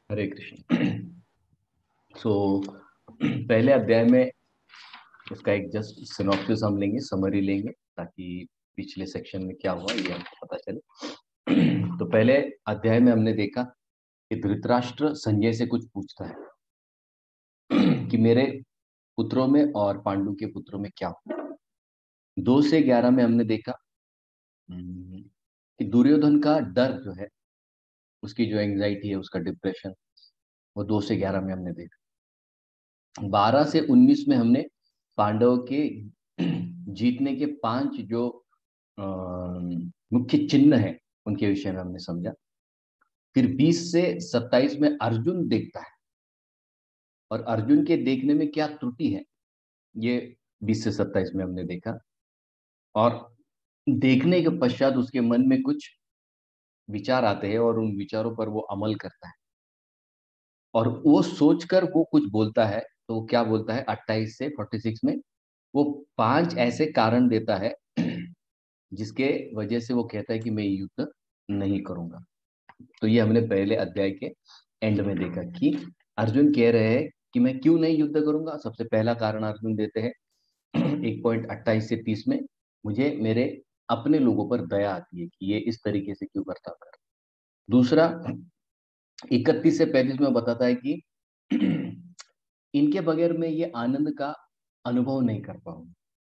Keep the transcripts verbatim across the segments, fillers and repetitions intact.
हरे कृष्ण। सो पहले अध्याय में इसका एक जस्ट सिनॉप्सिस हम लेंगे, समरी लेंगे, ताकि पिछले सेक्शन में क्या हुआ ये हमको पता चले। तो पहले अध्याय में हमने देखा कि धृतराष्ट्र संजय से कुछ पूछता है कि मेरे पुत्रों में और पांडु के पुत्रों में क्या हुआ। दो से ग्यारह में हमने देखा हम्म, कि दुर्योधन का डर जो है, उसकी जो एंजाइटी है, उसका डिप्रेशन, वो दो से ग्यारह में हमने देखा। बारह से उन्नीस में हमने पांडवों के जीतने के पांच जो अ, मुख्य चिन्ह है उनके विषय में हमने समझा। फिर बीस से सत्ताईस में अर्जुन देखता है और अर्जुन के देखने में क्या त्रुटि है, ये बीस से सत्ताईस में हमने देखा। और देखने के पश्चात उसके मन में कुछ विचार आते हैं और उन विचारों पर वो अमल करता है और वो सोचकर वो कुछ बोलता है। तो वो क्या बोलता है, अट्ठाईस से फोर्टी सिक्स में वो पांच ऐसे कारण देता है जिसके वजह से वो कहता है कि मैं ये युद्ध नहीं करूंगा। तो ये हमने पहले अध्याय के एंड में देखा कि अर्जुन कह रहे हैं कि मैं क्यों नहीं युद्ध करूंगा। सबसे पहला कारण अर्जुन देते हैं एक पॉइंट अट्ठाईस से तीस में, मुझे मेरे अपने लोगों पर दया आती है कि ये इस तरीके से क्यों बर्ताव कर। दूसरा, इकतीस से पैंतीस में बताता है कि इनके बगैर मैं ये आनंद का अनुभव नहीं कर पाऊंगा।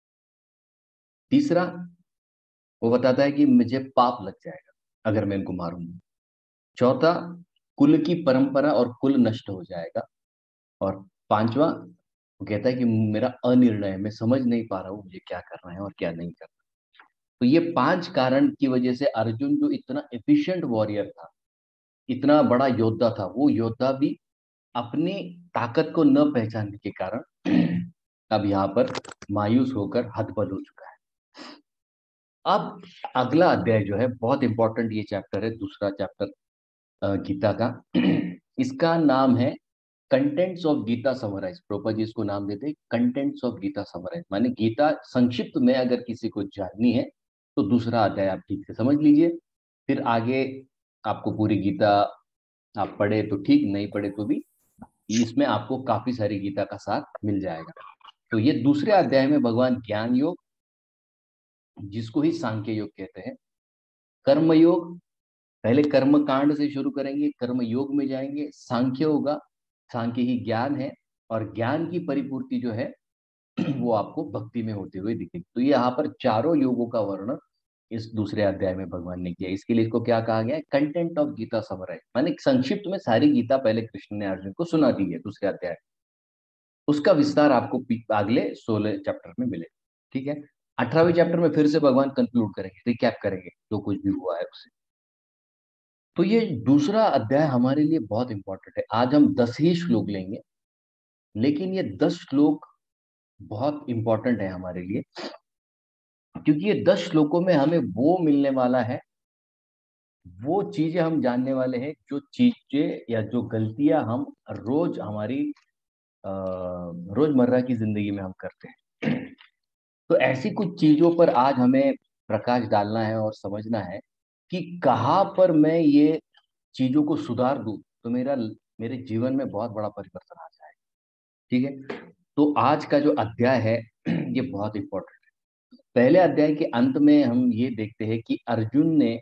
तीसरा, वो बताता है कि मुझे पाप लग जाएगा अगर मैं इनको मारूंगा। चौथा, कुल की परंपरा और कुल नष्ट हो जाएगा। और पांचवा, वो कहता है कि मेरा अनिर्णय है, मैं समझ नहीं पा रहा हूँ मुझे क्या करना है और क्या नहीं करना। तो ये पांच कारण की वजह से अर्जुन जो इतना एफिशिएंट वॉरियर था, इतना बड़ा योद्धा था, वो योद्धा भी अपनी ताकत को न पहचानने के कारण अब यहाँ पर मायूस होकर हतबल हो चुका है। अब अगला अध्याय जो है बहुत इंपॉर्टेंट ये चैप्टर है, दूसरा चैप्टर गीता का। इसका नाम है कंटेंट्स ऑफ गीता समराइज। प्रोपा जी इसको नाम देते हैं कंटेंट्स ऑफ गीता समराइज, माने गीता संक्षिप्त में अगर किसी को जाननी है तो दूसरा अध्याय आप ठीक से समझ लीजिए। फिर आगे आपको पूरी गीता आप पढ़े तो ठीक, नहीं पढ़े तो भी इसमें आपको काफी सारी गीता का साथ मिल जाएगा। तो ये दूसरे अध्याय में भगवान ज्ञान योग, जिसको ही सांख्य योग कहते हैं, कर्म योग, पहले कर्म कांड से शुरू करेंगे, कर्म योग में जाएंगे, सांख्य होगा, सांख्य ही ज्ञान है, और ज्ञान की परिपूर्ति जो है वो आपको भक्ति में होते हुए दिखेगी। तो ये यहाँ पर चारों योगों का वर्णन इस दूसरे अध्याय में भगवान ने किया। इसके लिए इसको क्या कहा गया है, कंटेंट ऑफ गीता समराइज, माने संक्षिप्त में सारी गीता पहले कृष्ण ने अर्जुन को सुना दी है दूसरे अध्याय। उसका विस्तार आपको पी- अगले सोलह चैप्टर में मिलेगा। ठीक है। अठारहवें चैप्टर में फिर से भगवान कंक्लूड करेंगे, रिकैप करेंगे जो कुछ भी हुआ है उसे। तो ये दूसरा अध्याय हमारे लिए बहुत इंपॉर्टेंट है। आज हम दस ही श्लोक लेंगे, लेकिन ये दस श्लोक बहुत इंपॉर्टेंट है हमारे लिए, क्योंकि ये दस श्लोकों में हमें वो मिलने वाला है, वो चीजें हम जानने वाले हैं जो चीजें या जो गलतियां हम रोज हमारी अ, रोजमर्रा की जिंदगी में हम करते हैं। तो ऐसी कुछ चीजों पर आज हमें प्रकाश डालना है और समझना है कि कहाँ पर मैं ये चीजों को सुधार दूं तो मेरा मेरे जीवन में बहुत बड़ा परिवर्तन आ जाए। ठीक है। तो आज का जो अध्याय है ये बहुत इंपॉर्टेंट है। पहले अध्याय के अंत में हम ये देखते हैं कि अर्जुन ने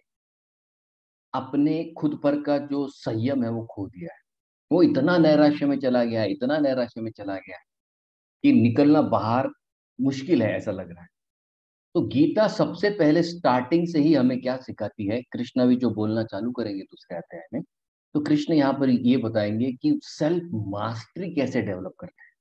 अपने खुद पर का जो संयम है वो खो दिया है। वो इतना नैराश्य में चला गया है, इतना नैराश्य में चला गया है कि निकलना बाहर मुश्किल है ऐसा लग रहा है। तो गीता सबसे पहले स्टार्टिंग से ही हमें क्या सिखाती है, कृष्ण अभी जो बोलना चालू करेंगे दूसरे अध्याय में, तो कृष्ण यहाँ पर ये बताएंगे कि सेल्फ मास्टरी कैसे डेवलप करते हैं।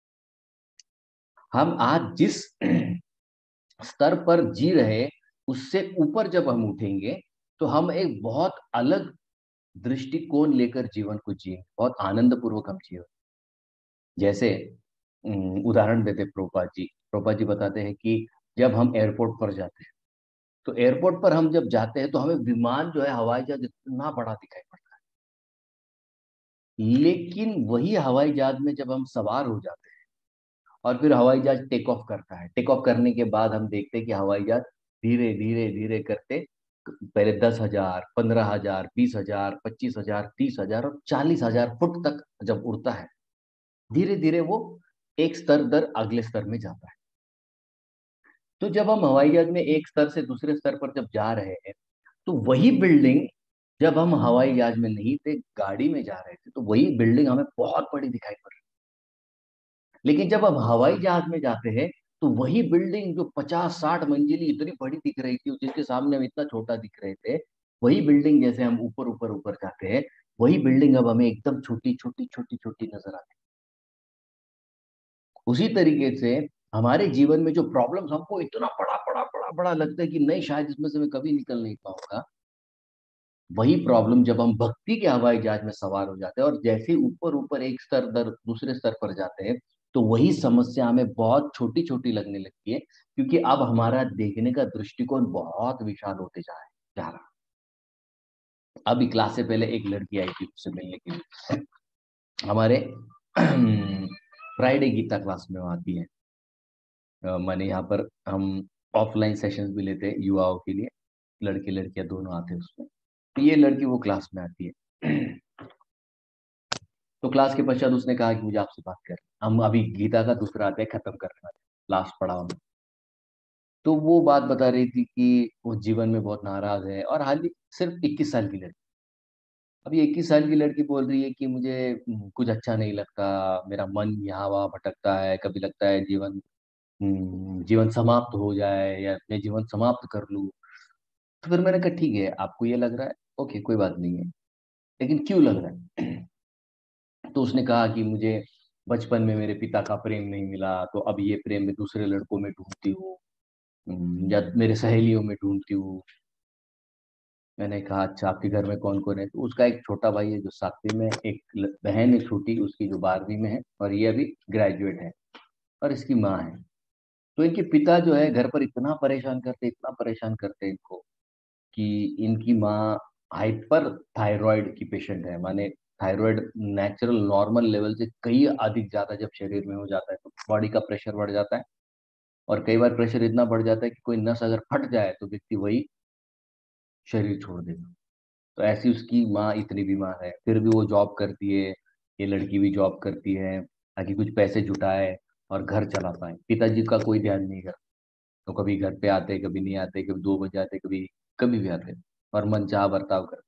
हम आज जिस स्तर पर जी रहे उससे ऊपर जब हम उठेंगे तो हम एक बहुत अलग दृष्टिकोण लेकर जीवन को जिए, बहुत आनंद पूर्वक हम जिए। जैसे अम, उदाहरण देते प्रोपा जी, प्रोपा जी बताते हैं कि जब हम एयरपोर्ट पर जाते हैं तो एयरपोर्ट पर हम जब जाते हैं तो हमें विमान जो है, हवाई जहाज इतना बड़ा दिखाई पड़ता है, लेकिन वही हवाई जहाज में जब हम सवार हो जाते हैं और फिर हवाई जहाज टेक ऑफ करता है, टेक ऑफ करने के बाद हम देखते हैं कि हवाई जहाज धीरे धीरे धीरे करते पहले दस हजार, पंद्रह हजार, बीस हजार, पच्चीस हजार, तीस हजार और चालीस हजार फुट तक जब उड़ता है, धीरे धीरे वो एक स्तर दर अगले स्तर में जाता है। तो जब हम हवाई जहाज में एक स्तर से दूसरे स्तर पर जब जा रहे हैं, तो वही बिल्डिंग, जब हम हवाई जहाज में नहीं थे, गाड़ी में जा रहे थे, तो वही बिल्डिंग हमें बहुत बड़ी दिखाई पड़ रही। लेकिन जब हम हवाई जहाज में जाते हैं, तो वही बिल्डिंग जो पचास साठ मंजिली इतनी बड़ी दिख रही थी, जिसके सामने हम इतना छोटा दिख रहे थे, वही बिल्डिंग जैसे हम ऊपर ऊपर ऊपर जाते हैं, वही बिल्डिंग अब हमें एकदम छोटी छोटी छोटी छोटी नजर आती है। उसी तरीके से हमारे जीवन में जो प्रॉब्लम्स हमको इतना बड़ा बड़ा बड़ा बड़ा लगता है कि नहीं, शायद इसमें से मैं कभी निकल नहीं पाऊंगा, वही प्रॉब्लम जब हम भक्ति के हवाई जहाज में सवार हो जाते हैं और जैसे ऊपर ऊपर एक स्तर दर दूसरे स्तर पर जाते हैं, तो वही समस्या हमें बहुत छोटी छोटी लगने लगती है, क्योंकि अब हमारा देखने का दृष्टिकोण बहुत विशाल होते जा रहा है जा रहा है। अभी क्लास से पहले एक लड़की आई थी उससे मिलने के लिए, हमारे फ्राइडे गीता क्लास में वो आती है। अ, माने यहाँ पर हम ऑफलाइन सेशंस भी लेते हैं युवाओं के लिए, लड़के लड़कियां दोनों आते हैं उसमें। तो ये लड़की वो क्लास में आती है। तो क्लास के पश्चात उसने कहा कि मुझे आपसे बात कर, हम अभी गीता का दूसरा अध्याय खत्म करने वाले, लास्ट पड़ाव में। तो वो बात बता रही थी कि वो जीवन में बहुत नाराज है, और हाल ही सिर्फ इक्कीस साल की लड़की। अभी इक्कीस साल की लड़की बोल रही है कि मुझे हम्म, कुछ अच्छा नहीं लगता, मेरा मन यहाँ वहाँ भटकता है, कभी लगता है जीवन हम्म, जीवन समाप्त हो जाए या मैं जीवन समाप्त कर लूं। तो फिर मैंने कहा ठीक है, आपको ये लग रहा है, ओके कोई बात नहीं है, लेकिन क्यों लग रहा है? तो उसने कहा कि मुझे बचपन में मेरे पिता का प्रेम नहीं मिला, तो अब ये प्रेम मैं दूसरे लड़कों में ढूंढती हूँ, हम्म, या मेरे सहेलियों में ढूंढती हूँ। मैंने कहा अच्छा, आपके घर में कौन कौन है? तो उसका एक छोटा भाई है जो सातवीं में, एक ल- बहन है छोटी उसकी जो बारहवीं में है, और ये अभी ग्रेजुएट है, और इसकी माँ है। तो इनके पिता जो है घर पर इतना परेशान करते इतना परेशान करते इनको, कि इनकी माँ हाइपर थायराइड की पेशेंट है। माने थायराइड नेचुरल नॉर्मल लेवल से कई अधिक ज्यादा जब शरीर में हो जाता है, तो बॉडी का प्रेशर बढ़ जाता है, और कई बार प्रेशर इतना बढ़ जाता है कि कोई नस अगर फट जाए तो व्यक्ति वही शरीर छोड़ देगा। तो ऐसी उसकी माँ इतनी बीमार है, फिर भी वो जॉब करती है, ये लड़की भी जॉब करती है, ताकि कुछ पैसे जुटाए और घर चला पाए। पिताजी का कोई ध्यान नहीं करता, तो कभी घर पे आते, कभी नहीं आते, कभी दो बजे आते, कभी कभी भी आते, और मनचाहा बर्ताव करते।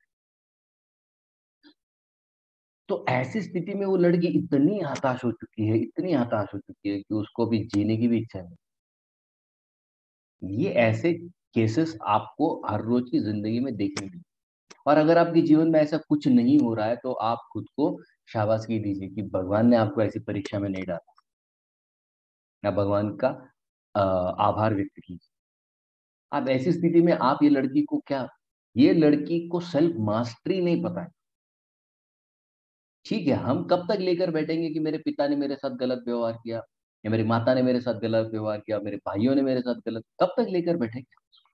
तो ऐसी स्थिति में वो लड़की इतनी हताश हो चुकी है, इतनी हताश हो चुकी है कि उसको अभी जीने की भी इच्छा नहीं। ये ऐसे केसेस आपको हर रोज की जिंदगी में देखने मिलेंगे। और अगर आपके जीवन में ऐसा कुछ नहीं हो रहा है, तो आप खुद को शाबाशी दीजिए कि भगवान ने आपको ऐसी परीक्षा में नहीं डाला। ना भगवान का अ, आभार व्यक्त कीजिए। आप ऐसी स्थिति में आप ये लड़की को क्या, ये लड़की को सेल्फ मास्टरी नहीं पता है। ठीक है, हम कब तक लेकर बैठेंगे कि मेरे पिता ने मेरे साथ गलत व्यवहार किया, या मेरी माता ने मेरे साथ गलत व्यवहार किया, मेरे भाइयों ने मेरे साथ गलत, कब तक लेकर बैठेंगे?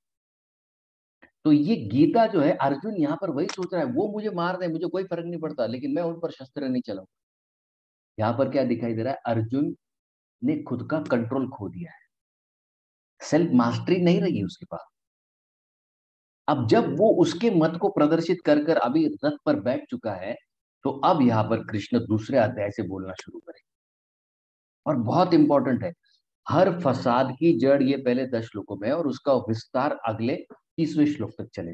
तो ये गीता जो है, अर्जुन यहाँ पर वही सोच रहा है, वो मुझे मार दे मुझे कोई फर्क नहीं पड़ता, लेकिन मैं उन पर शस्त्र नहीं चलाऊं। यहाँ पर क्या दिखाई दे रहा है? अर्जुन ने खुद का कंट्रोल खो दिया है, सेल्फ मास्टरी नहीं रही उसके पास। अब जब वो उसके मत को प्रदर्शित कर कर अभी रथ पर बैठ चुका है, तो अब यहाँ पर कृष्ण दूसरे अध्याय से बोलना शुरू करें। और बहुत इंपॉर्टेंट है, हर फसाद की जड़ ये पहले दस श्लोकों में है, और उसका विस्तार अगले तीसवें श्लोक तक चले।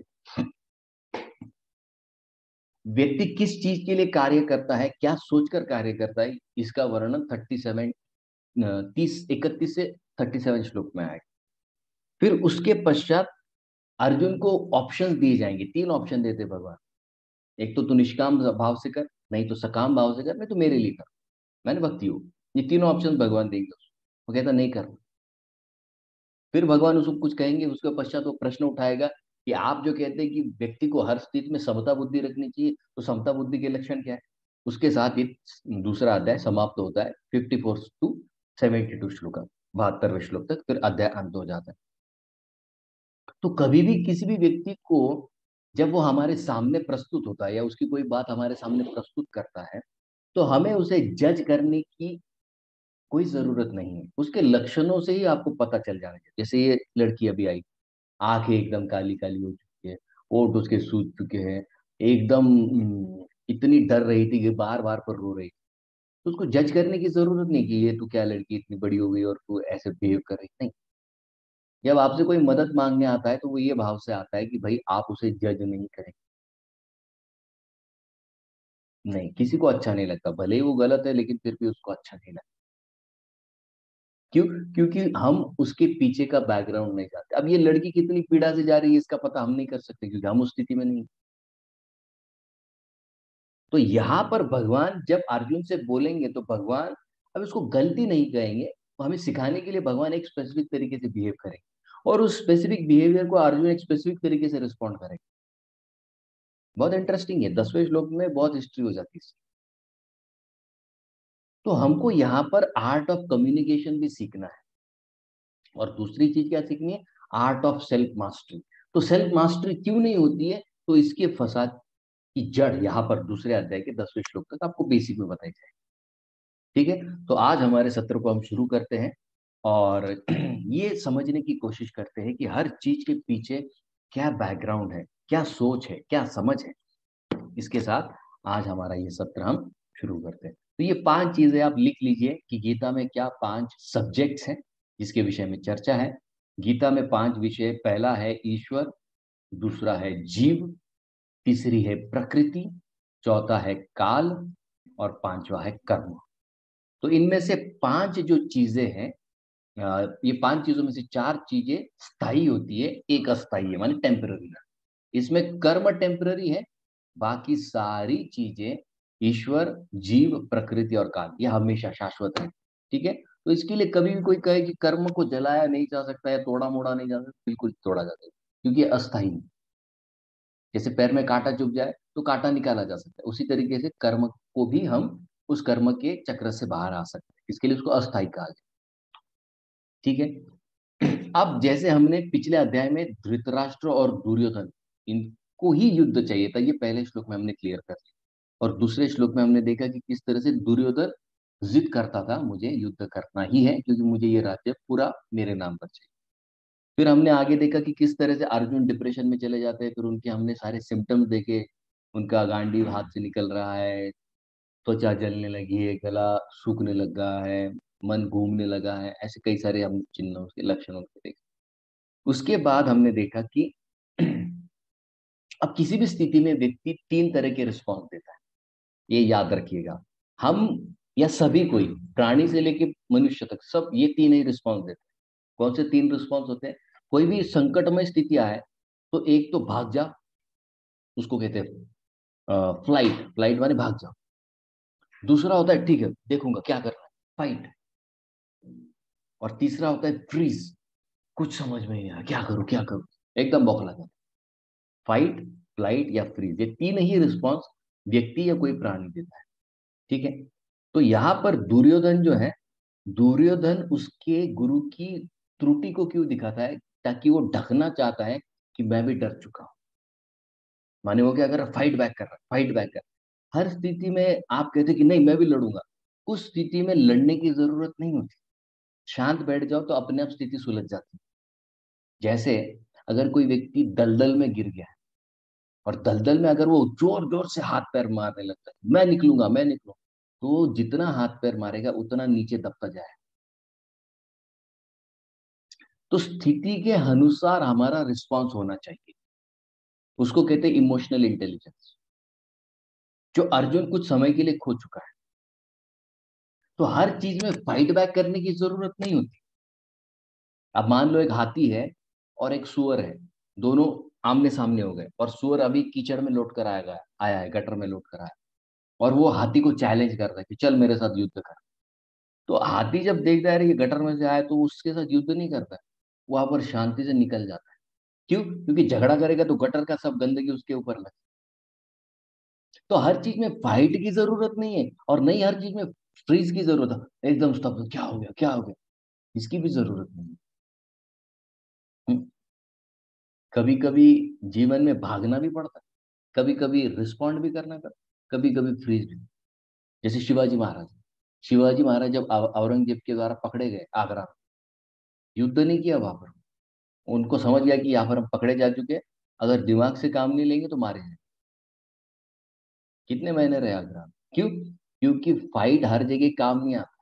व्यक्ति किस चीज के लिए कार्य करता है, क्या सोचकर कार्य करता है, इसका वर्णन थर्टी सेवन तीस इकतीस से थर्टी सेवन श्लोक में आएगा। फिर उसके पश्चात अर्जुन को ऑप्शन दिए जाएंगे, तीन ऑप्शन देते भगवान। एक तो तू निष्काम भाव से कर, नहीं तो सकाम भाव से कर, नहीं तो मेरे लिए कर, मैंने भक्ति हो। ये तीनों ऑप्शन भगवान देंगे उसको। वो कहता नहीं कर। फिर भगवान उसको कुछ कहेंगे, उसके पश्चात वो प्रश्न उठाएगा कि आप जो कहते हैं कि व्यक्ति को हर स्थिति में समता बुद्धि रखनी चाहिए, तो समता बुद्धि के लक्षण क्या है? उसके साथ ये दूसरा अध्याय समाप्त होता है, fifty four to seventy two श्लोक, बहत्तरवें श्लोक तक, फिर अध्याय अंत हो जाता है। तो कभी भी किसी भी व्यक्ति को, जब वो हमारे सामने प्रस्तुत होता है या उसकी कोई बात हमारे सामने प्रस्तुत करता है, तो हमें उसे जज करने की कोई जरूरत नहीं है। उसके लक्षणों से ही आपको पता चल जाना चाहिए। जैसे ये लड़की अभी आई, आंखें एकदम काली काली हो चुकी है, ओठ उसके सूज चुके हैं, एकदम हम्म, इतनी डर रही थी कि बार बार पर रो रही। तो उसको जज करने की जरूरत नहीं कि ये तू क्या लड़की इतनी बड़ी हो गई और तू ऐसे बिहेव कर रही, नहीं। जब आपसे कोई मदद मांगने आता है तो वो ये भाव से आता है कि भाई आप उसे जज नहीं करें। नहीं, किसी को अच्छा नहीं लगता, भले ही वो गलत है लेकिन फिर भी उसको अच्छा नहीं लगता। क्यों? क्योंकि हम उसके पीछे का बैकग्राउंड नहीं जानते। अब ये लड़की कितनी पीड़ा से जा रही है इसका पता हम नहीं कर सकते, क्योंकि हम उस स्थिति में नहीं हैं। तो यहाँ पर भगवान जब अर्जुन से बोलेंगे तो भगवान अब उसको गलती नहीं कहेंगे, तो हमें सिखाने के लिए भगवान एक स्पेसिफिक तरीके से बिहेव करेंगे और उस स्पेसिफिक बिहेवियर को अर्जुन एक स्पेसिफिक तरीके से रिस्पॉन्ड करेंगे। बहुत इंटरेस्टिंग है, दसवें श्लोक में बहुत हिस्ट्री हो जाती है। तो हमको यहाँ पर आर्ट ऑफ कम्युनिकेशन भी सीखना है। और दूसरी चीज क्या सीखनी है? Art of self mastery. तो सेल्फ मास्टरी क्यों नहीं होती है, तो इसके फसाद की जड़ यहाँ पर दूसरे अध्याय के दसवें श्लोक तक आपको बेसिक में बताई जाए। ठीक है, तो आज हमारे सत्र को हम शुरू करते हैं और ये समझने की कोशिश करते हैं कि हर चीज के पीछे क्या बैकग्राउंड है, क्या सोच है, क्या समझ है। इसके साथ आज हमारा ये सत्र हम शुरू करते हैं। तो ये पांच चीजें आप लिख लीजिए कि गीता में क्या पांच सब्जेक्ट्स हैं जिसके विषय में चर्चा है। गीता में पांच विषय, पहला है ईश्वर, दूसरा है जीव, तीसरी है प्रकृति, चौथा है काल और पांचवा है कर्म। तो इनमें से पांच जो चीजें हैं, अ, ये पांच चीजों में से चार चीजें स्थायी होती है, एक अस्थायी है, माने टेम्पररी है। इसमें कर्म टेम्पररी है, बाकी सारी चीजें ईश्वर, जीव, प्रकृति और काल ये हमेशा शाश्वत है। ठीक है, तो इसके लिए कभी भी कोई कहे कि कर्म को जलाया नहीं जा सकता या तोड़ा मोड़ा नहीं जा सकता, बिल्कुल तोड़ा जा सकता है, क्योंकि ये अस्थायी है। जैसे पैर में कांटा चुभ जाए तो कांटा निकाला जा सकता है, उसी तरीके से कर्म को भी हम उस कर्म के चक्र से बाहर आ सकते हैं, इसके लिए उसको अस्थायी कहा जाए। ठीक है, अब जैसे हमने पिछले अध्याय में धृतराष्ट्र और दुर्योधन, इनको ही युद्ध चाहिए था, ये पहले श्लोक में हमने क्लियर कर लिया। और दूसरे श्लोक में हमने देखा कि किस तरह से दुर्योधन जिद करता था, मुझे युद्ध करना ही है क्योंकि मुझे ये राज्य पूरा मेरे नाम पर चाहिए। फिर हमने आगे देखा कि किस तरह से अर्जुन डिप्रेशन में चले जाते हैं, फिर उनके हमने सारे सिम्टम्स देखे। उनका गांडीव हाथ से निकल रहा है, त्वचा जलने लगी है, गला सूखने लगा है, मन घूमने लगा है, ऐसे कई सारे हम चिन्ह उसके लक्षण उनके देखे। उसके बाद हमने देखा कि अब किसी भी स्थिति में व्यक्ति तीन तरह के रिस्पॉन्स देता है, ये याद रखिएगा। हम या सभी कोई, प्राणी से लेके मनुष्य तक, सब ये तीन ही रिस्पॉन्स देते हैं। कौन से तीन रिस्पॉन्स होते हैं? कोई भी संकटमय स्थिति आए तो एक तो भाग जा, उसको कहते हैं फ्लाइट, फ्लाइट माने भाग जाओ। दूसरा होता है ठीक है देखूंगा क्या करना है, फाइट। और तीसरा होता है फ्रीज, कुछ समझ में नहीं आ रहा क्या करूं क्या करूं, एकदम बौखला जाता। फाइट, फ्लाइट या फ्रीज, ये तीन ही रिस्पॉन्स व्यक्ति या कोई प्राणी देता है। ठीक है, तो यहाँ पर दुर्योधन जो है, दुर्योधन उसके गुरु की त्रुटि को क्यों दिखाता है? ताकि वो ढकना चाहता है कि मैं भी डर चुका हूं। माने वो क्या कर रहा है? फाइट बैक कर रहा है, फाइट बैक कर रहा है। हर स्थिति में आप कहते कि नहीं मैं भी लड़ूंगा, उस स्थिति में लड़ने की जरूरत नहीं होती। शांत बैठ जाओ तो अपने आप स्थिति सुलझ जाती है। जैसे अगर कोई व्यक्ति दलदल में गिर गया है और दलदल में अगर वो जोर जोर से हाथ पैर मारने लगता है, मैं निकलूंगा मैं निकलूंगा, तो जितना हाथ पैर मारेगा उतना नीचे दबता जाए। तो स्थिति के अनुसार हमारा रिस्पॉन्स होना चाहिए, उसको कहते हैं इमोशनल इंटेलिजेंस, जो अर्जुन कुछ समय के लिए खो चुका है। तो हर चीज में फाइट बैक करने की जरूरत नहीं होती। अब मान लो एक हाथी है और एक सुअर है, दोनों आमने सामने हो गए और सुअर अभी कीचड़ में लौट कर आएगा, आया है गटर में लौट कर आया, और वो हाथी को चैलेंज कर रहा है कि चल मेरे साथ युद्ध कर। तो हाथी जब देखता है ये गटर में से आया तो उसके साथ युद्ध नहीं करता है, वहां पर शांति से निकल जाता है। क्यों? क्योंकि झगड़ा करेगा तो गटर का सब गंदगी उसके ऊपर लगे। तो हर चीज में फाइट की जरूरत नहीं है और नहीं हर चीज में फ्रीज की जरूरत है, एकदम स्तब्ध, क्या हो गया क्या हो गया, इसकी भी जरूरत नहीं है। कभी कभी जीवन में भागना भी पड़ता है, कभी कभी रिस्पॉन्ड भी करना पड़ता है, कभी कभी फ्रीज भी। जैसे शिवाजी महाराज, शिवाजी महाराज जब औ- औरंगजेब के द्वारा पकड़े गए आगरा, युद्ध नहीं किया वहां पर। उनको समझ गया कि यहाँ पर हम पकड़े जा चुके हैं, अगर दिमाग से काम नहीं लेंगे तो मारे जाएंगे। कितने महीने रहे आगरा? क्यों? क्योंकि फाइट हर जगह काम नहीं आता।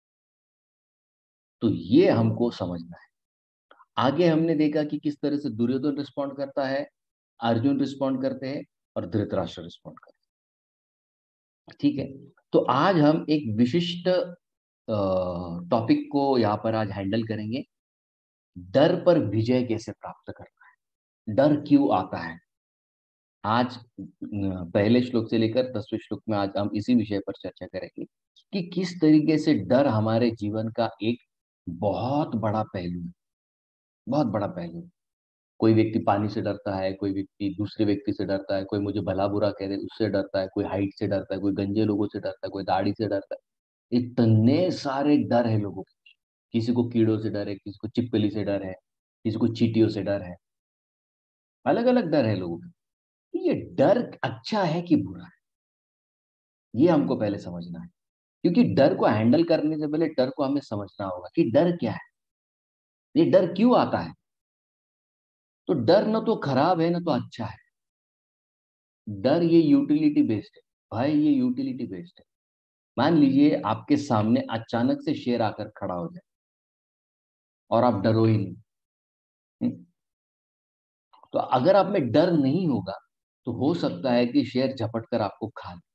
तो ये हमको समझना है। आगे हमने देखा कि किस तरह से दुर्योधन रिस्पॉन्ड करता है, अर्जुन रिस्पॉन्ड करते हैं और धृतराष्ट्र रिस्पॉन्ड करते हैं। ठीक है। तो आज हम एक विशिष्ट टॉपिक को यहाँ पर आज हैंडल करेंगे। डर पर विजय कैसे प्राप्त करना है, डर क्यों आता है। आज अ, पहले श्लोक से लेकर दसवें श्लोक में आज हम इसी विषय पर चर्चा करेंगे कि किस तरीके से डर हमारे जीवन का एक बहुत बड़ा पहलू है। बहुत बड़ा पहलू है। कोई व्यक्ति पानी से डरता है, कोई व्यक्ति दूसरे व्यक्ति से डरता है, कोई मुझे भला बुरा कह दे उससे डरता है, कोई हाइट से डरता है, कोई गंजे लोगों से डरता है, कोई दाढ़ी से डरता है। इतने सारे डर है लोगों के। किसी को कीड़ों से डर है, किसी को चिपकली से डर है, किसी को चींटियों से डर है। अलग अलग डर है लोगों के। ये डर अच्छा है कि बुरा है, ये हमको पहले समझना है। क्योंकि डर को हैंडल करने से पहले डर को हमें समझना होगा कि डर क्या है, ये डर क्यों आता है। तो डर न तो खराब है न तो अच्छा है। डर ये यूटिलिटी बेस्ड है। भाई ये यूटिलिटी बेस्ड है। मान लीजिए आपके सामने अचानक से शेर आकर खड़ा हो जाए और आप डरो ही नहीं। हम्म? तो अगर आप में डर नहीं होगा तो हो सकता है कि शेर झपट कर आपको खा ले।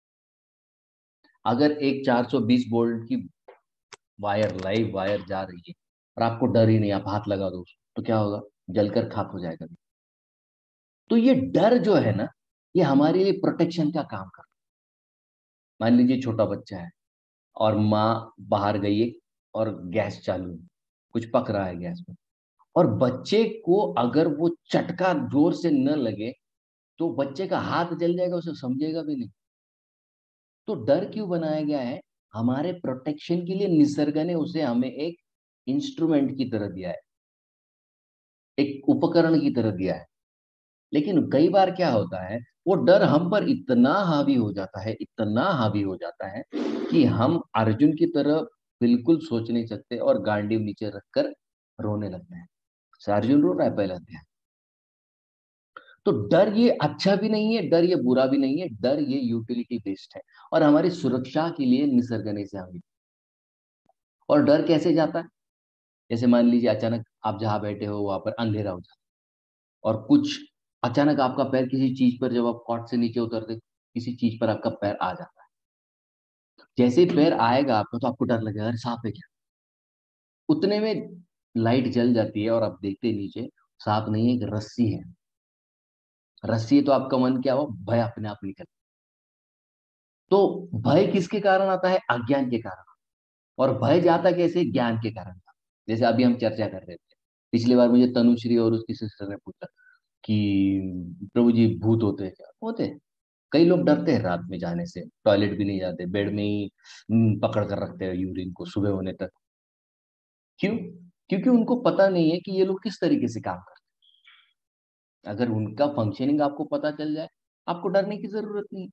अगर एक चार सौ बीस वोल्ट की वायर, लाइव वायर जा रही है और आपको डर ही नहीं, आप हाथ लगा दो उसको, तो क्या होगा? जलकर खाक हो जाएगा। तो ये डर जो है ना, ये हमारे लिए प्रोटेक्शन का काम करता है। मान लीजिए छोटा बच्चा है और माँ बाहर गई है और गैस चालू है, कुछ पक रहा है गैस में, और बच्चे को अगर वो चटका जोर से न लगे तो बच्चे का हाथ जल जाएगा, उसे समझेगा भी नहीं। तो डर क्यों बनाया गया है? हमारे प्रोटेक्शन के लिए निसर्ग ने उसे हमें एक इंस्ट्रूमेंट की तरह दिया है, एक उपकरण की तरह दिया है। लेकिन कई बार क्या होता है, वो डर हम पर इतना हावी हो जाता है, इतना हावी हो जाता है कि हम अर्जुन की तरह बिल्कुल सोच नहीं सकते और गांडीव नीचे रखकर रोने लगते हैं। से अर्जुन रो रहा है पहला अध्याय। तो डर ये अच्छा भी नहीं है, डर ये बुरा भी नहीं है, डर ये यूटिलिटी बेस्ड है और हमारी सुरक्षा के लिए निसर्ग ने इसे हमें। और डर कैसे जाता है? जैसे मान लीजिए अचानक आप जहां बैठे हो वहां पर अंधेरा हो जाता है और कुछ अचानक आपका पैर किसी चीज पर, जब आप कॉट से नीचे उतरते किसी चीज पर आपका पैर आ जाता है। जैसे ही पैर आएगा आपका तो आपको डर लगेगा, अरे सांप है क्या। उतने में लाइट जल जाती है और आप देखते हैं नीचे सांप नहीं है, एक रस्सी है। रस्सी है तो आपका मन क्या हो, भय अपने आप निकल। तो भय किसके कारण आता है? अज्ञान के कारण। और भय जाता कैसे? ज्ञान के कारण। जैसे अभी हम चर्चा कर रहे थे, पिछली बार मुझे तनुश्री और उसकी सिस्टर ने पूछा कि प्रभु जी भूत होते हैं क्या? होते हैं। कई लोग डरते हैं रात में जाने से, टॉयलेट भी नहीं जाते, बेड में ही हम्म, पकड़ कर रखते हैं यूरिन को सुबह होने तक। क्यों? क्योंकि उनको पता नहीं है कि ये लोग किस तरीके से काम करते हैं। अगर उनका फंक्शनिंग आपको पता चल जाए, आपको डरने की जरूरत नहीं।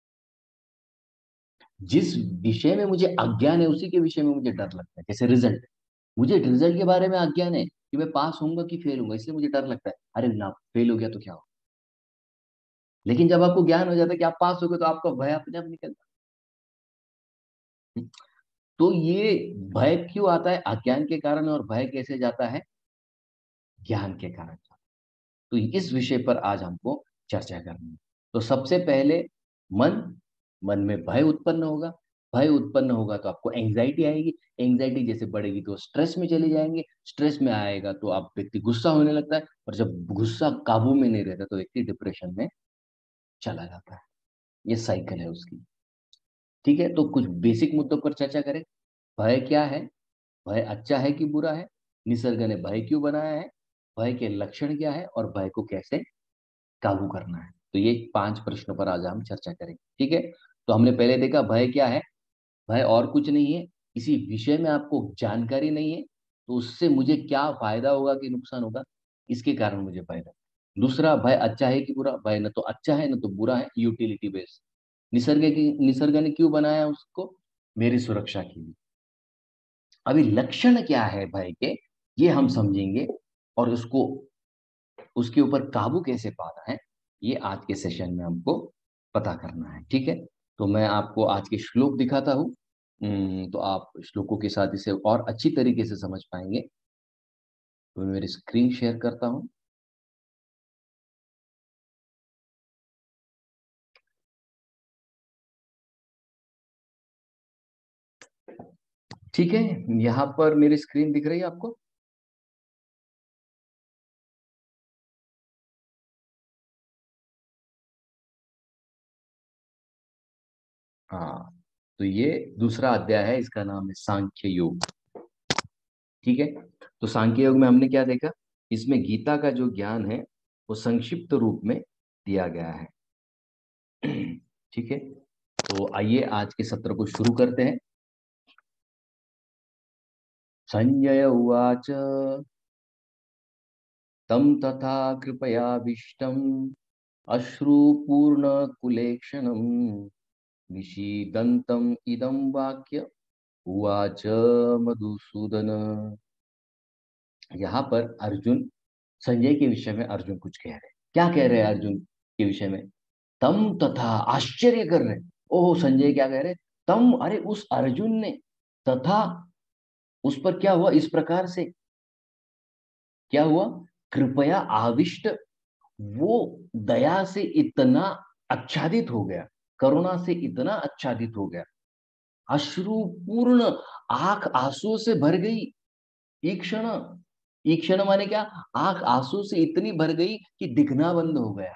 जिस विषय में मुझे अज्ञान है उसी के विषय में मुझे डर लगता है। जैसे रिजल्ट, मुझे रिजल्ट के बारे में अज्ञान है कि मैं पास होऊंगा कि फेल होऊंगा, इसलिए मुझे डर लगता है, अरे ना फेल हो गया तो क्या हो। लेकिन जब आपको ज्ञान हो जाता है कि आप पास हो गए तो आपका भय अपने आप निकलता है। तो ये भय क्यों आता है? अज्ञान के कारण। और भय कैसे जाता है? ज्ञान के कारण। तो इस विषय पर आज हमको चर्चा करनी है। तो सबसे पहले मन, मन में भय उत्पन्न होगा। भय उत्पन्न होगा तो आपको एंग्जाइटी आएगी। एंग्जाइटी जैसे बढ़ेगी तो स्ट्रेस में चले जाएंगे। स्ट्रेस में आएगा तो आप व्यक्ति गुस्सा होने लगता है, और जब गुस्सा काबू में नहीं रहता तो व्यक्ति डिप्रेशन में चला जाता है। ये साइकिल है उसकी। ठीक है, तो कुछ बेसिक मुद्दों पर चर्चा करें। भय क्या है? भय अच्छा है कि बुरा है? निसर्ग ने भय क्यों बनाया है? भय के लक्षण क्या है और भय को कैसे काबू करना है? तो ये पांच प्रश्नों पर आज हम चर्चा करेंगे। ठीक है। तो हमने पहले देखा भय क्या है। भय और कुछ नहीं है, किसी विषय में आपको जानकारी नहीं है तो उससे मुझे क्या फायदा होगा कि नुकसान होगा, इसके कारण मुझे भय लगता है। दूसरा, भय अच्छा है कि बुरा? भय न तो अच्छा है न तो बुरा है, यूटिलिटी बेस्ड। निसर्ग की निसर्ग ने क्यों बनाया उसको? मेरी सुरक्षा के लिए। अभी लक्षण क्या है भय के, ये हम समझेंगे और उसको उसके ऊपर काबू कैसे पाना है, ये आज के सेशन में हमको पता करना है। ठीक है, तो मैं आपको आज के श्लोक दिखाता हूँ। हम्म, तो आप श्लोकों के साथ इसे और अच्छी तरीके से समझ पाएंगे। तो मैं मेरी स्क्रीन शेयर करता हूँ। ठीक है, यहाँ पर मेरी स्क्रीन दिख रही है आपको? हाँ, तो ये दूसरा अध्याय है, इसका नाम है सांख्य योग। ठीक है, तो सांख्य योग में हमने क्या देखा, इसमें गीता का जो ज्ञान है वो संक्षिप्त रूप में दिया गया है। ठीक है, तो आइए आज के सत्र को शुरू करते हैं। संजय उवाच तं तथा कृपयाविष्टम् अश्रुपूर्णकुलेक्षणम् विषीदन्तम् इदं वाक्य उवाच मधुसूदन। यहाँ पर अर्जुन, संजय के विषय में अर्जुन कुछ कह रहे हैं। क्या कह रहे हैं अर्जुन के विषय में? तम तथा, आश्चर्य कर रहे हैं। ओह, संजय क्या कह रहे हैं? तम, अरे उस अर्जुन ने, तथा, उस पर क्या हुआ, इस प्रकार से क्या हुआ, कृपया आविष्ट, वो दया से इतना आच्छादित हो गया, करुणा से इतना आच्छादित हो गया, अश्रुपूर्ण, आंख आंसू से भर गई, ईक्षण, ईक्षण माने क्या, आंख आंसू से इतनी भर गई कि दिखना बंद हो गया।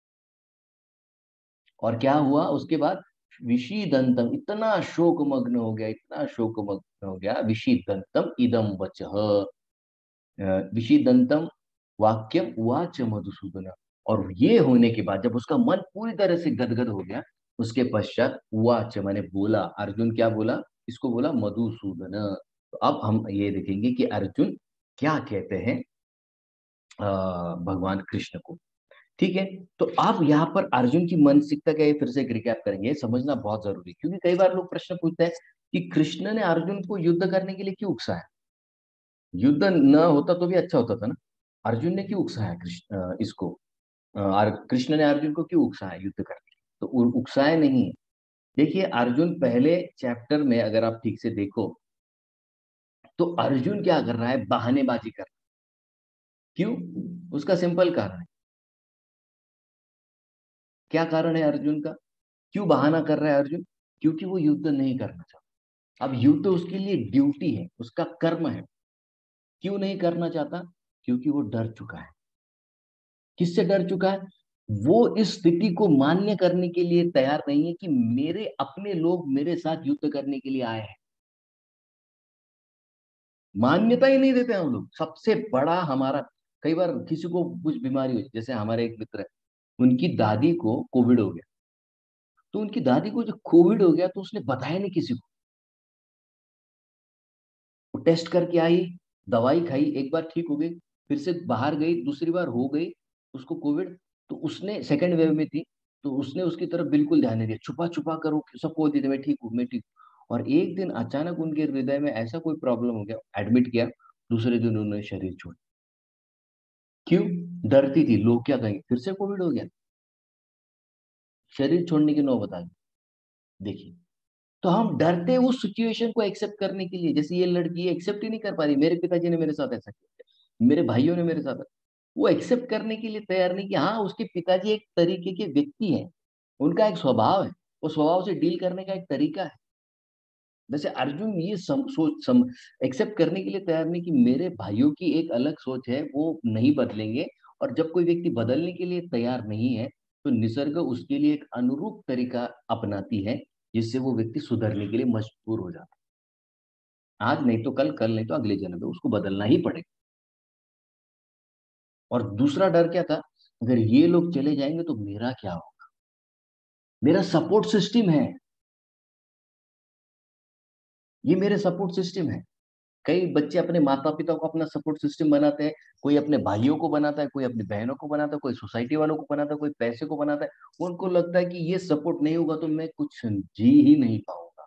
और क्या हुआ उसके बाद, विषीदंतम, इतना शोकमग्न हो गया, इतना शोकमग्न हो गया, विषीदंतम इदम वचः, विषीदंतम वाक्यम उवाच मधुसूदन। और ये होने के बाद जब उसका मन पूरी तरह से गदगद हो गया, उसके पश्चात उवाच माने बोला, अर्जुन क्या बोला, इसको बोला मधुसूदन। तो अब हम ये देखेंगे कि अर्जुन क्या कहते हैं अ, भगवान कृष्ण को। ठीक है, तो आप यहाँ पर अर्जुन की मानसिकता क्या है, फिर से एक रिकैप करेंगे, ये समझना बहुत जरूरी है, क्योंकि कई बार लोग प्रश्न पूछते हैं कि कृष्ण ने अर्जुन को युद्ध करने के लिए क्यों उकसाया। युद्ध न होता तो भी अच्छा होता था ना, अर्जुन ने क्यों उकसाया कृष्ण अ, इसको, अ, और कृष्ण ने अर्जुन को क्यों उकसाया युद्ध करने के लिए? तो उ- उकसाया नहीं है। देखिए, अर्जुन पहले चैप्टर में अगर आप ठीक से देखो, तो अर्जुन क्या कर रहा है, बहानेबाजी कर रहा है। क्यों? उसका सिंपल कारण है। क्या कारण है अर्जुन का, क्यों बहाना कर रहा है अर्जुन? क्योंकि वो युद्ध नहीं करना चाहता। अब युद्ध उसके लिए ड्यूटी है, उसका कर्म है। क्यों नहीं करना चाहता? क्योंकि वो डर चुका है। किससे डर चुका है? वो इस स्थिति को मान्य करने के लिए तैयार नहीं है कि मेरे अपने लोग मेरे साथ युद्ध करने के लिए आए हैं। मान्यता ही नहीं देते हम लोग, सबसे बड़ा हमारा। कई बार किसी को कुछ बीमारी हुई, जैसे हमारे एक मित्र है, उनकी दादी को कोविड हो गया। तो उनकी दादी को जब कोविड हो गया तो उसने बताया नहीं किसी को। वो टेस्ट करके आई, दवाई खाई, एक बार ठीक हो गई, फिर से बाहर गई, दूसरी बार हो गई उसको कोविड। तो उसने सेकंड वेव में थी, तो उसने उसकी तरफ बिल्कुल ध्यान नहीं दिया, छुपा छुपा कर वो सबको बोलती थी मैं ठीक हूँ, मैं ठीक हूँ। और एक दिन अचानक उनके हृदय में ऐसा कोई प्रॉब्लम हो गया, एडमिट किया, दूसरे दिन उन्होंने शरीर छोड़। क्यों? डरती थी लोग क्या कहेंगे, फिर से कोविड हो गया, शरीर छोड़ने की नौबत आ गई। देखिए, तो हम डरते हैं उस सिचुएशन को एक्सेप्ट करने के लिए। जैसे ये लड़की एक्सेप्ट ही नहीं कर पा रही, मेरे पिताजी ने मेरे साथ ऐसा किया, मेरे भाइयों ने मेरे साथ, वो एक्सेप्ट करने के लिए तैयार नहीं कि हाँ, उसके पिताजी एक तरीके के व्यक्ति हैं, उनका एक स्वभाव है, वो स्वभाव से डील करने का एक तरीका है। वैसे अर्जुन ये सम, सोच सम एक्सेप्ट करने के लिए तैयार नहीं कि मेरे भाइयों की एक अलग सोच है, वो नहीं बदलेंगे। और जब कोई व्यक्ति बदलने के लिए तैयार नहीं है, तो निसर्ग उसके लिए एक अनुरूप तरीका अपनाती है, जिससे वो व्यक्ति सुधरने के लिए मजबूर हो जाता है। आज नहीं तो कल, कल नहीं तो अगले जन्म में उसको बदलना ही पड़ेगा। और दूसरा डर क्या था, अगर ये लोग चले जाएंगे तो मेरा क्या होगा, मेरा सपोर्ट सिस्टम है, ये मेरे सपोर्ट सिस्टम है। कई बच्चे अपने माता पिता को अपना सपोर्ट सिस्टम बनाते हैं, कोई अपने भाइयों को बनाता है, कोई अपनी बहनों को बनाता है, कोई सोसाइटी वालों को बनाता है, कोई पैसे को बनाता है। उनको लगता है कि ये सपोर्ट नहीं होगा तो मैं कुछ जी ही नहीं पाऊंगा।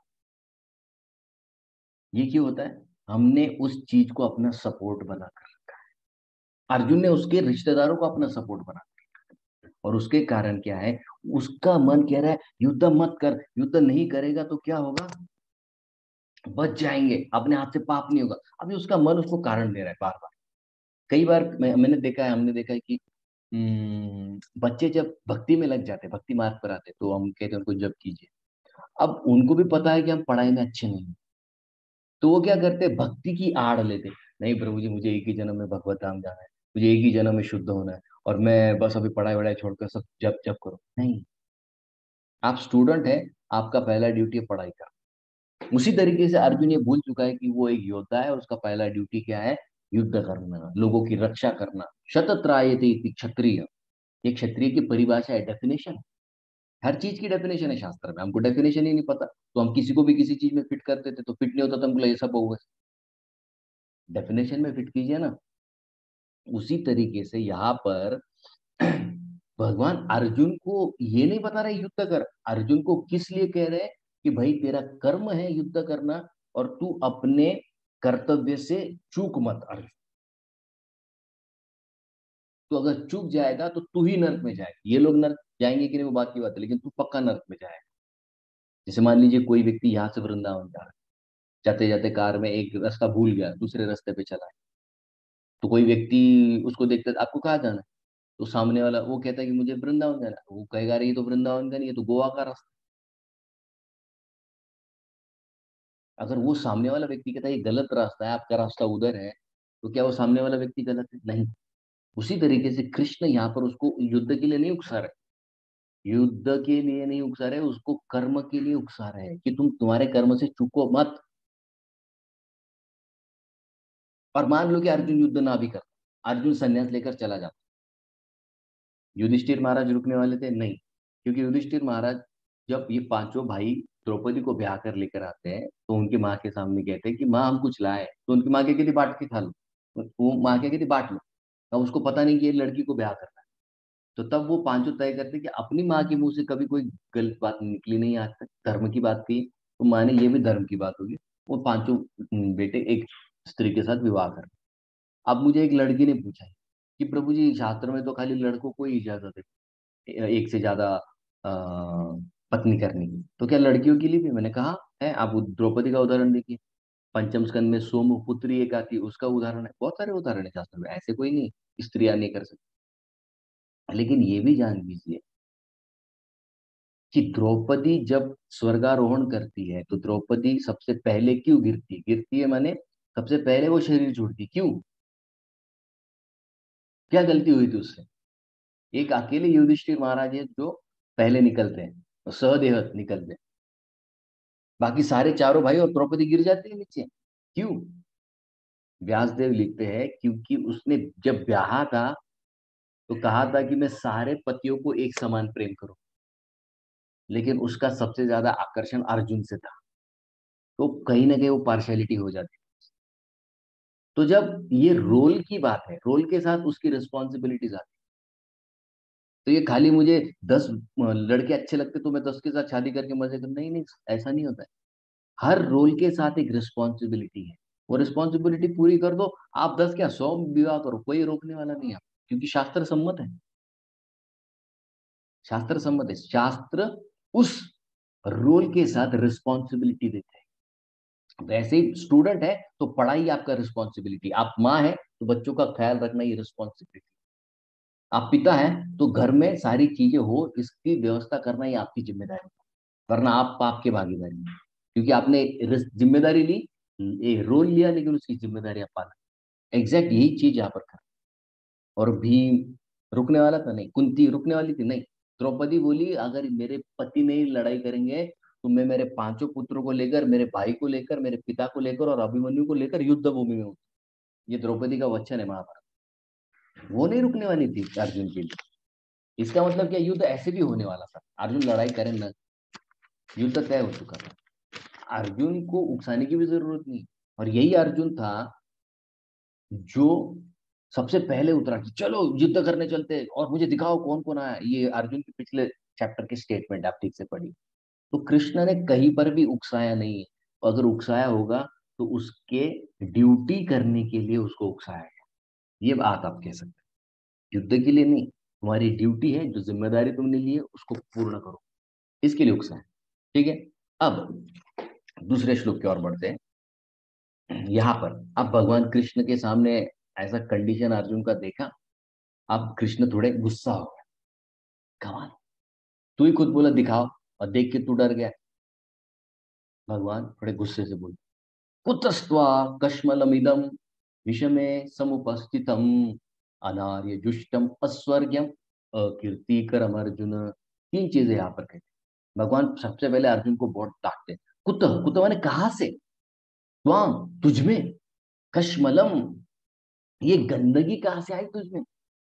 ये क्यों होता है? हमने उस चीज को अपना सपोर्ट बना कर रखा है। अर्जुन ने उसके रिश्तेदारों को अपना सपोर्ट बना, और उसके कारण क्या है, उसका मन कह रहा है युद्ध मत कर, युद्ध नहीं करेगा तो क्या होगा, बच जाएंगे, अपने हाथ से पाप नहीं होगा। अभी उसका मन उसको कारण दे रहा है बार बार। कई बार मैं, मैंने देखा है, हमने देखा है कि हम्म, बच्चे जब भक्ति में लग जाते, भक्ति मार्ग पर आते, तो हम कहते हैं उनको जब कीजिए। अब उनको भी पता है कि हम पढ़ाई में अच्छे नहीं हैं, तो वो क्या करते हैं, भक्ति की आड़ लेते, नहीं प्रभु जी मुझे एक ही जन्म में भगवत धाम जाना है, मुझे एक ही जन्म में शुद्ध होना है, और मैं बस अभी पढ़ाई वढ़ाई छोड़कर सब जब जब करो। नहीं, आप स्टूडेंट है, आपका पहला ड्यूटी है पढ़ाई का। उसी तरीके से अर्जुन ये भूल चुका है कि वो एक योद्धा है, उसका पहला ड्यूटी क्या है, युद्ध करना, लोगों की रक्षा करना। शतत्रायते इति क्षत्रिय, ये क्षत्रिय की परिभाषा है, डेफिनेशन। हर चीज की डेफिनेशन है शास्त्र में, हमको डेफिनेशन ही नहीं पता, तो हम किसी को भी किसी चीज में फिट करते थे, तो फिट नहीं होता तो हमको लगा ये सब होगा। डेफिनेशन में फिट कीजिए ना। उसी तरीके से यहाँ पर भगवान अर्जुन को ये नहीं बता रहे युद्ध कर, अर्जुन को किस लिए कह रहे हैं कि भाई तेरा कर्म है युद्ध करना, और तू अपने कर्तव्य से चूक मत अर्जुन। तो अगर चूक जाएगा तो तू ही नरक में जाएगा, ये लोग नरक जाएंगे कि नहीं वो बात की बात है, लेकिन तू पक्का नरक में जाएगा। जैसे मान लीजिए कोई व्यक्ति यहाँ से वृंदावन जा रहा है, जाते जाते कार में एक रास्ता भूल गया, दूसरे रास्ते पे चला है, तो कोई व्यक्ति उसको देखता है, आपको कहाँ जाना है, तो सामने वाला वो कहता है कि मुझे वृंदावन जाना है, वो कहेगा अरे ये तो वृंदावन का नहीं, ये तो गोवा का रास्ता। अगर वो सामने वाला व्यक्ति कहता है ये गलत रास्ता है, आपका रास्ता उधर है, तो क्या वो सामने वाला व्यक्ति गलत है? नहीं। उसी तरीके से कृष्ण यहाँ पर उसको युद्ध के लिए नहीं उकसा रहे, युद्ध के लिए नहीं उकसा रहे, उसको कर्म के लिए उकसा रहे हैं कि तुम तुम्हारे कर्म से चूको मत। और मान लो कि अर्जुन युद्ध ना भी कर, अर्जुन संन्यास लेकर चला जाता, युधिष्ठिर महाराज रुकने वाले थे? नहीं, क्योंकि युधिष्ठिर महाराज जब ये पांचों भाई द्रौपदी को ब्याह कर लेकर आते हैं, तो उनकी माँ के सामने कहते हैं कि माँ हम कुछ लाए, तो उनकी माँ क्या कहती, बांट के खा लो। वो माँ क्या कहती, बांट लो। अब उसको पता नहीं कि ये लड़की को ब्याह करना है, तो तब वो पांचों तय करते कि अपनी माँ के मुंह से कभी कोई गलत बात निकली नहीं आज तक, धर्म की बात कही, तो माँ ने ये भी धर्म की बात होगी। वो पांचों हम्म, बेटे एक स्त्री के साथ विवाह कर। अब मुझे एक लड़की ने पूछा है कि प्रभु जी शास्त्र में तो खाली लड़कों को ही इजाजत है एक से ज्यादा अ, पत्नी करने की, तो क्या लड़कियों के लिए भी? मैंने कहा है, आप द्रौपदी का उदाहरण देखिए, पंचम स्कंद में सोम पुत्री एक आती है, उसका उदाहरण है, बहुत सारे उदाहरण है शास्त्र में, ऐसे कोई नहीं स्त्रियां नहीं कर सकती। लेकिन ये भी जान लीजिए कि द्रौपदी जब स्वर्गारोहण करती है, तो द्रौपदी सबसे पहले क्यों गिरती है? गिरती है माने सबसे पहले वो शरीर छोड़ती, क्यों? क्या गलती हुई थी उससे? एक अकेले युधिष्ठिर महाराज है जो पहले निकलते हैं, तो सहदेव निकलते हैं, बाकी सारे चारों भाई और द्रौपदी गिर जाती है नीचे, क्यों? व्यासदेव लिखते हैं क्योंकि उसने जब ब्याहा था तो कहा था कि मैं सारे पतियों को एक समान प्रेम करूं, लेकिन उसका सबसे ज्यादा आकर्षण अर्जुन से था, तो कहीं ना कहीं वो पार्शियलिटी हो जाती। तो जब ये रोल की बात है, रोल के साथ उसकी रिस्पॉन्सिबिलिटीज आती, तो ये खाली मुझे दस लड़के अच्छे लगते तो मैं दस के साथ शादी करके मजे कर, नहीं नहीं, ऐसा नहीं होता है। हर रोल के साथ एक रिस्पॉन्सिबिलिटी है, वो रिस्पॉन्सिबिलिटी पूरी कर दो, आप दस क्या सौ विवाह करो, कोई रोकने वाला नहीं है, क्योंकि शास्त्र सम्मत है। शास्त्र सम्मत है, शास्त्र उस रोल के साथ रिस्पॉन्सिबिलिटी देते हैं। वैसे ही स्टूडेंट है तो पढ़ाई आपका रिस्पॉन्सिबिलिटी, आप माँ है तो बच्चों का ख्याल रखना ये रिस्पॉन्सिबिलिटी, आप पिता हैं तो घर में सारी चीजें हो इसकी व्यवस्था करना ये आपकी जिम्मेदारी, वरना आप पाप के भागीदारी हैं, क्योंकि आपने रिस- जिम्मेदारी ली, ये रोल लिया, लेकिन उसकी जिम्मेदारी आप पाला। एग्जैक्ट यही चीज यहाँ पर कर। और भीम रुकने वाला था? नहीं। कुंती रुकने वाली थी? नहीं। द्रौपदी बोली अगर मेरे पति नहीं लड़ाई करेंगे तो मैं मेरे पांचों पुत्रों को लेकर, मेरे भाई को लेकर, मेरे पिता को लेकर और अभिमन्यु को लेकर युद्ध भूमि में हूँ। ये द्रौपदी का वचन है महाभारत। वो नहीं रुकने वाली थी अर्जुन के लिए। इसका मतलब क्या, युद्ध ऐसे भी होने वाला था, अर्जुन लड़ाई करे न, युद्ध तय हो चुका था, अर्जुन को उकसाने की भी जरूरत नहीं। और यही अर्जुन था जो सबसे पहले उतरा कि चलो युद्ध करने चलते हैं, और मुझे दिखाओ कौन कौन आया। ये अर्जुन के पिछले चैप्टर की स्टेटमेंट आप ठीक से पढ़िए। तो कृष्ण ने कहीं पर भी उकसाया नहीं है, अगर उकसाया होगा तो उसके ड्यूटी करने के लिए उसको उकसाया है। ये बात आप कह सकते हैं। युद्ध के लिए नहीं, तुम्हारी ड्यूटी है, जो जिम्मेदारी तुमने ली है उसको पूर्ण करो, इसके लिए उकसाएं। ठीक है। अब दूसरे श्लोक की ओर बढ़ते हैं। यहाँ पर अब भगवान कृष्ण के सामने ऐसा कंडीशन अर्जुन का देखा, अब कृष्ण थोड़े गुस्सा हो गया। कमाल, तू ही खुद बोला दिखाओ, और देख के तू डर गया। भगवान थोड़े गुस्से से बोले, कुतस्त्वा कश्मलमिदं विषमे समुपस्थितम अनार्य जुष्टम अस्वर्ग्यम अकीर्तिकरम अर्जुन। तीन चीजें यहाँ पर कहते हैं। भगवान सबसे पहले अर्जुन को बहुत डांटते हैं। कुत, कुत माने कहां से, त्वाम तुझमें, कश्मलम ये गंदगी कहां से आई तुझमें,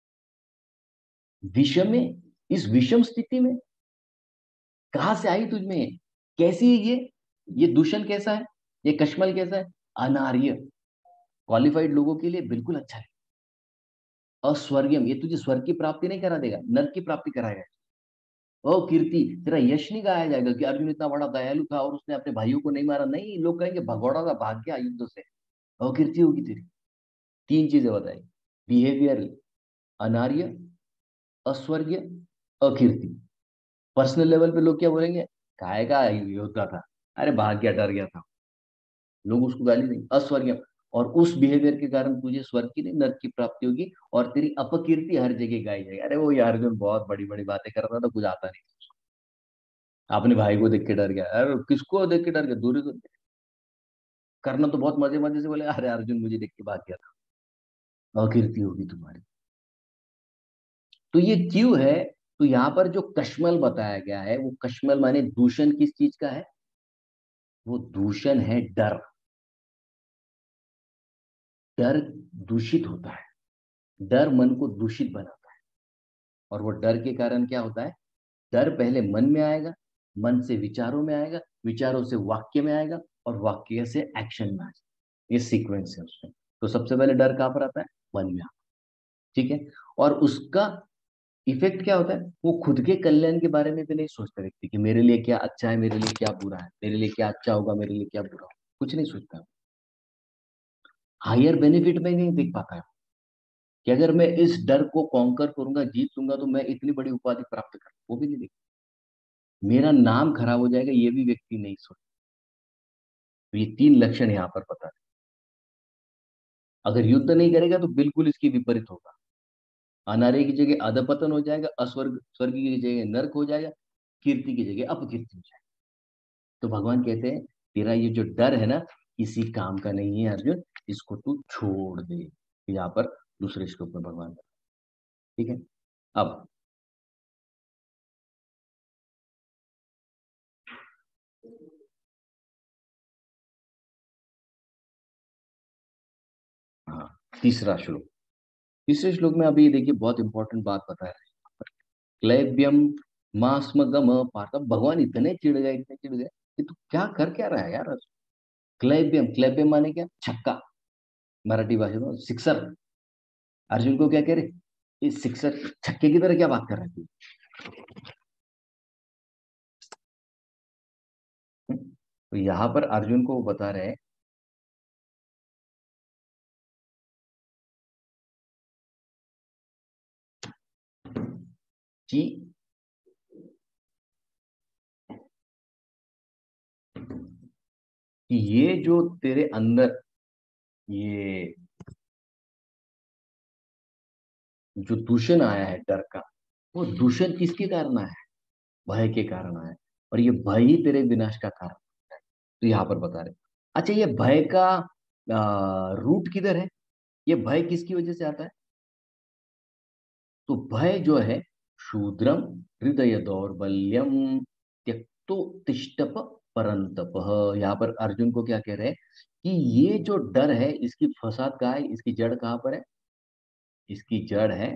विषम में इस विषम स्थिति में कहां से आई तुझमें, कैसी है ये ये दूषण कैसा है, ये कश्मल कैसा है, अनार्य, क्वालिफाइड लोगों के लिए बिल्कुल अच्छा है। अस्वर्गीयम ये तुझे स्वर्ग की प्राप्ति नहीं करा देगा, नर्क की प्राप्ति कराएगा। अकीर्ति तेरा यश नहीं गाया जाएगा कि अर्जुन इतना बड़ा दयालु था और उसने अपने भाइयों को नहीं मारा, नहीं, लोग कहेंगे भगौड़ा था भाग गया युद्ध से। अकीर्ति होगी तेरी। तीन चीजें बताई, बिहेवियर अनार्य, अस्वर्गीय, अकीर्ति। पर्सनल लेवल पे लोग क्या बोलेंगे, काय का योद्धा था, अरे भाग गया, डर गया था, लोग उसको गाली देंगे, अस्वर्गीय। और उस बिहेवियर के कारण तुझे स्वर्ग की नहीं नर्क की प्राप्ति होगी, और तेरी अपकीर्ति हर जगह गाई जाएगी, अरे वो यार अर्जुन बहुत बड़ी बड़ी बातें कर रहा था, कुछ आता नहीं, अपने भाई को देख के डर गया, अरे किसको देख के डर गया, दूरी को करना तो बहुत मजे मजे से बोले, अरे अर्जुन मुझे देख के भाग गया था, अकीर्ति होगी तुम्हारी। तो ये क्यों है, तो यहाँ पर जो कश्मल बताया गया है, वो कश्मल माने दूषण किस चीज का है, वो दूषण है डर। डर दूषित होता है, डर मन को दूषित बनाता है। और वो डर के कारण क्या होता है, डर पहले मन में आएगा, मन से विचारों में आएगा, विचारों से वाक्य में आएगा, और वाक्य से एक्शन में आ जाएगा। ये सीक्वेंस है उसमें। तो सबसे पहले डर कहाँ पर आता है, मन में आता है। ठीक है। और उसका इफेक्ट क्या होता है, वो खुद के कल्याण के बारे में भी नहीं सोचता व्यक्ति कि मेरे लिए क्या अच्छा है, मेरे लिए क्या बुरा है, मेरे लिए क्या अच्छा होगा, मेरे लिए क्या बुरा होगा, कुछ नहीं सोचता। हायर बेनिफिट में नहीं देख पाता है कि अगर मैं इस डर को कॉन्कर करूंगा, जीत लूंगा, तो मैं इतनी बड़ी उपाधि प्राप्त कर, वो भी नहीं देख। मेरा नाम खराब हो जाएगा, ये भी व्यक्ति नहीं सोचता। तो ये तीन लक्षण यहाँ पर पता है। अगर युद्ध नहीं करेगा तो बिल्कुल इसकी विपरीत होगा, अनार्य की जगह अधपतन हो जाएगा, अस्वर्ग स्वर्ग की जगह नर्क हो जाएगा, कीर्ति की जगह अपकीर्ति हो जाएगा। तो भगवान कहते हैं तेरा ये जो डर है ना, किसी काम का नहीं है अर्जुन, इसको तू छोड़ दे। यहाँ पर दूसरे श्लोक में भगवान बताते हैं। ठीक है। अब हाँ, तीसरा श्लोक। तीसरे श्लोक में अभी देखिए बहुत इंपॉर्टेंट बात बता रहे हैं। क्लैब्यम मास्म गम पार्थ, भगवान इतने चिढ़ गए, इतने चिढ़ गए कि तू क्या कर क्या रहा है यार। क्लैब्यम, क्लैब्यम माने क्या, छक्का, मराठी भाषा में सिक्सर। अर्जुन को क्या कह रहे, इस सिक्सर छक्के की तरह क्या बात कर रहे थे। तो यहाँ पर अर्जुन को वो बता रहे हैं कि कि ये जो तेरे अंदर ये जो दूषण आया है डर का, वो दूषण किसके कारण आया है, भय के कारण आया है। और ये भय ही तेरे विनाश का कारण है। तो यहाँ पर बता रहे, अच्छा ये भय का रूट किधर है, ये भय किसकी वजह से आता है, तो भय जो है, शूद्रम हृदय दौर्बल्यम त्यक्तो तिष्ठप परंतप। यहाँ पर अर्जुन को क्या कह रहे हैं कि ये जो डर है, इसकी फसाद कहाँ है, इसकी जड़ कहाँ पर है, इसकी जड़ है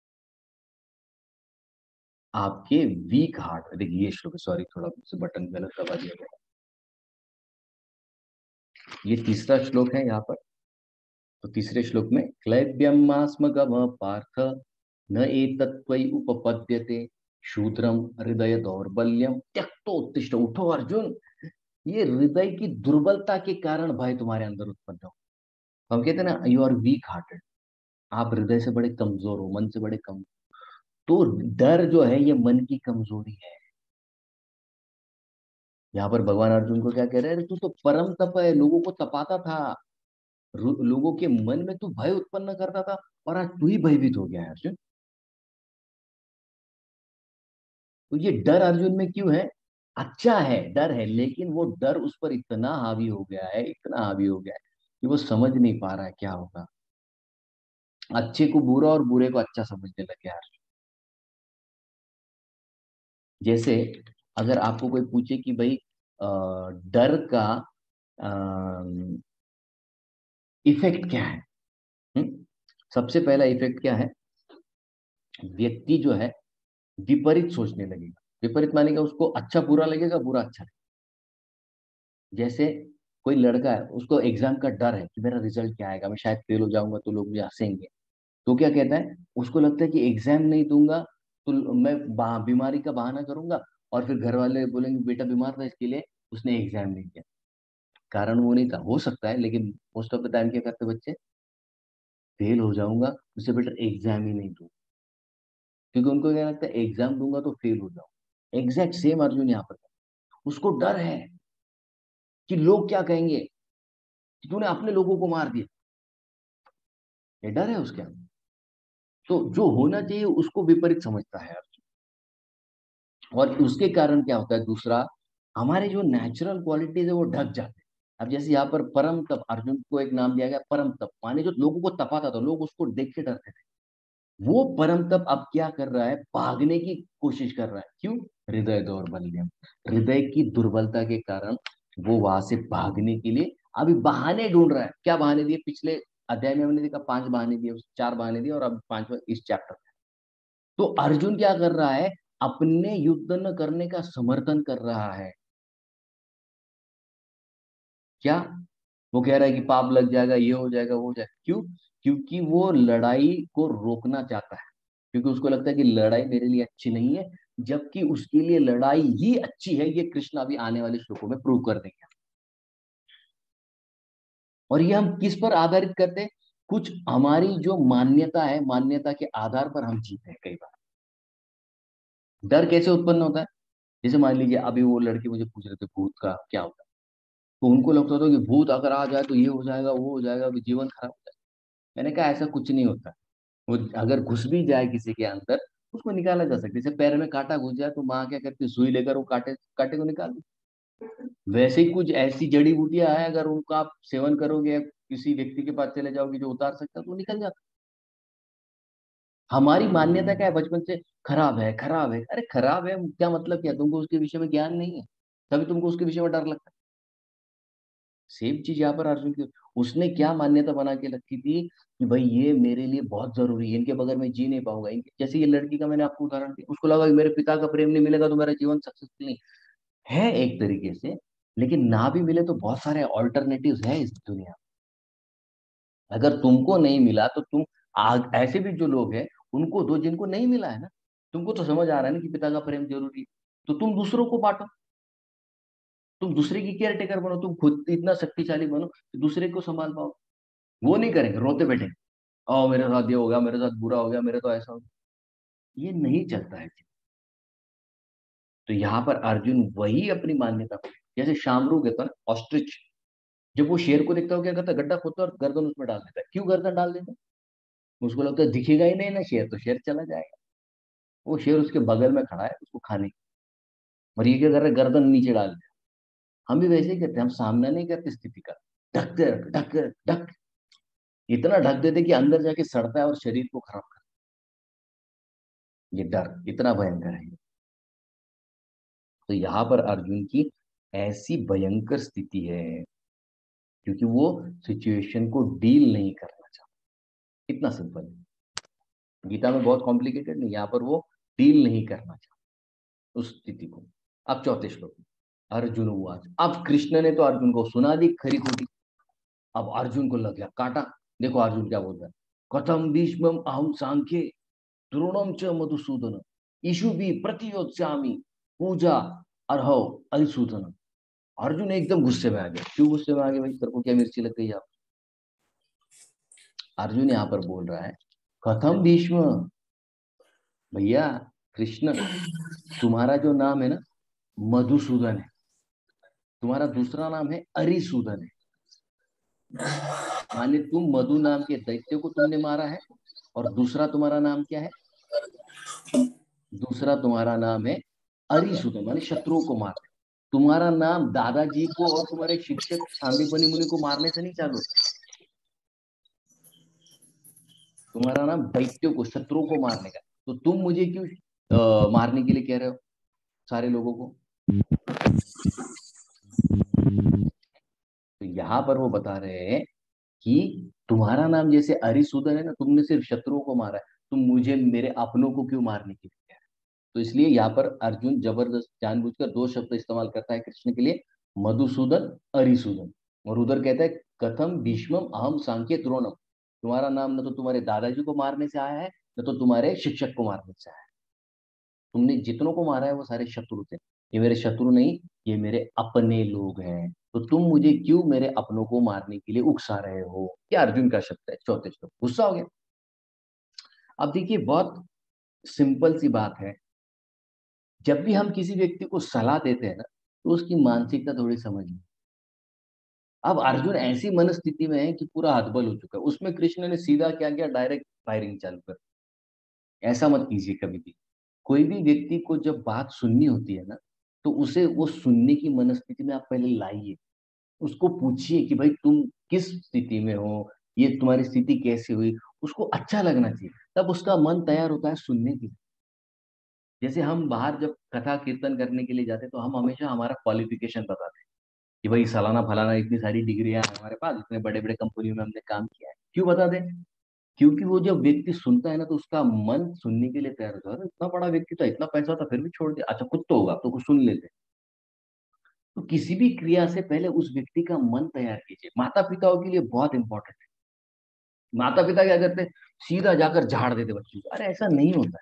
आपके वीक हार्ट। देखिए ये श्लोक, सॉरी थोड़ा से बटन गलत दबा दिया गया। ये तीसरा श्लोक है यहाँ पर। तो तीसरे श्लोक में क्लैब्यमास्म गम पार्थ न एतत्त्वयि उपपद्यते शूद्रम हृदय दौर्बल्यम त्यक्तोत्तिष्ठ, उठो अर्जुन, ये हृदय की दुर्बलता के कारण भय तुम्हारे अंदर उत्पन्न हो। हम कहते हैं ना, यू आर वीक हार्टेड, आप हृदय से बड़े कमजोर हो, मन से बड़े कम। तो डर जो है ये मन की कमजोरी है। यहाँ पर भगवान अर्जुन को क्या कह रहे हैं, अरे तू तो परम तप है, लोगों को तपाता था, रो- लोगों के मन में तू भय उत्पन्न करता था, और आज तू ही भयभीत हो गया है अर्जुन। तो ये डर अर्जुन में क्यों है? अच्छा है, डर है, लेकिन वो डर उस पर इतना हावी हो गया है, इतना हावी हो गया है कि वो समझ नहीं पा रहा है क्या होगा। अच्छे को बुरा और बुरे को अच्छा समझने लग गया है। जैसे अगर आपको कोई पूछे कि भाई अ, डर का इफेक्ट क्या है? हम्म? सबसे पहला इफेक्ट क्या है? व्यक्ति जो है विपरीत सोचने लगेगा। विपरीत मानेगा, उसको अच्छा बुरा लगेगा, बुरा अच्छा लगेगा। जैसे कोई लड़का है, उसको एग्जाम का डर है कि मेरा रिजल्ट क्या आएगा, मैं शायद फेल हो जाऊंगा तो लोग मुझे हंसेंगे। तो क्या कहता है, उसको लगता है कि एग्जाम नहीं दूंगा तो मैं बा- बीमारी का बहाना करूंगा, और फिर घर वाले बोलेंगे बेटा बीमार था इसके लिए उसने एग्जाम नहीं दिया। कारण वो नहीं था, हो सकता है, लेकिन मोस्ट ऑफ द टाइम क्या करते बच्चे, फेल हो जाऊंगा, उससे बेटर एग्जाम ही नहीं दूं। क्योंकि उनको क्या लगता है, एग्जाम दूंगा तो फेल हो जाऊंगा। एग्जैक्ट सेम अर्जुन यहाँ पर। उसको डर है कि लोग क्या कहेंगे, कि तूने अपने लोगों को मार दिया। ये डर है उसके अंदर। तो जो होना चाहिए उसको विपरीत समझता है अर्जुन। और उसके कारण क्या होता है, दूसरा, हमारे जो नेचुरल क्वालिटीज है वो ढक जाते हैं। अब जैसे यहाँ पर परम तप, अर्जुन को एक नाम दिया गया परम तप, माने जो लोगों को तपाता था, लोग उसको देख के डरते थे। वो परम तप अब क्या कर रहा है, भागने की कोशिश कर रहा है। क्यों? हृदय दौर्बल्य, हृदय की दुर्बलता के कारण वो वहां से भागने के लिए अभी बहाने ढूंढ रहा है। क्या बहाने दिए पिछले अध्याय में हमने देखा, पांच बहाने दिए, चार बहाने दिए, और अब पांचवा इस चैप्टर में। तो अर्जुन क्या कर रहा है, अपने युद्ध न करने का समर्थन कर रहा है। क्या? वो कह रहा है कि पाप लग जाएगा, ये हो जाएगा, वो हो जाएगा। क्यों? क्योंकि वो लड़ाई को रोकना चाहता है। क्योंकि उसको लगता है कि लड़ाई मेरे लिए अच्छी नहीं है, जबकि उसके लिए लड़ाई ही अच्छी है। ये कृष्ण अभी आने वाले श्लोकों में प्रूव कर देंगे। और ये हम किस पर आधारित करते हैं? कुछ हमारी जो मान्यता है, मान्यता के आधार पर हम जीते हैं कई बार। डर कैसे उत्पन्न होता है? जैसे मान लीजिए अभी वो लड़के मुझे पूछ रहे थे भूत का क्या होता है। तो उनको लगता था कि भूत अगर आ जाए तो ये हो जाएगा, वो हो जाएगा, अभी जीवन खराब हो जाएगा। मैंने कहा ऐसा कुछ नहीं होता। वो अगर घुस भी जाए किसी के अंदर, उसको निकाला जा सकता है। जैसे पैर में कांटा घुस जाए तो माँ क्या करती है, सुई लेकर वो कांटे कांटे को निकाल देती है। वैसे ही कुछ ऐसी जड़ी बूटियां हैं, अगर उनका आप सेवन करोगे या किसी व्यक्ति के पास चले जाओगे जो उतार सकता है, तो वो निकल जाता है। हमारी मान्यता क्या है बचपन से, खराब है, खराब है। अरे खराब है क्या मतलब, क्या तुमको उसके विषय में ज्ञान नहीं है, तभी तुमको उसके विषय में डर लगता है। सेम चीज यहाँ पर अर्जुन की, उसने क्या मान्यता बना के रखी थी कि भाई ये मेरे लिए बहुत जरूरी है, इनके बगैर मैं जी नहीं पाऊंगा। इनके जैसे ये लड़की का मैंने आपको उदाहरण दिया, उसको लगा कि मेरे पिता का प्रेम नहीं मिलेगा तो मेरा जीवन सक्सेसफुल नहीं है, एक तरीके से। लेकिन ना भी मिले तो बहुत सारे ऑल्टरनेटिव्स है इस दुनिया में। अगर तुमको नहीं मिला तो तुम आग, ऐसे भी जो लोग हैं उनको दो जिनको नहीं मिला है ना। तुमको तो समझ आ रहा है ना कि पिता का प्रेम जरूरी है, तो तुम दूसरों को बांटो। तुम दूसरे की केयर टेकर बनो, तुम खुद इतना शक्तिशाली बनो कि दूसरे को संभाल पाओ। वो नहीं करेंगे, रोते बैठेंगे, ओ मेरे साथ ये हो गया, मेरे साथ बुरा हो गया, मेरे तो ऐसा हो गया। ये नहीं चलता है। तो यहाँ पर अर्जुन वही अपनी मान्यता को, जैसे शामरू कहता है ऑस्ट्रिच, जब वो शेर को देखता है वो क्या करता है, गड्ढा खोदता है और गर्दन उसमें डाल देता है। क्यों गर्दन डाल देता है? उसको लगता है दिखेगा ही नहीं ना शेर, तो शेर चला जाएगा। वो शेर उसके बगल में खड़ा है उसको खाने के। और ये क्या कर रहा है, गर्दन नीचे डाल दिया। हम भी वैसे ही करते हैं, हम सामना नहीं करते स्थिति का, ढकते ढक ढक, इतना ढक देते कि अंदर जाके सड़ता है और शरीर को खराब करता है। ये डर इतना भयंकर है। तो यहाँ पर अर्जुन की ऐसी भयंकर स्थिति है, क्योंकि वो सिचुएशन को डील नहीं करना चाहता। इतना सिंपल है। गीता में बहुत कॉम्प्लिकेटेड नहीं, यहाँ पर वो डील नहीं करना चाहता उस स्थिति को। अब चौथे श्लोक में, अर्जुन हुआ, अब कृष्ण ने तो अर्जुन को सुना दी खरी खोटी। अब अर्जुन को लग गया कांटा। देखो अर्जुन क्या बोलता है, कथम भीष्मम अहम सांख्ये द्रोणम च मधुसूदन ईशु भी प्रतियोत्स्यामि पूजा अर्हो अरिसूदन। अर्जुन एकदम गुस्से में आ गया। क्यों गुस्से में आ गया भाई, तेरे को क्या मिर्ची लग गई आप? अर्जुन यहाँ पर बोल रहा है कथम भीष्म, भैया कृष्ण, तुम्हारा जो नाम है ना मधुसूदन है, तुम्हारा दूसरा नाम है अरिसूदन है। माने तुम मधु नाम के दैत्य को तुमने मारा है, और दूसरा तुम्हारा नाम क्या है? दूसरा तुम्हारा नाम है अरिसूदन, माने शत्रुओं को मारना। तुम्हारा नाम दादाजी को और तुम्हारे शिक्षक सांदीपनि मुनि को मारने से नहीं चालू है। तुम्हारा नाम दैत्यों को, शत्रुओं को मारने का। तो तुम मुझे क्यों अ, मारने के लिए कह रहे हो सारे लोगों को? तो यहाँ पर वो बता रहे हैं कि तुम्हारा नाम जैसे अरिसूदन है ना, तुमने सिर्फ शत्रुओं को मारा है, तुम मुझे मेरे अपनों को क्यों मारने के लिए कह रहे हो? तो इसलिए यहाँ पर अर्जुन जबरदस्त जानबूझकर दो शब्द इस्तेमाल करता है कृष्ण के लिए, मधुसूदन, अरिसूदन। और उधर कहता है कथम भीष्मम अहम सांख्य द्रोणम, तुम्हारा नाम न तो तुम्हारे दादाजी को मारने से आया है, न तो तुम्हारे शिक्षक को मारने से आया है। तुमने जितनों को मारा है वो सारे शत्रु थे। ये मेरे शत्रु नहीं, ये मेरे अपने लोग हैं। तो तुम मुझे क्यों मेरे अपनों को मारने के लिए उकसा रहे हो? क्या अर्जुन का शब्द है, चौथे श्लोक। गुस्सा हो गया। अब देखिए, बहुत सिंपल सी बात है। जब भी हम किसी व्यक्ति को सलाह देते हैं ना, तो उसकी मानसिकता थोड़ी समझिए। अब अर्जुन ऐसी मनस्थिति में है कि पूरा हतबल हो चुका है। उसमें कृष्ण ने सीधा क्या किया, डायरेक्ट फायरिंग चालू कर। ऐसा मत कीजिए कभी भी। कोई भी व्यक्ति को जब बात सुननी होती है ना, तो उसे वो सुनने की मनस्थिति में आप पहले लाइए। उसको पूछिए कि भाई तुम किस स्थिति में हो, ये तुम्हारी स्थिति कैसे हुई। उसको अच्छा लगना चाहिए, तब उसका मन तैयार होता है सुनने के लिए। जैसे हम बाहर जब कथा कीर्तन करने के लिए जाते हैं, तो हम हमेशा हमारा क्वालिफिकेशन बताते हैं कि भाई सलाना फलाना इतनी सारी डिग्रियां हैं हमारे पास, इतने बड़े बड़े कंपनियों में हमने काम किया है। क्यों बता दें? क्योंकि वो जब व्यक्ति सुनता है ना, तो उसका मन सुनने के लिए तैयार होता है। अरे इतना बड़ा व्यक्ति था, इतना पैसा था, फिर भी छोड़ दिया, अच्छा कुछ तो होगा, तो कुछ सुन लेते। तो किसी भी क्रिया से पहले उस व्यक्ति का मन तैयार कीजिए। माता पिताओं के लिए बहुत इंपॉर्टेंट है। माता पिता क्या करते हैं, सीधा जाकर झाड़ देते बच्चों को। अरे ऐसा नहीं होता है।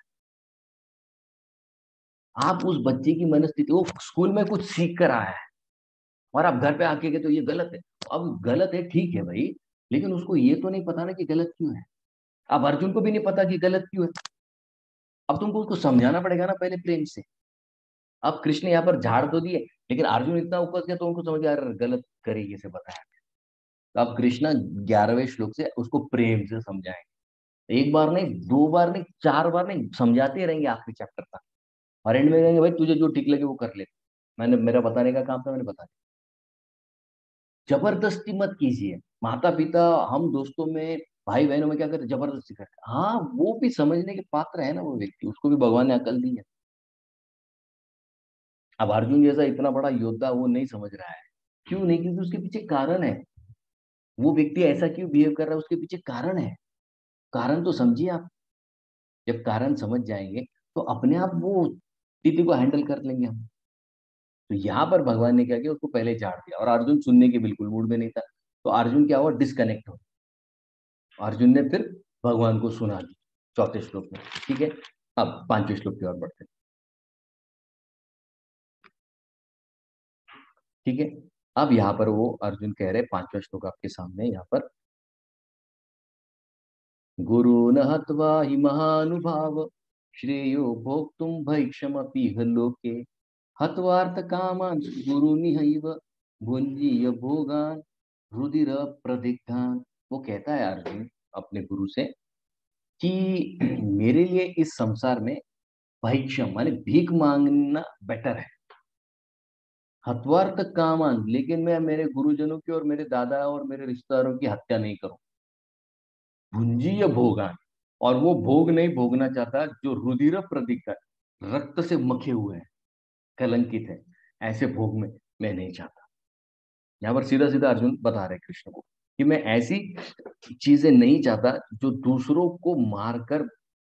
आप उस बच्चे की मनस्थिति, वो स्कूल में कुछ सीख कर आया है, और आप घर पे आके के तो ये गलत है। अब गलत है ठीक है भाई, लेकिन उसको ये तो नहीं पता ना कि गलत क्यों है। अब अर्जुन को भी नहीं पता कि गलत क्यों है। अब तुमको उसको समझाना पड़ेगा ना पहले प्रेम से। अब कृष्ण यहाँ पर झाड़ तो दिए, लेकिन अर्जुन इतना उपज गया तो उनको समझ गया, यार गलत तरीके से बताया। तो अब कृष्ण ग्यारहवें श्लोक से उसको प्रेम से समझाएंगे। एक बार नहीं, दो बार नहीं, चार बार नहीं, समझाते रहेंगे आखिरी चैप्टर तक। और एंड में कहेंगे भाई तुझे जो ठीक लगे वो कर ले, मैंने मेरा बताने का काम था, मैंने बता दिया। जबरदस्ती मत कीजिए। माता पिता, हम दोस्तों में, भाई बहनों में क्या करते, जबरदस्ती करते। हाँ, वो भी समझने के पात्र है ना वो व्यक्ति, उसको भी भगवान ने अकल दी है। अब अर्जुन जैसा इतना बड़ा योद्धा वो नहीं समझ रहा है। क्यों नहीं? क्योंकि उसके पीछे कारण है। वो व्यक्ति ऐसा क्यों बिहेव कर रहा है, उसके पीछे कारण है। कारण तो समझिए आप। जब कारण समझ जाएंगे, तो अपने आप वो स्थिति को हैंडल कर लेंगे हम। तो यहाँ पर भगवान ने क्या किया, उसको पहले झाड़ दिया, और अर्जुन सुनने के बिल्कुल मूड में नहीं था। तो अर्जुन क्या हुआ, डिस्कनेक्ट हो। अर्जुन ने फिर भगवान को सुना दी चौथे श्लोक में। ठीक है, अब पांचवें श्लोक की ओर बढ़ते हैं। ठीक है, अब यहाँ पर वो अर्जुन कह रहे, पांचवा श्लोक आपके सामने यहाँ पर, गुरुन् हत्वा हि महानुभाव श्रेयो भोक्तुं भैक्षमपीह लोके हत्वार्थ कामान् गुरुनिहैव भुञ्जीय भोगान् रुधिर प्रदिग्धान। वो कहता है अर्जुन अपने गुरु से कि मेरे लिए इस संसार में भैक्षम माने भीख मांगना बेटर है। हत्वार्थ कामान, लेकिन मैं मेरे गुरुजनों की और मेरे दादा और मेरे रिश्तेदारों की हत्या नहीं करूं। भुंजीय भोगान, और वो भोग नहीं भोगना चाहता जो रुधिर प्रदीक है, रक्त से मखे हुए हैं, कलंकित है। ऐसे भोग में मैं नहीं चाहता। यहाँ पर सीधा सीधा अर्जुन बता रहे कृष्ण को कि मैं ऐसी चीजें नहीं चाहता जो दूसरों को मारकर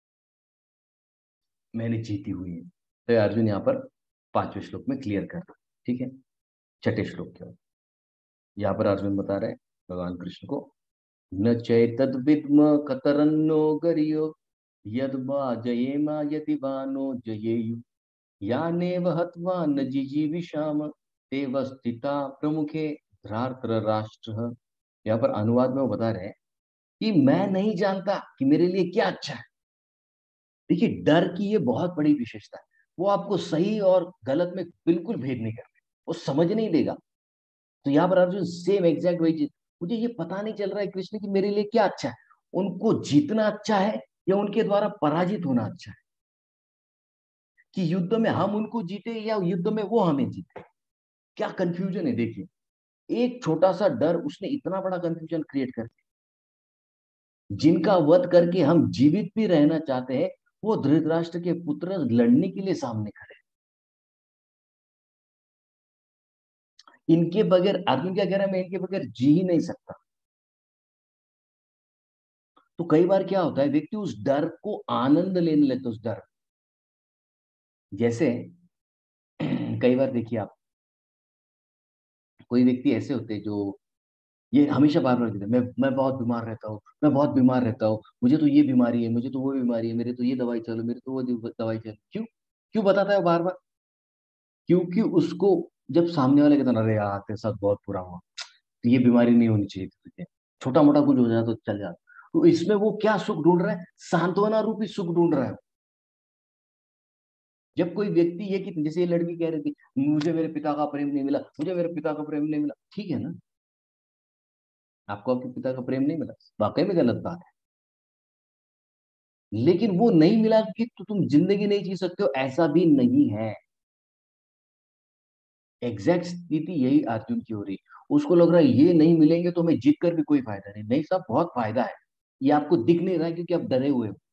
मैंने जीती हुई है। तो अर्जुन यहाँ पर पांचवें श्लोक में क्लियर कर रहा है। ठीक है, छठे श्लोक के, यहाँ पर अर्जुन बता रहे हैं भगवान कृष्ण को, न चैतद विद्म कतरन्नो गरियो यद वा जयेमा यदि वानो जयेयु यानेव हत्वा न जिजीविषाम तेव स्थिता प्रमुखे धरार्त्र राष्ट्र। यहाँ पर अनुवाद में वो बता रहे हैं कि मैं नहीं जानता कि मेरे लिए क्या अच्छा है। देखिए, डर की ये बहुत बड़ी विशेषता है, वो आपको सही और गलत में बिल्कुल भेद नहीं करता, वो समझ नहीं देगा। तो यहाँ पर अर्जुन सेम एग्जैक्ट वही चीज, मुझे ये पता नहीं चल रहा है कृष्ण की मेरे लिए क्या अच्छा है, उनको जीतना अच्छा है या उनके द्वारा पराजित होना अच्छा है, कि युद्ध में हम उनको जीते या युद्ध में वो हमें जीते। क्या कंफ्यूजन है देखिए, एक छोटा सा डर उसने इतना बड़ा कंफ्यूजन क्रिएट कर दिया। जिनका वध करके हम जीवित भी रहना चाहते हैं, वो धृतराष्ट्र के पुत्र लड़ने के लिए सामने खड़े हैं। इनके बगैर, अर्जुन क्या कह रहा है, मैं इनके बगैर जी ही नहीं सकता। तो कई बार क्या होता है, व्यक्ति उस डर को आनंद लेने लगता है, उस डर। जैसे कई बार देखिए आप, कोई व्यक्ति ऐसे होते हैं जो ये हमेशा बार बार कहते हैं, मैं मैं बहुत बीमार रहता हूँ, मैं बहुत बीमार रहता हूँ, मुझे तो ये बीमारी है, मुझे तो वो बीमारी है, मेरे तो ये दवाई चलो, मेरे तो वो दि- दवाई चलो। क्यों क्यों बताता है बार बार? क्योंकि उसको जब सामने वाले कहता है, अरे यार तेरे साथ बहुत बुरा हुआ, तो ये बीमारी नहीं होनी चाहिए थी तुझे, छोटा मोटा कुछ हो जाए तो चल जा, तो इसमें वो क्या सुख ढूंढ रहा है? सांत्वना रूपी सुख ढूंढ रहा है। जब कोई व्यक्ति ये कि जैसे ये लड़की कह रही थी, मुझे मेरे पिता का प्रेम नहीं मिला, मुझे मेरे पिता का प्रेम नहीं मिला, ठीक है ना, आपको आपके पिता का प्रेम नहीं मिला, वाकई में गलत बात है। लेकिन वो नहीं मिला कि तो तुम जिंदगी नहीं जी सकते हो, ऐसा भी नहीं है। एग्जैक्ट स्थिति यही अर्जुन की हो रही है। उसको लग रहा है ये नहीं मिलेंगे तो हमें जीत कर भी कोई फायदा नहीं। नहीं साहब, बहुत फायदा है, ये आपको दिख नहीं रहा है क्योंकि आप डरे हुए हो।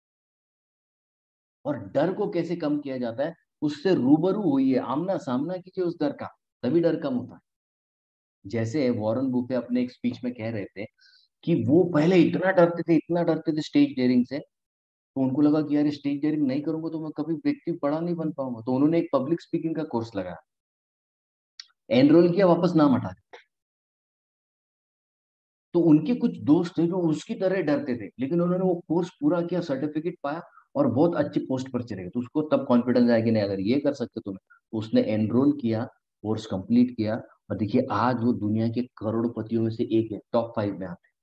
और डर को कैसे कम किया जाता है? उससे रूबरू हुई है, आमना सामना कीजिए उस डर का, तभी डर कम होता है। जैसे वॉरेन बुफे अपने एक स्पीच में कह रहे थे कि वो पहले इतना डरते थे, इतना डरते थे स्टेज डेयरिंग से, तो उनको लगा कि यार स्टेज डेयरिंग नहीं करूंगा तो मैं कभी व्यक्ति बड़ा नहीं बन पाऊंगा, तो उन्होंने एक पब्लिक स्पीकिंग का कोर्स लगाया, एनरोल किया, वापस नाम हटा दिया। तो उनके कुछ दोस्त थे जो उसकी तरह डरते थे, लेकिन उन्होंने वो कोर्स पूरा किया, सर्टिफिकेट पाया और बहुत अच्छी पोस्ट पर चले गए। तो उसको तब कॉन्फिडेंस आया कि नहीं, अगर ये कर सकते तुम्हें, तो उसने एनरोल किया, कोर्स कंप्लीट किया, और देखिए आज वो दुनिया के करोड़पतियों में से एक है, टॉप फाइव में आते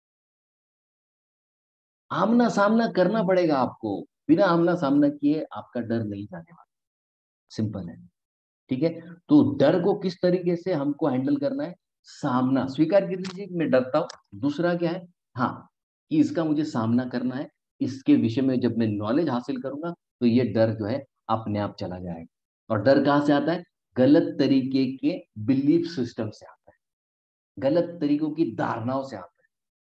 हैं। आमना सामना करना पड़ेगा आपको, बिना आमना सामना किए आपका डर नहीं जाने वाला। सिंपल है। ठीक है। तो डर को किस तरीके से हमको हैंडल करना है? सामना स्वीकार कर लीजिए कि मैं डरता हूं। दूसरा क्या है? हाँ, कि इसका मुझे सामना करना है, इसके विषय में जब मैं नॉलेज हासिल करूंगा तो ये डर जो है अपने आप चला जाएगा। और डर कहाँ से आता है? गलत तरीके के बिलीफ सिस्टम से आता है, गलत तरीकों की धारणाओं से आता है।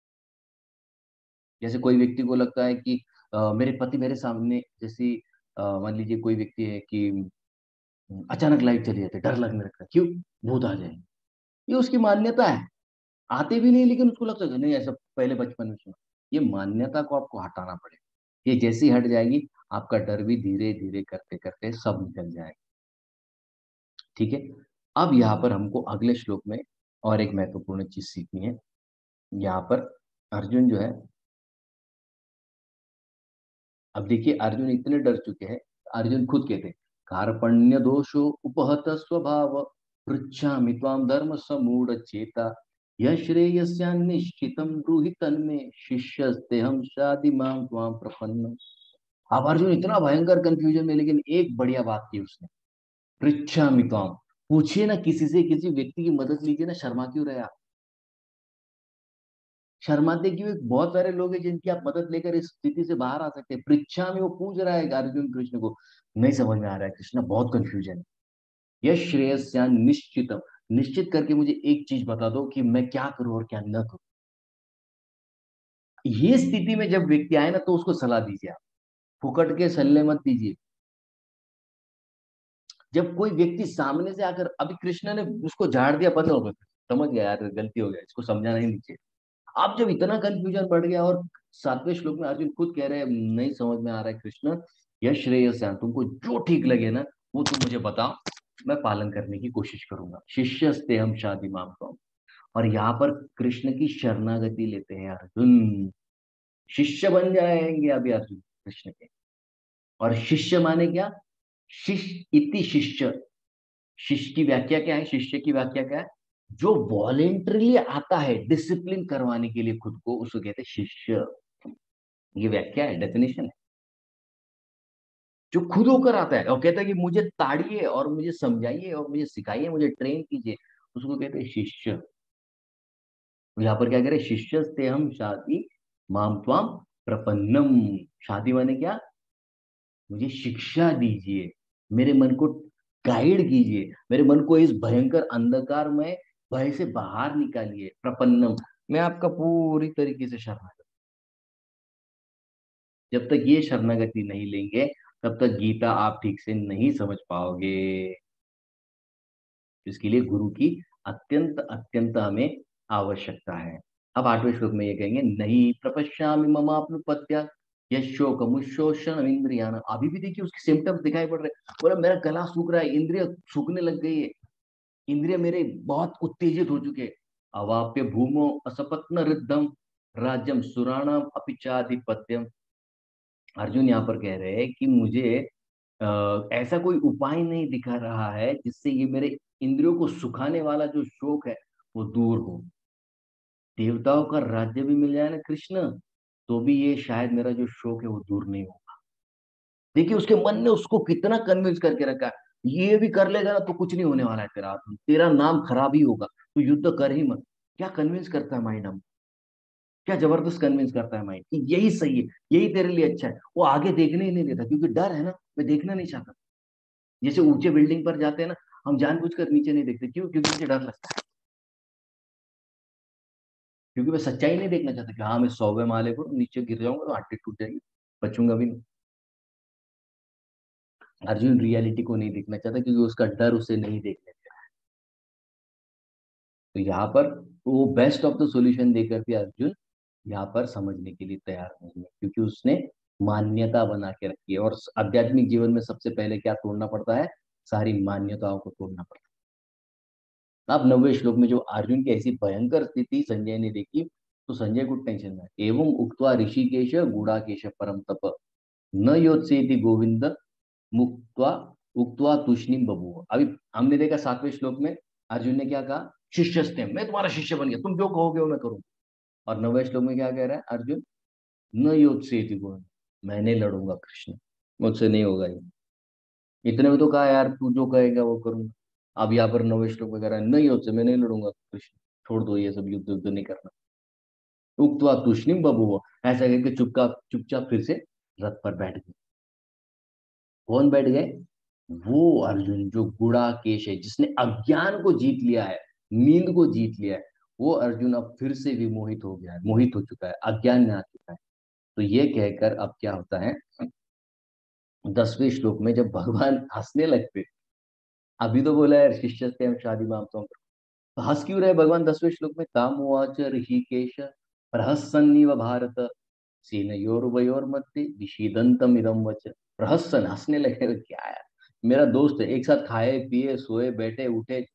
जैसे कोई व्यक्ति को लगता है कि अ, मेरे पति मेरे सामने, जैसे अ, मान लीजिए कोई व्यक्ति है कि अचानक लाइट चली जाती है, डर लगने लगता है, क्यों? भूत आ जाएंगे। ये उसकी मान्यता है, आते भी नहीं, लेकिन उसको लगता है कि नहीं, ऐसा पहले बचपन में सुना। ये मान्यता को आपको हटाना पड़ेगा। ये जैसी हट जाएगी, आपका डर भी धीरे धीरे करते करते सब निकल जाएगा। ठीक है। अब यहाँ पर हमको अगले श्लोक में और एक महत्वपूर्ण चीज सीखनी है। यहाँ पर अर्जुन जो है, अब देखिए अर्जुन इतने डर चुके हैं, अर्जुन खुद कहते हैं, कार्पण्य दोषो उपहत स्वभाव, पृच्छामि त्वाम धर्म समूढ़ चेता, यह श्रेयस्यान्निश्चितम ब्रूहि तन्मे, शिष्यस्ते हम शादि माम त्वाम प्रपन्न। अब अर्जुन इतना भयंकर कंफ्यूजन में, लेकिन एक बढ़िया बात की उसने, पृच्छामि त्वाम, पूछिए ना किसी से, किसी व्यक्ति की मदद लीजिए ना, शर्मा क्यों रहे आप? शर्माते क्यों? बहुत सारे लोग हैं जिनकी आप मदद लेकर इस स्थिति से बाहर आ सकते हैं। परीक्षा में वो पूछ रहा है अर्जुन कृष्ण को, नहीं समझ में आ रहा है कृष्ण, बहुत कंफ्यूजन है। यह श्रेयस्यान निश्चितम, निश्चित करके मुझे एक चीज बता दो कि मैं क्या करूं और क्या न करूं। ये स्थिति में जब व्यक्ति आए ना, तो उसको सलाह दीजिए आप, फुकट के सल्ले मत दीजिए। जब कोई व्यक्ति सामने से आकर, अभी कृष्ण ने उसको झाड़ दिया, पता होगा, समझ गया यार गलती हो गया, इसको समझाना ही नहीं चाहिए। अब जब इतना कंफ्यूजन बढ़ गया, और सातवें श्लोक में अर्जुन खुद कह रहे हैं, नहीं समझ में आ रहा है कृष्ण, यह श्रेयस्यान, तुमको जो ठीक लगे ना वो तुम मुझे बताओ, मैं पालन करने की कोशिश करूंगा। शिष्यस्ते हम शादी माम। और यहाँ पर कृष्ण की शरणागति लेते हैं अर्जुन, शिष्य बन जाएंगे अभी अर्जुन कृष्ण के। और शिष्य माने क्या? शिष्य इति शिष्य, शिष्य की व्याख्या क्या है? शिष्य की व्याख्या क्या है? जो वॉलेंटरीली आता है डिसिप्लिन करवाने के लिए खुद को, उसको कहते हैं शिष्य। ये व्याख्या है, डेफिनेशन है। जो खुद होकर आता है और कहता है कि मुझे ताड़िए और मुझे समझाइए और मुझे सिखाइए, मुझे ट्रेन कीजिए, उसको कहते हैं शिष्य। तो यहाँ पर क्या कह रहे हैं, शिष्यस्ते हम शादी माम त्वाम प्रपन्नम। शादी माने क्या, मुझे शिक्षा दीजिए, मेरे मन को गाइड कीजिए, मेरे मन को इस भयंकर अंधकार में भय से बाहर निकालिए। प्रपन्नम, मैं आपका पूरी तरीके से शरणागत। जब तक ये शरणागति नहीं लेंगे तब तक गीता आप ठीक से नहीं समझ पाओगे। इसके लिए गुरु की अत्यंत अत्यंत हमें आवश्यकता है। अब आठवें श्लोक में ये कहेंगे, नहीं प्रपश्यामि ममाप्नुपत्या यशोकमुशोषण इंद्रियान। अभी भी देखिए उसके सिम्टम्स दिखाई पड़ रहे हैं। बोला मेरा गला सूख रहा है, इंद्रिय सूखने लग गई है, इंद्रिय मेरे बहुत उत्तेजित हो चुके हैं। अवाप्य भूमो असपत्न रिद्धम राज्यम सुराणाम अपिचाधिपत्यम। अर्जुन यहाँ पर कह रहे हैं कि मुझे अ, ऐसा कोई उपाय नहीं दिखा रहा है जिससे ये मेरे इंद्रियों को सुखाने वाला जो शोक है वो दूर हो। देवताओं का राज्य भी मिल जाए ना कृष्ण, तो भी ये शायद मेरा जो शोक है वो दूर नहीं हो। देखिए उसके मन ने उसको कितना कन्विंस करके रखा है, ये भी कर लेगा ना तो कुछ नहीं होने वाला है तेरा, तेरा नाम खराब ही होगा, तो युद्ध कर ही मत। क्या कन्विंस करता है माइंड हम, क्या जबरदस्त कन्विंस करता है माइंड कि यही सही है, यही तेरे लिए अच्छा है। वो आगे देखने ही नहीं देता क्योंकि डर है ना, मैं देखना नहीं चाहता। जैसे ऊंचे बिल्डिंग पर जाते हैं ना, हम जानबूझकर नीचे नहीं देखते, क्यों? क्योंकि मुझे डर लगता है, क्योंकि मैं सच्चाई नहीं देखना चाहता कि हाँ मैं सौवे माले पर हूँ, नीचे गिर जाऊंगा तो हड्डी टूट जाएगी, बचूंगा भी नहीं। अर्जुन रियलिटी को नहीं देखना चाहता क्योंकि उसका डर उसे नहीं देखने देता। तो यहाँ पर वो बेस्ट ऑफ द सॉल्यूशन देकर भी अर्जुन यहाँ पर समझने के लिए तैयार नहीं है, क्योंकि उसने मान्यता बना के रखी है। और आध्यात्मिक जीवन में सबसे पहले क्या तोड़ना पड़ता है, सारी मान्यताओं को तोड़ना पड़ता है। अब नौवे श्लोक में जो अर्जुन की ऐसी भयंकर स्थिति संजय ने देखी, तो संजय को टेंशन में, एवं उक्त्वा ऋषिकेश गुड़ाकेश परम तप न योत्सेति गोविंद मुक्त्वा उक्त्वा तूष्णीम बभूव। अभी हमने देखा सातवें श्लोक में अर्जुन ने क्या कहा, शिष्यस्ते, मैं तुम्हारा शिष्य बन गया, तुम जो कहोगे वो मैं करूंगा। और नौवे श्लोक में क्या कह रहा है अर्जुन, न योत्सेति गोविंद, मैं नहीं लड़ूंगा कृष्ण, मुझसे नहीं होगा ये। इतने में तो कहा यार तू जो कहेगा वो करूंगा। अब यहाँ पर नौवे श्लोक में कह रहा है नहीं योत्से, मैं नहीं लड़ूंगा कृष्ण, छोड़ दो ये सब, युद्ध युद्ध नहीं करना। उक्त्वा तूष्णीम बभूव, ऐसा करके चुपचाप चुपचाप फिर से रथ पर बैठ गए। कौन बैठ गए, वो अर्जुन जो गुड़ाकेश है, जिसने अज्ञान को जीत लिया है, नींद को जीत लिया है। वो अर्जुन अब फिर से विमोहित हो गया है, मोहित हो चुका है, अज्ञान में आ चुका है। तो ये कहकर अब क्या होता है, दसवें श्लोक में जब भगवान हंसने लगते, अभी तो बोला है शिष्य से हम शादी मांगता हूँ, तो हंस क्यों रहे भगवान दसवें श्लोक में, तामुवाच ऋषिकेश प्रहसन्निव भारत सेनयोर्वयोर मध्य विषीदंतम इदम वच। प्रहसन, हंसने लगे, क्या है, मेरा दोस्त है, एक साथ खाए पिए सोए बैठे उठे,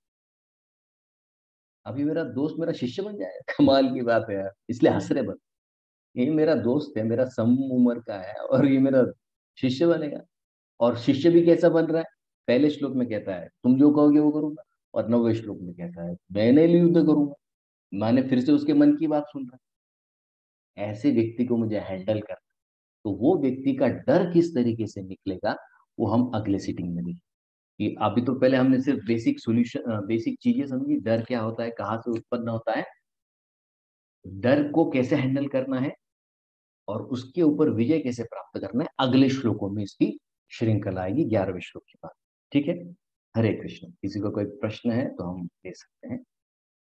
अभी मेरा दोस्त मेरा शिष्य बन जाए, कमाल की बात है यार, इसलिए हंस रहे बन। ये मेरा दोस्त है, मेरा सम उम्र का है, और ये मेरा शिष्य बनेगा। और शिष्य भी कैसा बन रहा है, पहले श्लोक में कहता है तुम जो कहोगे वो करूंगा, और नौवे श्लोक में कहता है मैं नहीं युद्ध करूंगा। मैंने फिर से उसके मन की बात सुन रहा है, ऐसे व्यक्ति को मुझे हैंडल करना। तो वो व्यक्ति का डर किस तरीके से निकलेगा, वो हम अगले सीटिंग में देखेंगे। कि अभी तो पहले हमने सिर्फ बेसिक सॉल्यूशन, बेसिक चीजें समझी, डर क्या होता है, कहाँ से उत्पन्न होता है, डर को कैसे हैंडल करना है, और उसके ऊपर विजय कैसे प्राप्त करना है, अगले श्लोकों में इसकी श्रृंखला आएगी ग्यारहवें श्लोक के बाद। ठीक है, हरे कृष्ण। किसी को कोई प्रश्न है तो हम ले सकते हैं।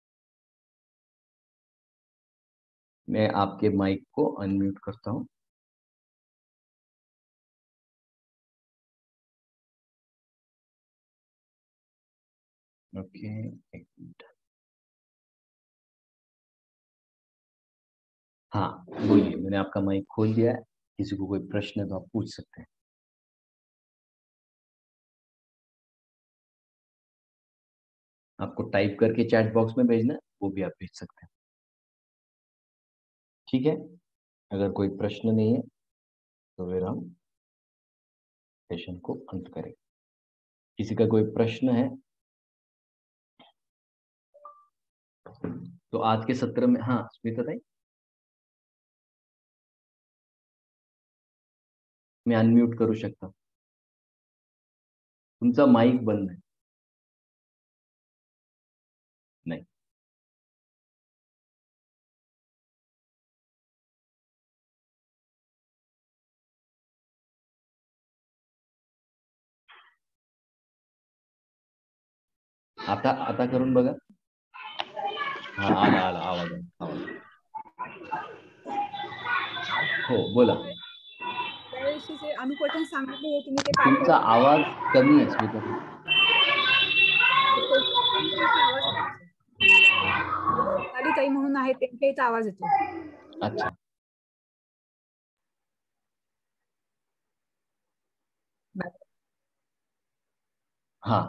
मैं आपके माइक को अनम्यूट करता हूँ। ओके, एक मिनट। हाँ बोलिए, मैंने आपका माइक खोल दिया है, किसी को कोई प्रश्न है तो आप पूछ सकते हैं। आपको टाइप करके चैट बॉक्स में भेजना है, वो भी आप भेज सकते हैं। ठीक है, अगर कोई प्रश्न नहीं है तो फिर हम सेशन को अंत करें। किसी का कोई प्रश्न है? तो आज के सत्र में, हाँ स्मिता ताई, मी अनम्यूट करू शकता, तुमचा माईक बंद आहे. नाही. आता आता करून बघा. हा आला आला आवाज आला, आवाज. हो बोला. त्यावेळी जे अनुपठन सांगितले तुम्ही ते तुमचा आवाज कमी आहे स्मिता ताई. ताई ताई म्हणून आहे त्यांच्या इथं आवाज येतो. अच्छा. हा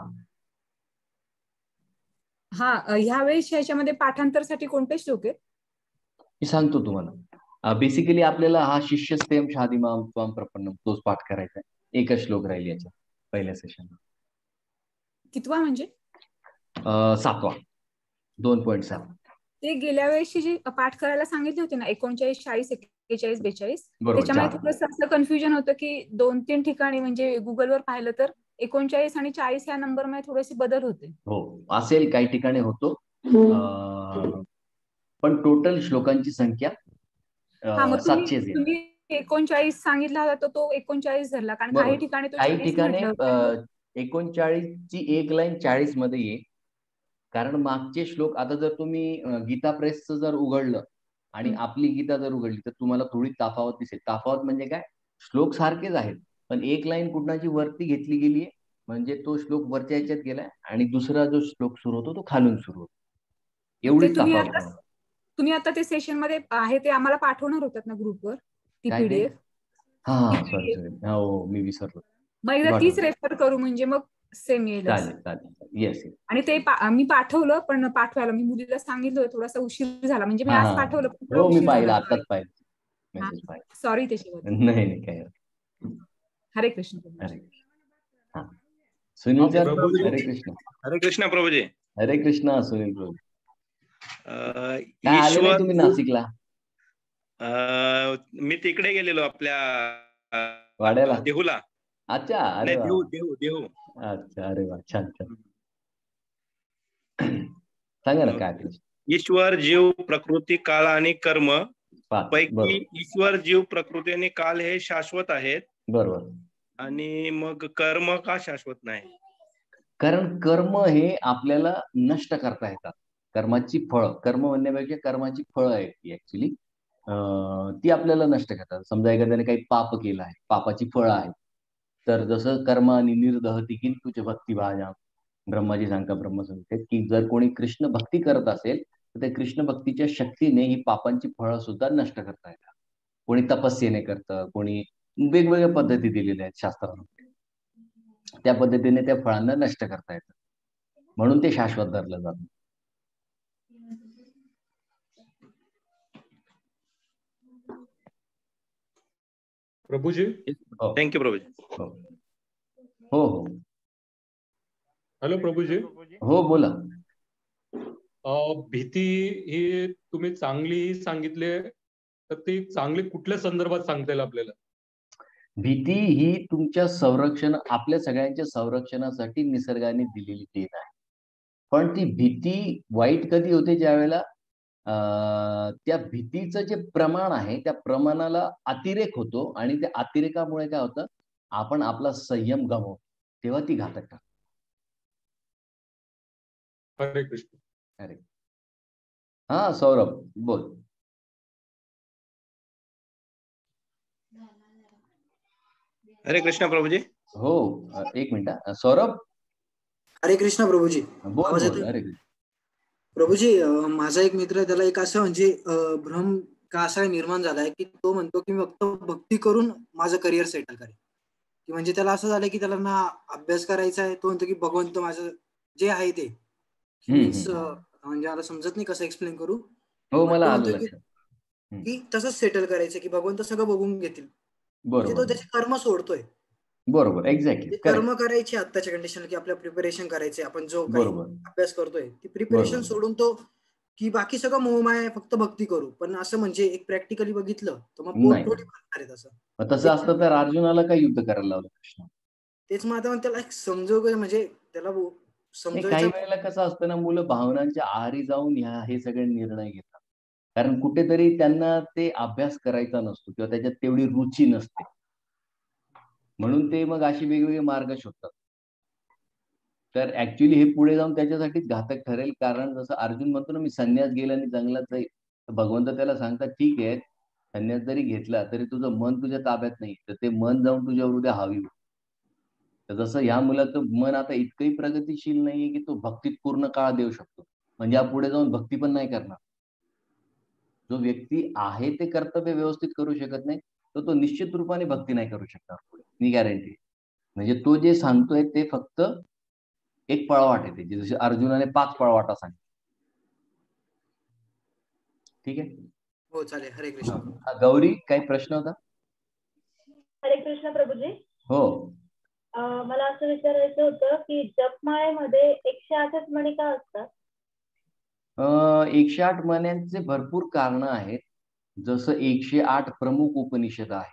हा ह्या वेळेस ह्याच्यामध्ये पाठांतरसाठी कोणते श्लोक आहेत? मी सांगतो तुम्हाला. बेसिकली आपल्याला हा शिष्यस्तेम शादिमाम त्वाम प्रपन्नम तोच पाठ करायचा आहे. एकच श्लोक राहील याच्या पहिल्या सेशनला. कितवा म्हणजे? सातवा, दोन पॉईंट सात. ते गेल्या वेळेसची जी पाठ करायला सांगितले होते ना, एकोणचाळीस चाळीस एक्केचाळीस बेचाळीस, बरोबर, त्याच्यामध्ये चार. थोडंसं असं कन्फ्युजन होतं की दोन तीन ठिकाणी म्हणजे गुगलवर पाहिलं तर एकोणचाळीस आणि चाळीस या नंबर मध्ये थोडेसे बदल होते. हो असेल, काही ठिकाणी होतो. अं, पण टोटल श्लोकांची संख्या हा मग तुम्ही सातशेच आहे. तुम्ही एकोणचाळीस सांगितला होता तर तो एकोणचाळीस धरला, कारण काही बरोबर. ठिकाणी तो काही चाळीस ठिकाणी म्हटलं होतं. एकोणचाळीस ची एक लाईन चाळीस मध्ये येईल, कारण मागचे श्लोक आता जर तुम्ही अं, गीता प्रेसचं जर उघडलं आणि हम्म. आपली गीता जर उघडली तर तुम्हाला थोडी तफावत दिसेल. तफावत म्हणजे काय, श्लोक सारखेच आहेत पण एक लाईन कुठनाची वरती घेतली गेली आहे, म्हणजे तो श्लोक वरच्या ह्याच्यात गेलाय, आणि दुसरा जो श्लोक सुरू होतो तो खालून सुरू होतो. ते एवढीच तुम्ही तफावत आता आहे. तुम्ही आता ते सेशन मध्ये आहे ते आम्हाला पाठवणार होतात ना ग्रुपवर ती काय ते? पीडीएफ? हा हा सॉरी सॉरी, हो मी विसरलो. मग एकदा तीच रेफर करू म्हणजे मग सेम येईल. चालेल चालेल, येस. आणि ते मी पाठवलं, पण पाठवायला मी मुलीला सांगितलं थोडासा उशीर झाला, म्हणजे मी हा आज हा पाठवलं पण थोडा हो, मी उशीर पाहिलं, झाला. आताच पाहिलं मेसेज पाहिलं. सॉरी त्याच्याबद्दल. नाही नाही काय. हरे कृष्ण. हरे हा सुनील सर, हरे कृष्ण. हरे कृष्ण प्रभूजी. हरे कृष्ण सुनील प्रभू. काय आले ईश्वर नाही तुम्ही नाशिकला? मी तिकडे गेलेलो आपल्या वाड्याला, देहूला. अच्छा. अरे वा. देहू देहू देहू अच्छा, अरे वा, छान छान. सांगा ना काय प्रश्न. ईश्वर, जीव, प्रकृती, काळ आणि कर्म पैकी बरोबर. ईश्वर, जीव, प्रकृती आणि काल हे शाश्वत आहेत. बरोबर. आणि मग कर्म का शाश्वत नाही? कारण कर्म हे आपल्याला नष्ट करता येतात. कर्माची फळ, कर्म म्हणण्यापेक्षा कर्माची फळं आहेत ती ऍक्च्युली, ती आपल्याला नष्ट करतात. समजा एखाद्याने काही पाप केलं आहे, पापाची फळं आहेत, तर जसं कर्मानी निर्दहती किंतुच भक्ती भाजा, ब्रह्माजी सांगता ब्रह्मसंहितेत, की जर कोणी कृष्ण भक्ती करत असेल तर त्या कृष्ण भक्तीच्या शक्तीने ही पापांची फळं सुद्धा नष्ट करता येतात. कोणी तपस्येने करतं, कोणी वेगवेगळ्या पद्धती दिलेल्या आहेत शास्त्रामध्ये, त्या पद्धतीने त्या फळांना नष्ट करता येतं, म्हणून ते शाश्वत धरलं जातं. प्रभूजी, थँक्यू प्रभूजी. हो हो. हॅलो प्रभूजी. हो बोला. भीती ही तुम्ही चांगली सांगितले, तर ती चांगली कुठल्या संदर्भात सांगता येईल आपल्याला? भीती ही तुमच्या संरक्षण, आपल्या सगळ्यांच्या संरक्षणासाठी निसर्गाने दिलेली देण आहे. पण ती भीती वाईट कधी होते, ज्या वेळेला त्या भीतीचं जे प्रमाण आहे त्या प्रमाणाला अतिरेक होतो, आणि त्या अतिरेकामुळे काय होतं, आपण आपला संयम गमावतो, तेव्हा ती घातक ठरते. हरे कृष्ण. अरे हा सौरभ बोल. हरे कृष्ण प्रभूजी. हो एक मिनिट सौरभ. हरे कृष्ण प्रभूजी. बोल बोल. अरे प्रभूजी, माझा एक मित्र आहे, त्याला एक असं म्हणजे भ्रम का असा निर्माण झालाय की तो म्हणतो की मी फक्त भक्ती करून माझं करिअर सेटल करेन, की म्हणजे त्याला असं झालंय की त्याला ना अभ्यास करायचा आहे, तो म्हणतो की भगवंत माझं जे आहे ते मीन्स, म्हणजे मला समजत नाही कसं एक्सप्लेन करू. हो मला आलं लक्षात. की तसंच सेटल करायचं की भगवंत सगळं बघून घेतील, म्हणजे तो त्याचे कर्म सोडतोय. बरोबर, एक्झॅक्टली. कर्म करायचे आत्ताच्या कंडिशन, की आपल्या प्रिपरेशन करायचे, आपण जो काही अभ्यास करतोय ती प्रिपरेशन सोडून तो की बाकी सगळं मोहमाया फक्त भक्ती करू, पण असं म्हणजे एक प्रॅक्टिकली बघितलं तर मग नाही. पोट थोडी भरणार आहे तसं. मग तसं असतं तर अर्जुनाला काय युद्ध करायला लावलं कृष्ण? तेच मग आता त्याला एक समजव म्हणजे त्याला नाही, काही समजवायचा वेळेला कसं असतं ना, मुलं भावनांच्या आहारी जाऊन ह्या हे सगळे निर्णय घेतात. कारण कुठेतरी त्यांना ते अभ्यास करायचा नसतो किंवा त्याच्यात तेवढी रुची नसते. म्हणून ते मग अशी वेगवेगळे मार्ग शोधतात. तर ऍक्च्युली हे पुढे जाऊन त्याच्यासाठीच घातक ठरेल. कारण जसं अर्जुन म्हणतो ना, मी संन्यास गेला आणि जंगलात जाईल. तर भगवंत त्याला सांगतात, ठीक आहे, संन्यास जरी घेतला तरी तुझं मन तुझ्या ताब्यात नाही. तर ते मन जाऊन तुझ्यावर उद्या हावी होईल. तर जसं ह्या मुलाचं मन आता इतकंही प्रगतिशील नाहीये की तो भक्तीत पूर्ण काळ देऊ शकतो. म्हणजे हा पुढे जाऊन भक्ती पण नाही करणार. जो व्यक्ती आहे ते कर्तव्य व्यवस्थित करू शकत नाही, तर तो निश्चित रूपाने भक्ती नाही करू शकणार पुढे. मी गॅरंटी. म्हणजे तो जे सांगतोय ते फक्त एक पळवाट येते, जसे अर्जुनाने पाच पळवाटा सांगितल्या. ठीक आहे. हो चालेल. हरे कृष्ण. हा, गौरी काही प्रश्न होता? हरे कृष्ण प्रभूजी. हो. अं, मला असं विचारायचं होतं की जपमाळेमध्ये एकशे आठच मणी का असतात? अं, एकशे आठ मण्यांचे भरपूर कारण आहेत. जसं एकशे आठ प्रमुख उपनिषद आहे,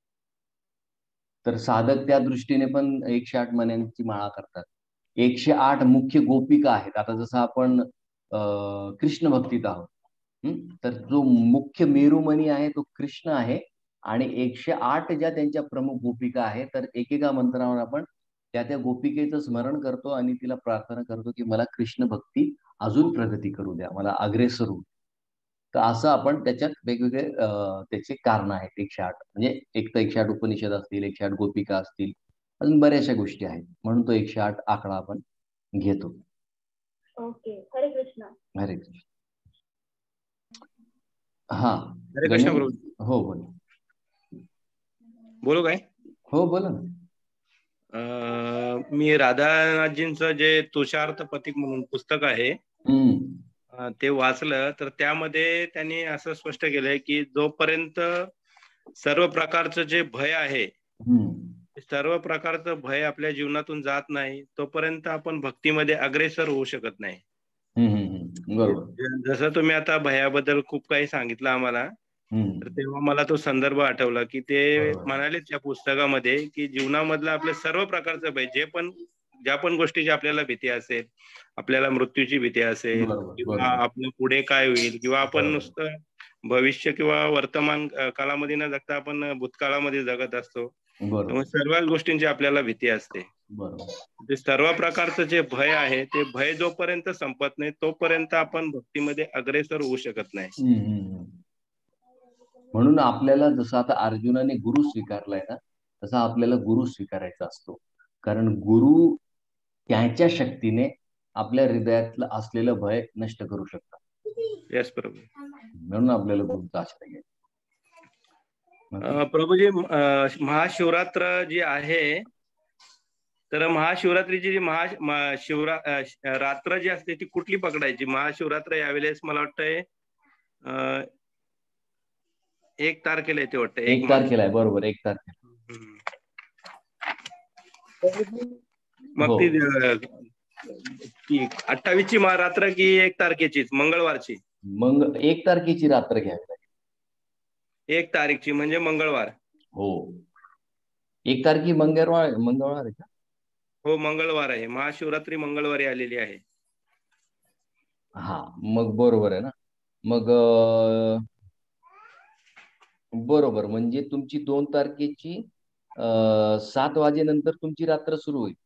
तर साधक त्या दृष्टीने पण एकशे आठ मण्यांची माळा करतात. एकशे आठ मुख्य गोपिका आहेत. आता जसं आपण अं, कृष्ण भक्तीत आहोत, हं? तर जो मुख्य मेरुमणी आहे तो कृष्ण आहे. आणि एकशे आठ ज्या त्यांच्या प्रमुख गोपिका आहेत, तर एकेका मंत्रावर आपण त्या त्या गोपिकेचं स्मरण करतो आणि तिला प्रार्थना करतो की मला कृष्ण भक्ती अजून प्रगती करू द्या, मला अग्रेसर होऊ. तर असं आपण त्याच्यात वेगवेगळे अं, त्याचे कारण आहेत. एकशे आठ म्हणजे एक तर एकशे आठ उपनिषद असतील, एकशे आठ गोपिका असतील, अजून बऱ्याचशा गोष्टी आहेत. म्हणून तो एकशे आठ आकडा आपण घेतो. ओके. हरे कृष्ण. हरे कृष्ण. हा, हरे कृष्ण गणेश. प्रभू. हो बोल. बोलू काय? हो बोला ना. अं, मी राधानाथजींचं जे तुषार्थ प्रतीक म्हणून पुस्तक आहे हम्म. अं, ते वाचलं, तर त्यामध्ये त्यांनी असं स्पष्ट केलंय की जोपर्यंत सर्व प्रकारचं जे भय आहे, हम्म. सर्व प्रकारचं भय आपल्या जीवनातून जात नाही, तोपर्यंत आपण भक्तीमध्ये अग्रेसर होऊ शकत नाही. हम्म, हम्म, बरोबर. जसं तुम्ही आता भयाबद्दल खूप काही सांगितलं आम्हाला, हम्म. तर तेव्हा मला तो संदर्भ आठवला की ते बरोबर. म्हणाले त्या पुस्तकामध्ये की जीवनामधलं आपल्या सर्व प्रकारचं भय, जे पण ज्या पण गोष्टीची आपल्याला भीती असेल, आपल्याला मृत्यूची भीती असेल बरोबर, किंवा बरोबर. आपलं पुढे काय होईल, किंवा आपण बरोबर. नुसतं भविष्य किंवा वर्तमान अं, काळामध्ये न जगता आपण भूतकाळामध्ये जगत असतो. बरोबर. त्यामुळे सर्व गोष्टींची आपल्याला भीती असते. बरोबर. ते सर्व प्रकारचं जे भय आहे, ते भय जोपर्यंत संपत नाही तोपर्यंत आपण भक्तीमध्ये अग्रेसर होऊ शकत नाही. हम्म, हम्म, हम्म. म्हणून आपल्याला जसं आता अर्जुनाने गुरु स्वीकारलाय ना, तसा आपल्याला गुरु स्वीकारायचा असतो. कारण गुरु त्याच्या शक्तीने आपल्या हृदयातलं असलेलं भय नष्ट करू शकतात. येस प्रभू. म्हणून आपल्याला गुरुचा आश्रय घ्यायचा. अं, प्रभूजी, अं, महाशिवरात्र जी आहे, तर महाशिवरात्रीची जी महा म- शिवरा अं, श- रात्र जी असते ती कुठली पकडायची? महाशिवरात्र यावेळेस मला वाटतंय अं, एक तारखेला येते वाटतं, एक एक मार्च. तारखेला आहे, बरोबर, एक तारखेला. हम्म. हो. मग ती अं, ती अठ्ठावीसची मा- रात्र की एक तारखेचीच, मंगळवारची? मग एक तारखेची रात्र घ्यावी लागेल. एक तारीखची म्हणजे मंगळवार. हो, एक तारखे मंगळवार. मंगळवार आहे का? हो, मंगळवार आहे. महाशिवरात्री मंगळवारी आलेली आहे. हा, मग बरोबर आहे ना. मग अं, बरोबर, म्हणजे तुमची दोन तारखेची अं, सात वाजेनंतर तुमची रात्र सुरू होईल.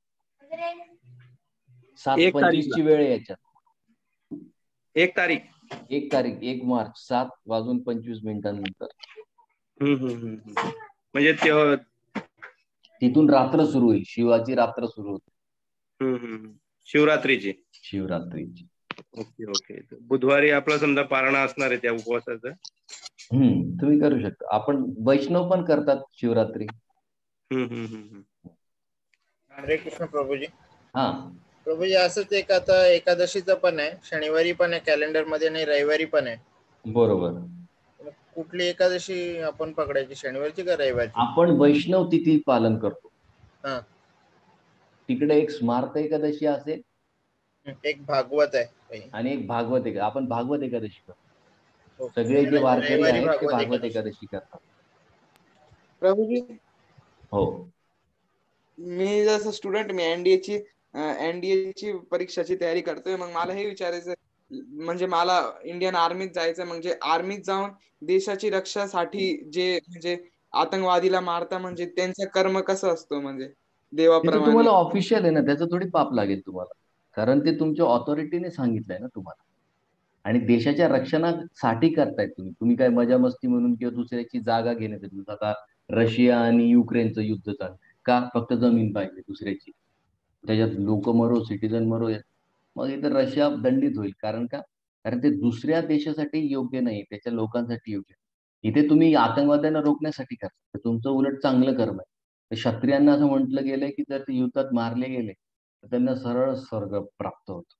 सात एक पंचवीस ची तारीखला वेळ आहे याच्यात. एक तारीख एक तारीख, एक मार्च, सात वाजून पंचवीस मिनिटांनंतर हम्म हम्म हम्म हम्म. म्हणजे ते तिथून रात्र सुरू होईल. शिवाची रात्र सुरू होते, हम्म हम्म शिवरात्रीची. शिवरात्रीची. Okay okay. बुधवारी आपला समजा पारणा असणार आहे त्या उपवासाचं. हम्म, तुम्ही करू शकता. आपण वैष्णव पण करतात शिवरात्री. हम्म हम्म हम्म. हरे कृष्ण प्रभूजी. हा, प्रभूजी, असंच एक आता एकादशीचं पण आहे, शनिवारी पण आहे कॅलेंडर मध्ये आणि रविवारी पण आहे. बरोबर. मग कुठली एकादशी आपण पकडायची, शनिवारची का रविवारची? आपण वैष्णव तिथी पालन करतो. हा, तिकडे एक स्मार्त एकादशी असेल, एक भागवत आहे. काही. आणि एक भागवत एका आपण भागवत एकादशी करतो. ओके. सगळे जे वारकरी रविवारी आहेत ते भागवत भागवत एकादशी. एकादशी करतात. प्रभूजी हो मी जसं स्टुडंट मी एनडीए ची एनडीए ची परीक्षाची तयारी करतोय. मग मला हे विचारायचं म्हणजे मला इंडियन आर्मीत जायचं, म्हणजे आर्मीत जाऊन देशाची रक्षासाठी जे म्हणजे आतंकवादीला मारता म्हणजे त्यांचं कर्म कसं असतं म्हणजे ते तर देवाप्रमाणे. तुम्हाला ऑफिशियल आहे ना, त्याचं थोडी पाप लागेल तुम्हाला, कारण ते तुमच्या ऑथॉरिटीने सांगितलंय ना तुम्हाला. आणि देशाच्या रक्षणासाठी करतायत तुम्ही. तुम्ही काय मजा मस्ती म्हणून किंवा दुसऱ्याची जागा घेण्यासाठी. आता रशिया आणि युक्रेनचं युद्ध चालू का? फक्त जमीन पाहिजे दुसऱ्याची, त्याच्यात लोक मरो, सिटीजन मरो. मग इथं रशिया दंडित होईल. कारण का? कारण ते दुसऱ्या देशासाठी योग्य नाही, त्याच्या लोकांसाठी योग्य. इथे तुम्ही आतंकवाद्यांना रोखण्यासाठी करता, तर तुमचं उलट चांगलं कर्म आहे. क्षत्रियांना असं म्हटलं गेलंय की जर ते युद्धात मारले गेले तर त्यांना सरळ स्वर्ग प्राप्त होतो.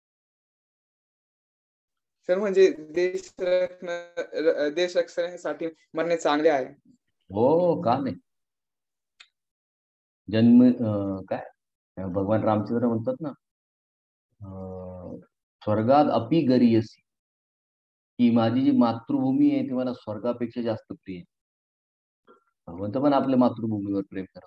सर म्हणजे देश रक्षण देश रक्षणासाठी मरणे चांगले आहे. हो का नाही. जन्म अं, काय भगवान रामचंद्र म्हणतात ना, अं, स्वर्गात अपि गरीयसी, की माझी जी मातृभूमी आहे ती मला स्वर्गापेक्षा जास्त प्रिय आहे. भगवंत पण आपल्या मातृभूमीवर प्रेम करतो.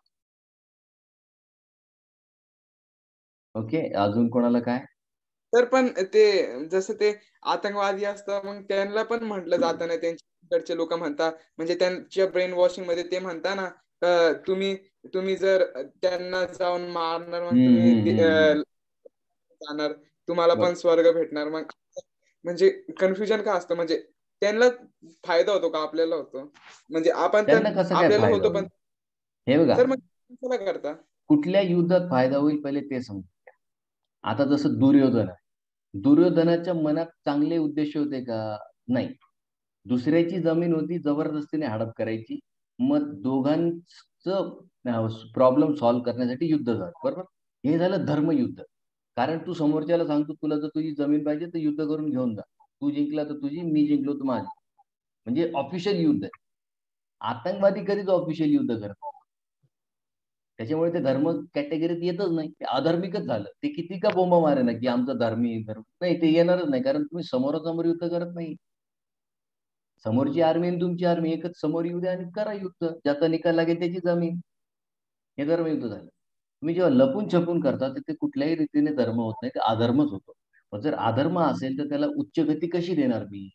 ओके, अजून कोणाला काय? तर पण ते जसं ते आतंकवादी असतात मग त्यांना पण म्हटलं जातं ना, त्यांच्याकडचे लोक म्हणतात म्हणजे त्यांच्या ब्रेन वॉशिंग मध्ये ते म्हणता ना, अं, तुम्ही तुम्ही जर त्यांना जाऊन मारणार मग हम्म, तुम्ही हम्म, दे- हम्म, अं, जाणार, तुम्हाला पण बरं. स्वर्ग भेटणार. मग म्हणजे कन्फ्युजन का असतं म्हणजे त्यांना फायदा होतो का आपल्याला होतो? म्हणजे आपण तर त्यांना कसं काय आपल्याला फायदा होतो पण होईल? हे बघा, सर मग कशाला करता? कुठल्या युद्धात फायदा होईल पहिले ते समजा. आता जसं दुर्योधन आहे, दुर्योधनाच्या मनात चांगले उद्देश होते का? नाही. दुसऱ्याची जमीन होती, जबरदस्तीने हडप करायची. मग दोघांचं प्रॉब्लेम सॉल्व्ह करण्यासाठी युद्ध झालं. बरोबर. हे झालं धर्मयुद्ध. कारण तू समोरच्याला सांगतो तुला जर तुझी जमीन पाहिजे तर युद्ध करून घेऊन जा. तू जिंकला तर तुझी, मी जिंकलो तर माझी. म्हणजे ऑफिशियल युद्ध आहे. आतंकवादी कधीच ऑफिशियल युद्ध करत नाही. त्याच्यामुळे ते धर्म कॅटेगरीत येतच नाही. ते अधार्मिकच झालं. ते किती का बोंबा मारे ना की आमचा धार्मिक धर्म नाही, ते येणारच नाही. कारण तुम्ही समोरासमोर युद्ध करत नाही. समोरची आर्मी आणि तुमची आर्मी एकच समोर येऊ द्या आणि करा युद्ध. ज्याचा निकाल लागेल त्याची जमीन. हे धर्मयुद्ध झालं. तुम्ही जेव्हा लपून छपून करता तर ते कुठल्याही रीतीने धर्म होत नाही, ते अधर्मच होतो. पण जर अधर्म असेल तर त्याला उच्च गती कशी देणार मी?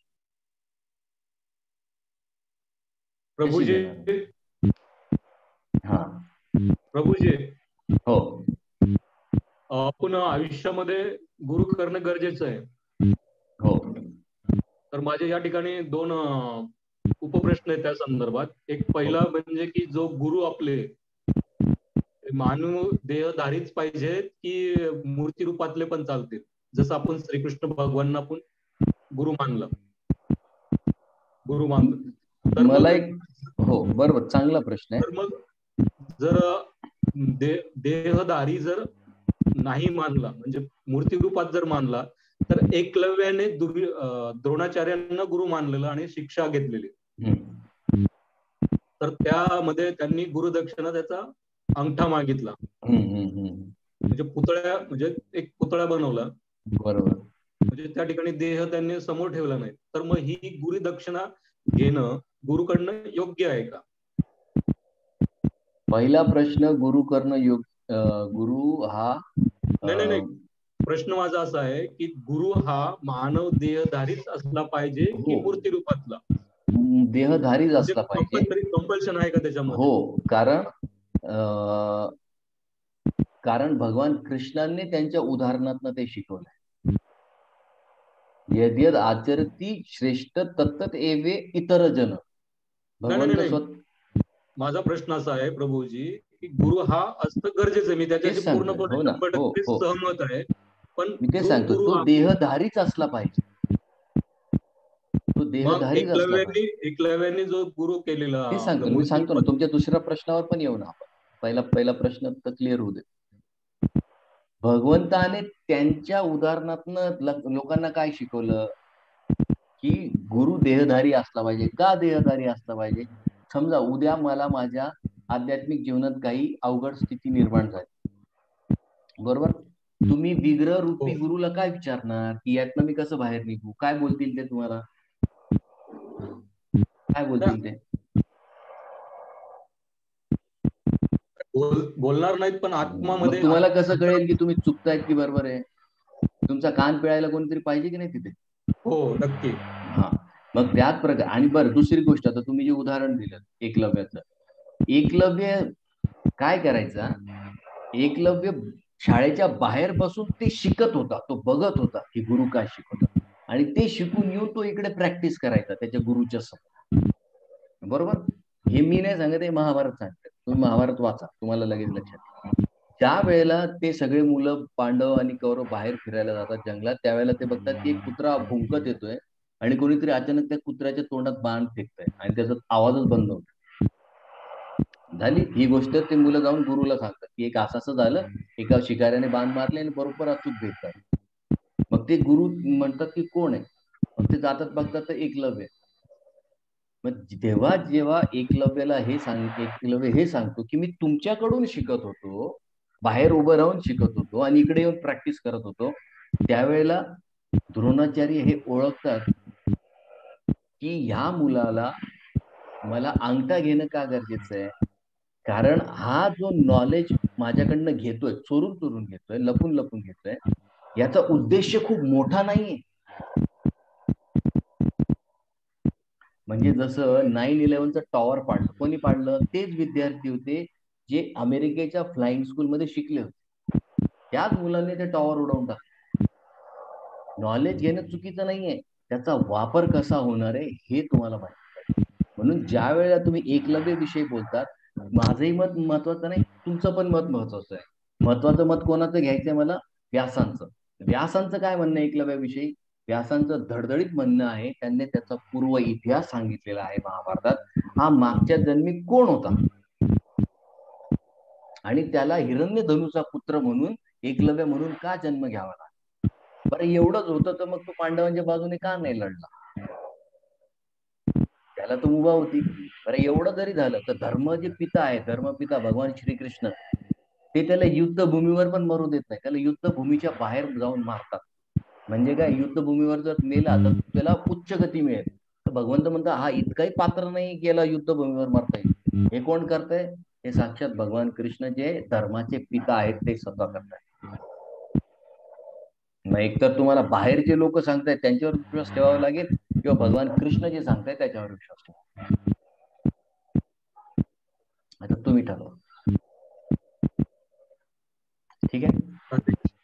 कशी प्रभूजी देणार? हा प्रभूजी हो आपण आयुष्यामध्ये गुरु करणं गरजेचं आहे. हो तर माझे या ठिकाणी दोन अं, उपप्रश्न आहेत त्या संदर्भात. एक पहिला म्हणजे की जो गुरु आपले मानव देहधारीच पाहिजे की मूर्ती रूपातले पण चालतील, जसं आपण श्रीकृष्ण भगवानना आपण गुरु मानलं गुरु मानलं तर मग मला एक हो बरोबर, चांगला प्रश्न आहे. तर मग जर दे, देहधारी जर नाही मानला म्हणजे मूर्ती रूपात जर मानला तर एकलव्याने दुर्- अं, द्रोणाचार्यांना गुरु मानलेलं आणि शिक्षा घेतलेली. हम्म, तर त्यामध्ये त्यांनी गुरुदक्षिणा त्याचा अंगठा मागितला. हम्म, हम्म, हम्म. म्हणजे पुतळ्या म्हणजे एक पुतळा बनवला. बरोबर. म्हणजे त्या ठिकाणी देह त्यांनी समोर ठेवला नाही. तर मग ही गुरु दक्षिणा घेणं गुरुकडनं योग्य आहे का? पहिला प्रश्न, गुरु करणं योग्य. अं, गुरु हा नाही नाही नाही अं, प्रश्न माझा असा आहे की गुरु हा मानव देहधारीच असला पाहिजे की हो. मूर्ती रूपातला? देहधारीच म्हणजे असला पाहिजे. कंपल्सरी कंपल्शन आहे का त्याच्यामध्ये? हो, कारण अं, कारण भगवान कृष्णांनी त्यांच्या उदाहरणातनं ते शिकवलंय. यद यद आचरती श्रेष्ठ तत्तत एवे इतर जन. नाही नाही भगवंत नाही स्वतः माझा प्रश्न असा आहे प्रभूजी की गुरु हा असतं गरजेचं आहे. मी त्याच्याशी तेच सांगतोय. पूर्णपणे हो ना. शंभर हो, टक्के हो. सहमत आहे. पण मी ते जो सांगतो, गुरु तो आपण देहधारीच असला पाहिजे. तो मग देहधारीच असला एकलव्यांनी पाहिजे. एकलव्याने जो गुरु केलेला ते आपल्या सांगतो मी मूर्ती सांगतो ना. रूपात, तुमच्या दुसऱ्या प्रश्नावर पण येऊ ना आपण. पहिला पहिला प्रश्न तर क्लिअर होऊ दे. भगवंताने त्यांच्या उदाहरणातनं ल- लोकांना काय शिकवलं की गुरु देहधारी असला पाहिजे. का देहधारी असला पाहिजे? समजा उद्या मला माझ्या आध्यात्मिक जीवनात काही अवघड स्थिती निर्माण झाली, बरोबर. तुम्ही विग्रह रूपी गुरुला काय विचारणार की यातनं मी कसं बाहेर निघू? काय बोलतील ते तुम्हाला? काय बोलतील ते? बोलणार नाहीत, पण आत्मामध्ये तुम्हाला कसं कळेल की तुम्ही चुकतायत की बरोबर आहे? तुमचा कान पिळायला कोणीतरी पाहिजे की नाही तिथे? हो, नक्की. हा, मग त्याच प्रकार. आणि बरं, दुसरी गोष्ट, आता तुम्ही जे उदाहरण दिलं एकलव्याचं, एकलव्य काय करायचा? एकलव्य शाळेच्या बाहेर बसून ते शिकत होता, तो बघत होता की गुरु काय शिकवतात, आणि ते शिकून येऊन तो इकडे प्रॅक्टिस करायचा त्याच्या गुरुच्या समोर. बरोबर? हे मी नाही सांगत, हे महाभारत सांगतात. तुम्ही महाभारत वाचा, तुम्हाला लगेच लक्षात येईल. ज्या वेळेला ते सगळे मुलं पांडव आणि कौरव बाहेर फिरायला जातात जंगलात, त्यावेळेला ते बघतात की एक कुत्रा भुंकत येतोय आणि कोणीतरी अचानक त्या कुत्र्याच्या तोंडात बाण फेकतंय आणि त्याचा आवाजच बंद होतो. झाली ही गोष्ट. ते मुलं जाऊन गुरुला सांगतात की एक असं असं झालं, एका शिकाऱ्याने बाण मारले आणि बरोबर अचूक भेटतात. मग ते गुरु म्हणतात की कोण आहे? मग ते जातात, बघतात तर एकलव्य. मग तेव्हा जेव्हा एकलव्याला हे सांग एकलव्य हे सांगतो की मी तुमच्याकडून शिकत होतो, बाहेर उभं राहून शिकत होतो आणि इकडे येऊन प्रॅक्टिस करत होतो, त्यावेळेला द्रोणाचार्य हे ओळखतात की ह्या मुलाला मला अंगठा घेणं का गरजेचं आहे? कारण हा जो नॉलेज माझ्याकडनं घेतोय, चोरून चोरून घेतोय, लपून लपून घेतोय, याचा उद्देश खूप मोठा नाहीये. म्हणजे जसं नाईन इलेव्हनचं टॉवर पाडलं, कोणी पाडलं? तेच विद्यार्थी होते जे अमेरिकेच्या फ्लाइंग स्कूलमध्ये शिकले होते. त्याच मुलांनी ते टॉवर उडवून टाकलं. नॉलेज घेणं चुकीचं नाहीये, त्याचा वापर कसा होणार आहे हे तुम्हाला माहिती पाहिजे. म्हणून ज्या वेळेला तुम्ही एकलव्य विषयी बोलतात, माझंही मत महत्वाचं नाही, तुमचं पण मत महत्वाचं आहे. महत्वाचं मत कोणाचं घ्यायचंय मला? व्यासांचं. व्यासांचं काय म्हणणं आहे एकलव्याविषयी? व्यासांचं धडधडीत म्हणणं आहे, त्यांनी त्याचा पूर्व इतिहास सांगितलेला आहे महाभारतात. हा मागच्या जन्मी कोण होता आणि त्याला हिरण्यधनुचा पुत्र म्हणून एकलव्य म्हणून का जन्म घ्यावा लागला? बरं, एवढंच होतं तर मग तो पांडवांच्या बाजूने का नाही लढला? त्याला तो मुभा होती. बरं, एवढं जरी झालं तर धर्म जे पिता आहे, धर्मपिता भगवान श्रीकृष्ण, ते त्याला युद्धभूमीवर पण मरू देत नाही, त्याला युद्धभूमीच्या बाहेर जाऊन मारतात. म्हणजे काय? युद्धभूमीवर जर मेला तर त्याला उच्च गती मिळेल. तर भगवंत म्हणतात हा इतकाही पात्र नाही की याला युद्धभूमीवर मारता येईल. हे कोण करतंय? हे साक्षात भगवान कृष्ण जे धर्माचे पिता आहेत ते स्वतः करतायत. मग एकतर तुम्हाला बाहेर जे लोक सांगतायत त्यांच्यावर विश्वास ठेवावा लागेल, किंवा भगवान कृष्ण जे सांगतायत त्याच्यावर विश्वास ठेवा. आता तुम्ही ठरवा. ठीक है?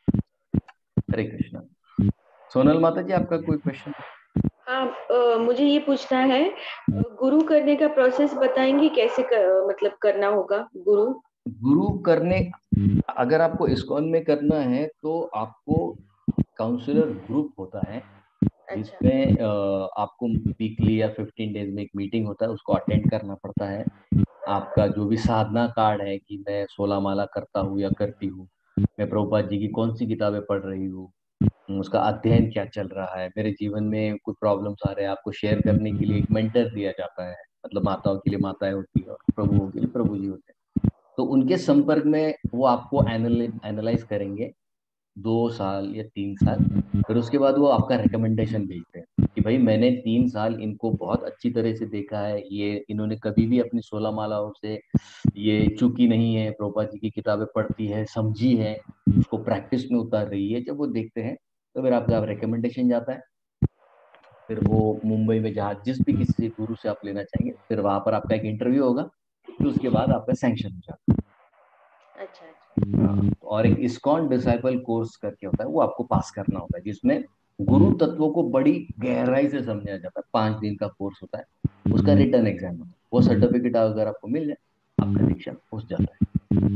हरे कृष्णा. सोनल माता जी, आपका कोई क्वेश्चन? हाँ, आ, मुझे ये पूछना है, गुरु करने का प्रोसेस बताएंगे कैसे कर, मतलब करना होगा गुरु? गुरु करने, अगर आपको इस्कॉन में करना है तो आपको काउंसलर ग्रुप होता है, जिसमें आपको वीकली या फिफ्टीन डेज में एक मीटिंग होता है, उसको अटेंड करना पड़ता है. आपका जो भी साधना कार्ड है कि मैं सोलह माला करता हूँ या करती हूँ, मैं प्रभुपाद जी की कौन सी किताबें पढ़ रही हूँ, उसका अध्ययन क्या चल रहा है, मेरे जीवन में कुछ प्रॉब्लम्स आ रहे हैं, आपको शेयर करने के लिए एक मेंटर दिया जाता है. मतलब माताओं के लिए माताएं होती है और प्रभुओं के लिए प्रभु जी होते हैं. तो उनके संपर्क में वो आपको एनालाइज करेंगे दो साल या तीन साल. फिर उसके बाद वो आपका रिकमेंडेशन भेजते हैं कि भाई मैंने तीन साल इनको बहुत अच्छी तरह से देखा है, ये इन्होंने कभी भी अपनी सोलह मालाओं से ये चूकी नहीं है, प्रभुपाद जी की किताबें पढ़ती है, समझी है, उसको प्रैक्टिस में उतार रही है. जब वो देखते हैं तो फिर आपका रिकमेंडेशन जाता है. फिर वो मुंबई में जहाँ जिस भी किसी गुरु से आप लेना चाहेंगे, फिर वहां पर आपका एक इंटरव्यू होगा, फिर उसके बाद आपका सैंक्शन हो जाता है. अच्छा, अच्छा. और एक इस्कॉन डिसाइपल कोर्स करके होता है, वो आपको पास करना होता है, जिसमें गुरु तत्वों को बड़ी गहराई से समझाया जाता है. पांच दिन का कोर्स होता है, उसका रिटर्न एग्जाम होता है. वो सर्टिफिकेट अगर आपको मिल जाए, आपका दीक्षा हो जाता है.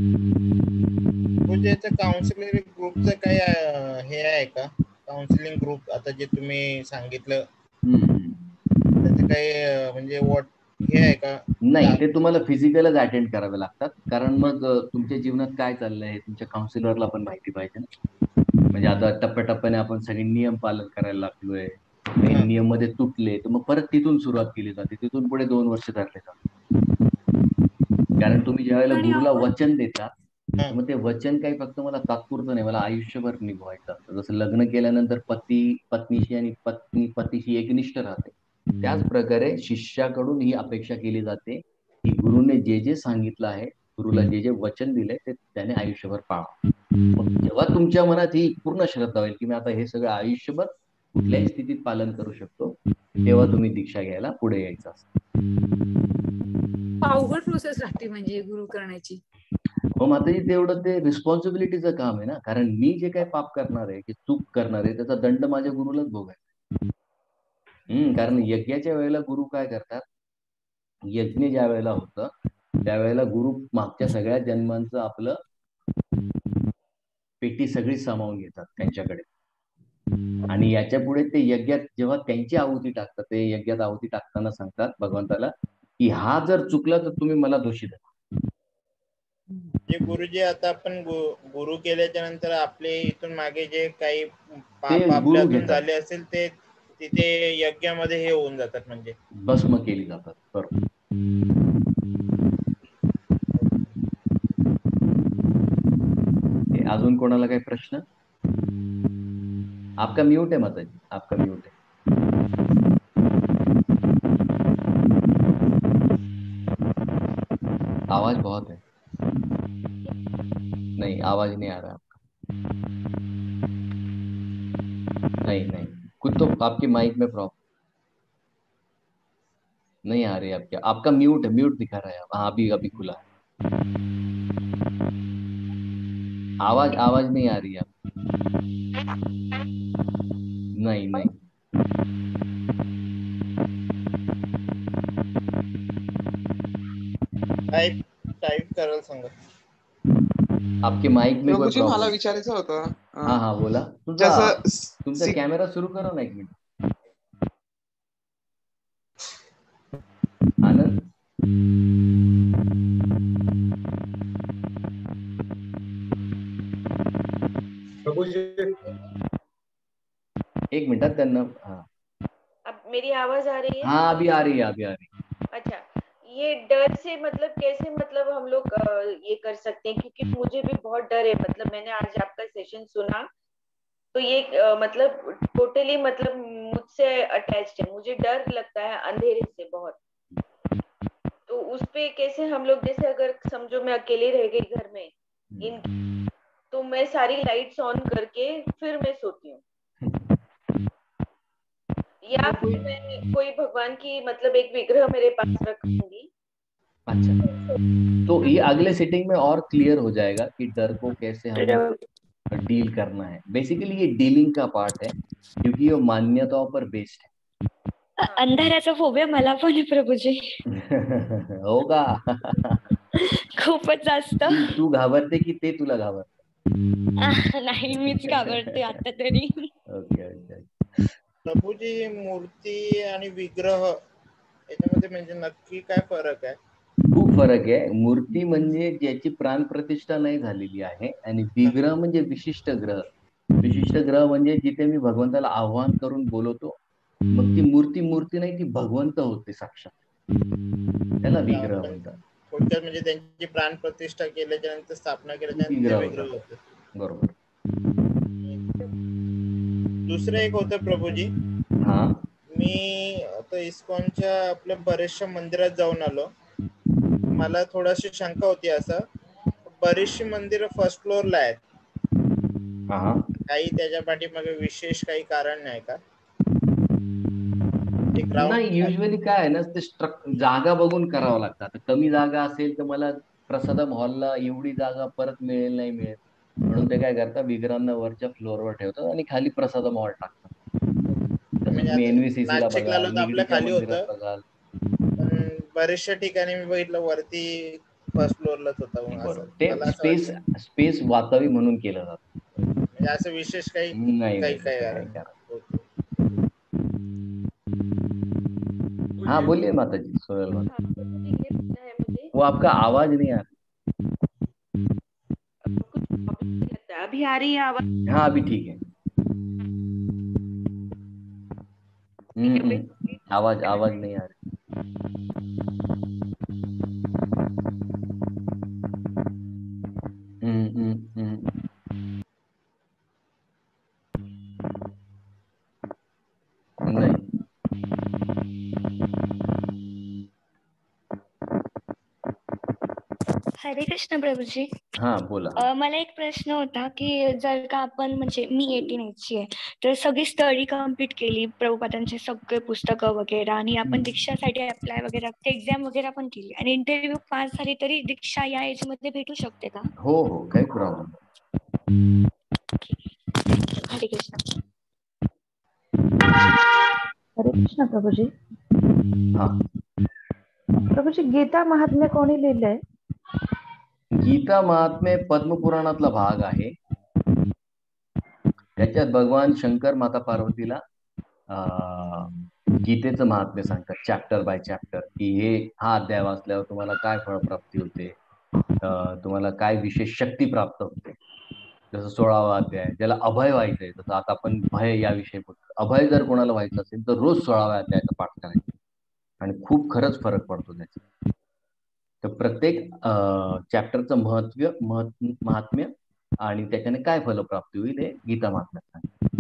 म्हणजे काउन्सिलिंग ग्रुपचं काय हे आहे का? काउन्सिलिंग ग्रुप आता जे तुम्ही सांगितलं त्याचं काही म्हणजे व्हॉट हे आहे का? नाही, ते तुम्हाला फिजिकलच अटेंड करावे लागतात, कारण मग तुमच्या जीवनात काय चाललंय हे तुमच्या काउन्सिलरला पण माहिती पाहिजे ना. म्हणजे आता टप्प्याटप्प्याने आपण सगळे नियम पालन करायला लागलोय, नियम मध्ये तुटले तर मग परत तिथून सुरुवात केली जाते, तिथून पुढे दोन वर्ष धरले जातात. कारण तुम्ही ज्या वेळेला गुरुला वचन देता मग ते वचन काही फक्त मला तात्पुरतं नाही, मला आयुष्यभर निभवायचं असतं. जसं लग्न केल्यानंतर पती पत्नीशी आणि पत्नी पतीशी एकनिष्ठ राहते, त्याच प्रकारे शिष्याकडून ही अपेक्षा केली जाते की गुरुने जे जे सांगितलं आहे, गुरुला जे जे वचन दिले ते त्याने आयुष्यभर पाळावं. मग जेव्हा तुमच्या मनात ही पूर्ण श्रद्धा होईल की मी आता हे सगळं आयुष्यभर कुठल्याही स्थितीत पालन करू शकतो, तेव्हा तुम्ही दीक्षा घ्यायला पुढे यायचं असतं. अवघड प्रोसेस राहते म्हणजे गुरु करण्याची. हो माताजी, तेवढं ते रिस्पॉन्सिबिलिटीचं काम आहे ना, कारण मी जे काही पाप करणार आहे, की चूक करणार आहे, त्याचा दंड माझ्या गुरुलाच भोगायचा. हम्म कारण यज्ञाच्या वेळेला गुरु काय करतात, यज्ञ ज्या वेळेला होतं त्यावेळेला गुरु मागच्या सगळ्या जन्मांचं आपलं पेटी सगळी सामावून घेतात त्यांच्याकडे, आणि याच्या पुढे ते यज्ञात जेव्हा त्यांची आहुती टाकतात, ते यज्ञात आहुती टाकताना सांगतात भगवंताला की हा जर चुकला तर तुम्ही मला दोषी धरा. जे गुरुजी आता आपण गु- गुरु केल्याच्या नंतर आपले इथून मागे जे काही पाप गुरु आपल्या हातून घेतात. झाले असेल ते तिथे यज्ञामध्ये हे होऊन जातात, म्हणजे भस्म केली जातात. बरोबर. अजून कोणाला काही प्रश्न? आपका म्यूट है माताजी, आपका म्यूट है. आवाज बहुत है. नहीं, आवाज नहीं आ रहा आपका. नहीं नहीं कुछ तो आपके माइक में प्रॉब्लम नहीं आ रही है आपके. आपका म्यूट है, म्यूट दिखा रहा है. हाँ अभी अभी खुला है. आवाज आवाज नहीं आ रही है. नहीं नहीं टाईप टाईप करायला सांगा. आपके माइक में कोई प्रभूजी मला प्रॉब्लम? विचारायचं होतं हाँ हाँ बोला. तुमचा जसं तुमचा सिक- कॅमेरा सुरू करा ना एक मिनिट. आनंद. प्रभूजी एक मिनट त्यांना. हाँ अब मेरी आवाज आ रही है? हाँ अभी आ रही है, अभी आ रही है. अच्छा, ये डर से मतलब कैसे मतलब हम लोग अ, ये कर सकते हैं, क्योंकि मुझे भी बहुत डर है। मतलब मैंने आज आपका सेशन सुना तो ये अ, मतलब टोटली मतलब मुझसे अटैच्ड है। मुझे डर लगता है अंधेरे से बहुत। तो उस पे कैसे हम लोग, जैसे अगर समझो मैं अकेली रह गई घर में इन, तो मैं सारी लाइट्स ऑन करके फिर मैं सोती हूँ, या फिर मैं कोई भगवान की मतलब एक विग्रह मेरे पास रखूंगी। अच्छा, तो ये अगले सेटिंग में और क्लियर हो जाएगा कि डर को कैसे हम डील करना है. बेसिकली ये डीलिंग का पार्ट है क्योंकि ये मान्यताओं पर बेस्ड है. अंधाराचा फोबिया मला पण आहे प्रभूजी. होगा. खूपच जास्त. तू तू घाबरते की ते तुला घाबरते? नाही, मीच घाबरते आता तरी. Okay okay. प्रभूजी, मूर्ती आणि विग्रह याच्यामध्ये म्हणजे नक्की काय फरक आहे? खूप फरक आहे. मूर्ती म्हणजे ज्याची प्राणप्रतिष्ठा नाही झालेली आहे, आणि विग्रह म्हणजे विशिष्ट ग्रह. विशिष्ट ग्रह म्हणजे जिथे मी भगवंताला आव्हान करून बोलवतो, मग ती मूर्ती मूर्ती नाही, ती भगवंत होते साक्षात. त्याला विग्रह म्हणतात. थोडक्यात म्हणजे त्यांची प्राणप्रतिष्ठा केल्याच्या नंतर, स्थापना केल्याच्या विग्रह नंतर विग्रह होतात. होते. बरोबर. दुसरं एक होतं प्रभूजी, हा मी आता इस्कॉनच्या आपल्या बऱ्याचशा मंदिरात जाऊन आलो. मला थोडीशी शंका होती, असं बरीचशी मंदिरं फर्स्ट फ्लोअरला आहेत. हा काही त्याच्या पाठीमागे विशेष काही कारण नाही का? नाही, युजली काय आहे ना, ते स्ट्रक जागा बघून करावं लागतं. आता कमी जागा असेल तर मला प्रसादम हॉलला एवढी जागा परत मिळेल नाही मिळेल, म्हणून ते काय करतात, विग्रहांना वरच्या फ्लोअरवर ठेवतात आणि खाली प्रसादम हॉल टाकतात. तसं तुम्ही एनव्हीसीसी ला नाशिकला बघाल, आलो तर आपल्या निगडीच्या खाली मंदिरात होतं, बघाल. पण बरेचशा ठिकाणी मी बघितलं वरती फर्स्ट फ्लोअरलाच होता. मग असं बरोबर, ते मला असं स्पेस स्पेस वाचावी म्हणून केलं जातं. म्हणजे असं विशेष काही नाही काही नाही काय तसं आहे? काही कारण. हाँ बोलिए माताजी. सोहेल माता, वो आपका आवाज नहीं आ लगता है अभी आ रही है आवाज? हाँ अभी ठीक है. हम्म, हम्म, आवाज आवाज नहीं आ रही. हम्म, हरे कृष्ण प्रभूजी. हा बोला. अ, मला एक प्रश्न होता की जर का आपण म्हणजे मी एटीन एजची आहे तर सगळी स्टडी कम्प्लीट केली प्रभुपादांचे सगळे पुस्तकं वगैरे आणि आपण दीक्षासाठी अप्लाय वगैरे एक्झाम वगैरे पण केली आणि इंटरव्ह्यू पास झाली तरी दीक्षा या एज मध्ये भेटू शकते का? हो हो काही प्रॉब्लेम. हरे कृष्ण. हरे कृष्ण प्रभूजी. हा प्रभूजी गीता महात्म्य कोणी लिहिलंय? गीता महात्म्य पद्मपुराणातला भाग आहे. त्याच्यात भगवान शंकर माता पार्वतीला गीतेचं महात्म्य सांगतात चॅप्टर बाय चॅप्टर की हे हा अध्याय वाचल्यावर तुम्हाला काय फळप्राप्ती होते, तुम्हाला काय विशेष शक्ती प्राप्त होते. जसं सोळावा अध्याय ज्याला अभय व्हायचंय, जसं आता आपण भय याविषयी बोलतो. अभय जर कोणाला व्हायचं असेल तर रोज सोळाव्या अध्यायाचा पाठ करायचा आणि खूप खरंच फरक पडतो त्याचा. तर प्रत्येक चॅप्टरचं महत्व महात्म्य आणि त्याच्याने काय फलप्राप्ती होईल हे गीता महात्म्यात सांगतात.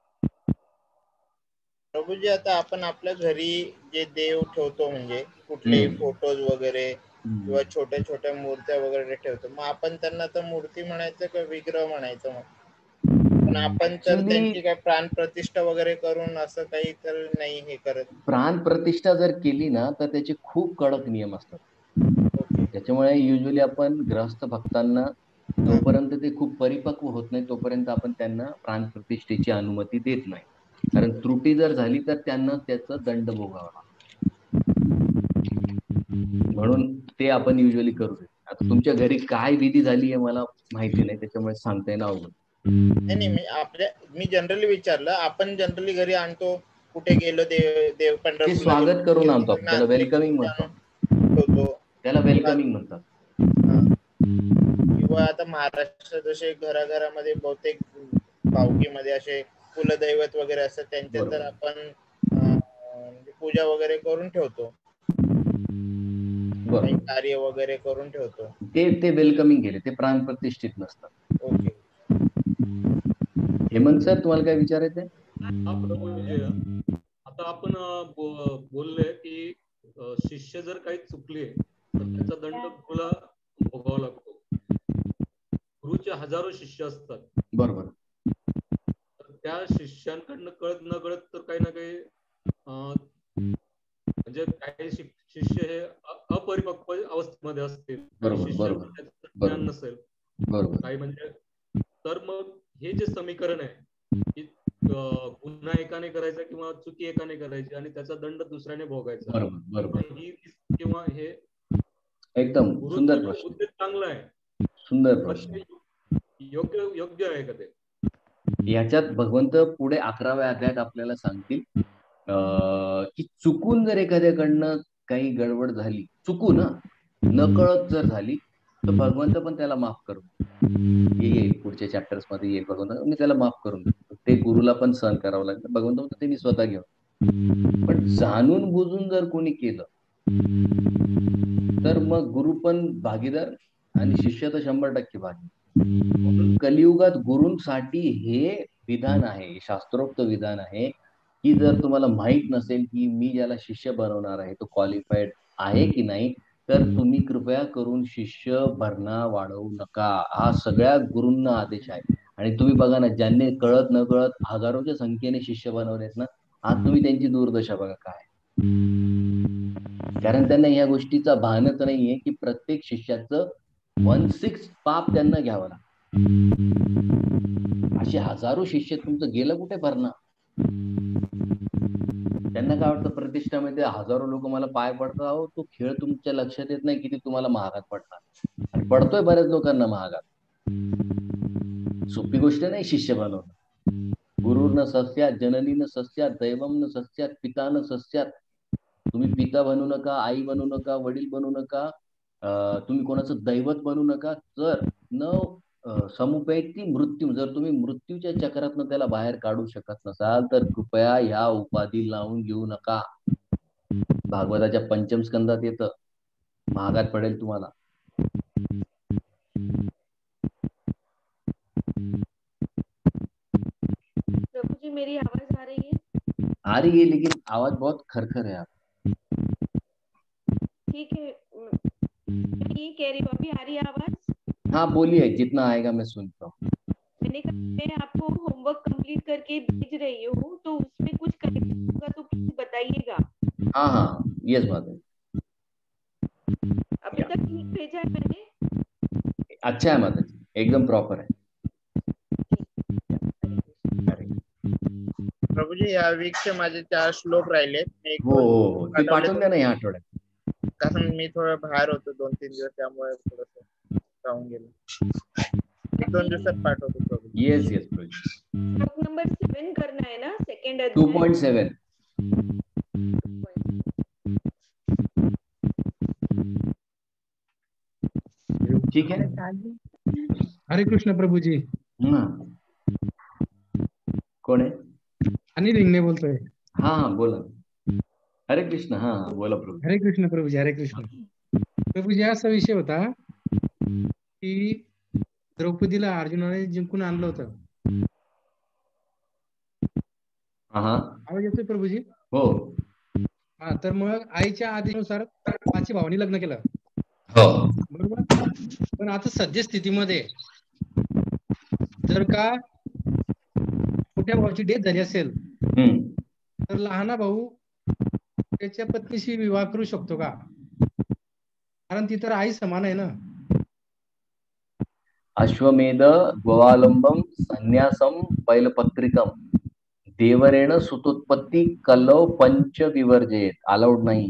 प्रभूजी आता आपण आपल्या घरी जे देव ठेवतो म्हणजे कुठलेही फोटोज वगैरे किंवा छोट्या छोट्या मूर्त्या वगैरे ठेवतो, मग आपण त्यांना तर मूर्ती म्हणायचं का विग्रह म्हणायचं? मग पण आपण तर त्यांची काय प्राण प्रतिष्ठा वगैरे करून असं काही तर नाही हे करत. प्राण प्रतिष्ठा जर केली ना तर त्याचे खूप कडक नियम असतात. त्याच्यामुळे युजली आपण गृहस्थ भक्तांना जोपर्यंत ते खूप परिपक्व होत नाही तोपर्यंत आपण त्यांना प्राण प्रतिष्ठेची अनुमती देत नाही. कारण त्रुटी जर झाली तर त्यांना त्याचा दंड भोगावा लागतो. म्हणून ते आपण युजली करू शकतो. आता तुमच्या घरी काय विधी झाली आहे मला माहिती नाही, त्याच्यामुळे सांगता येणं अवघड. नाही नाही मी आपल्या मी जनरली विचारलं. आपण जनरली घरी आणतो, कुठे गेलो देव देव पंढरपूर स्वागत करून आणतो, त्याला वेलकमिंग म्हणतात. त्याला वेलकमिंग म्हणतात. किंवा आता महाराष्ट्र जसे घराघरामध्ये बहुतेक भावकीमध्ये असे कुलदैवत वगैरे असतात, त्यांच्या तर आपण पूजा वगैरे करून ठेवतो, कार्य वगैरे करून ठेवतो. ते ते वेलकमिंग केले, ते प्राण प्रतिष्ठित नसतात. ओके. हेमंत सर तुम्हाला काय विचारायचं आहे? आता आपण बोलले की शिष्य जर काही चुकले तर त्याचा दंड गुरुला भोगावा लागतो. गुरुचे हजारो शिष्य असतात. बरोबर. त्या शिष्यांकडनं कळत न कळत तर काही ना काही म्हणजे काही शिष्य हे अपरिपक्व अवस्थेमध्ये असतील, ज्ञान नसेल काही म्हणजे. तर मग हे जे समीकरण आहे की गुन्हा एकाने करायचा किंवा चुकी एकाने करायची आणि त्याचा दंड दुसऱ्याने भोगायचा, ही किंवा हे एकदम सुंदर प्रश्न. उद्देश चांगला आहे, सुंदर प्रश्न. योग्य योग्य आहे का ते? याच्यात भगवंत पुढे अकराव्या अध्यायात आपल्याला सांगतील की चुकून जर एखाद्याकडनं काही गडबड झाली, चुकून नकळत जर झाली तर भगवंत पण त्याला माफ करून येईल. पुढच्या चॅप्टर्स मध्ये येईल भगवंत मी त्याला माफ करून देतो. ते गुरुला पण सहन करावं लागतं. भगवंत म्हणतो ते मी स्वतः घेऊन. पण जाणून बुजून जर कोणी केलं तर मग गुरु पण भागीदार आणि शिष्य तर शंभर टक्के भागी. कलियुगात गुरूंसाठी हे विधान आहे, शास्त्रोक्त विधान आहे की जर तुम्हाला माहित नसेल की मी ज्याला शिष्य बनवणार आहे तो क्वालिफाईड आहे की नाही तर तुम्ही कृपया करून शिष्य भरणा वाढवू नका. हा सगळ्या गुरूंना आदेश आहे. आणि तुम्ही बघा ना, ज्यांनी कळत न कळत हजारोच्या संख्येने शिष्य बनवलेत ना, आज तुम्ही त्यांची दुर्दशा बघा काय. कारण त्यांना या गोष्टीचा भानच नाहीये की प्रत्येक शिष्याचं वन सिक्स पाप त्यांना घ्यावं लागतं. असे हजारो शिष्य तुमचं गेलं कुठे भरणा. त्यांना काय वाटतं प्रतिष्ठामध्ये हजारो लोक मला पाय पडतात. अहो तो खेळ तुमच्या लक्षात येत नाही किती तुम्हाला महागात पडणार. आणि पडतोय बऱ्याच लोकांना महागात. सोपी गोष्ट नाही शिष्य बनवणं. गुरुर्न सस्यात, जननीन सस्यात, दैवम न सस्यात, पिता न सस्यात. तुम्ही पिता बनू नका, आई बनू नका, वडील बनू नका, तुम्ही कोणाचं दैवत बनू नका. जर न समुपैती मृत्यू, जर तुम्ही मृत्यूच्या चक्रातनं त्याला बाहेर काढू शकत नसाल तर कृपया ह्या उपाधी लावून घेऊ नका. भागवताच्या पंचम स्कंदात येतं, महागात पडेल तुम्हाला. प्रभु जी मेरी आवाज आ रही है? आ रही है लेकिन आवाज बहुत खरखर है आप. ठीक है, मैं ये कह रही हूँ, अभी आ रही है आवाज? हाँ बोलिए, जितना आएगा मैं सुनता हूँ। मैंने कहा मैं आपको होमवर्क कंप्लीट करके भेज रही हूँ, तो उसमें कुछ करेक्शन होगा तो प्लीज बताइएगा। हाँ हाँ यस बात है। अभी तक ठीक भेजा है मैंने? अच्छा है माता जी, एकदम प्रॉपर है। प्रभूजी या वीकचे माझे चार श्लोक राहिलेत. मी एक हो दोन हो हो, ते पाठवले पाठवून द्या ना या आठवड्यात. कारण मी थोडं बाहेर होतो दोन तीन दिवस, त्यामुळे थोडस राहून गेलं. एक दोन दिवसात पाठवतो प्रभूजी. येस येस प्रभू. श्लोक नंबर सेवन करना है ना, सेकंड टू अध्याय. Point seven. ठीक है. हरे कृष्ण प्रभूजी. कोण आहे? अनिल हिंगणे बोलतोय. हा हा बोला. हरे कृष्ण. हा बोला प्रभू. हरे कृष्ण प्रभूजी. हरे कृष्ण प्रभूजी. असा विषय होता की द्रौपदीला अर्जुनाने जिंकून आणलं होतं. हा आवाज येतोय प्रभूजी? हो. हा तर मग आईच्या आदेशानुसार पाची भावानी लग्न केलं. हो बरोबर. पण आता सध्या स्थितीमध्ये जर का मोठ्या भावाची डेथ झाली असेल तर लहाना भाऊ त्याच्या पत्नीशी विवाह करू शकतो का? कारण ती तर आई समान आहे ना. अश्वमेध द्ववालंबम संन्यासम पैलपत्रिकम देवरेण सुतोत्पत्ती कलव पंच विवर्जेत. अलाउड नाही.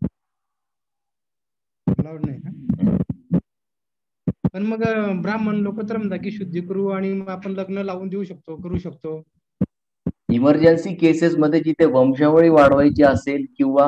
अलाउड नाही का? पण मग ब्राह्मण लोक तर म्हणतात की शुद्धी करू आणि मग आपण लग्न लावून देऊ शकतो, करू शकतो. इमर्जन्सी केसेस मध्ये जिथे वंशावळी वाढवायची असेल किंवा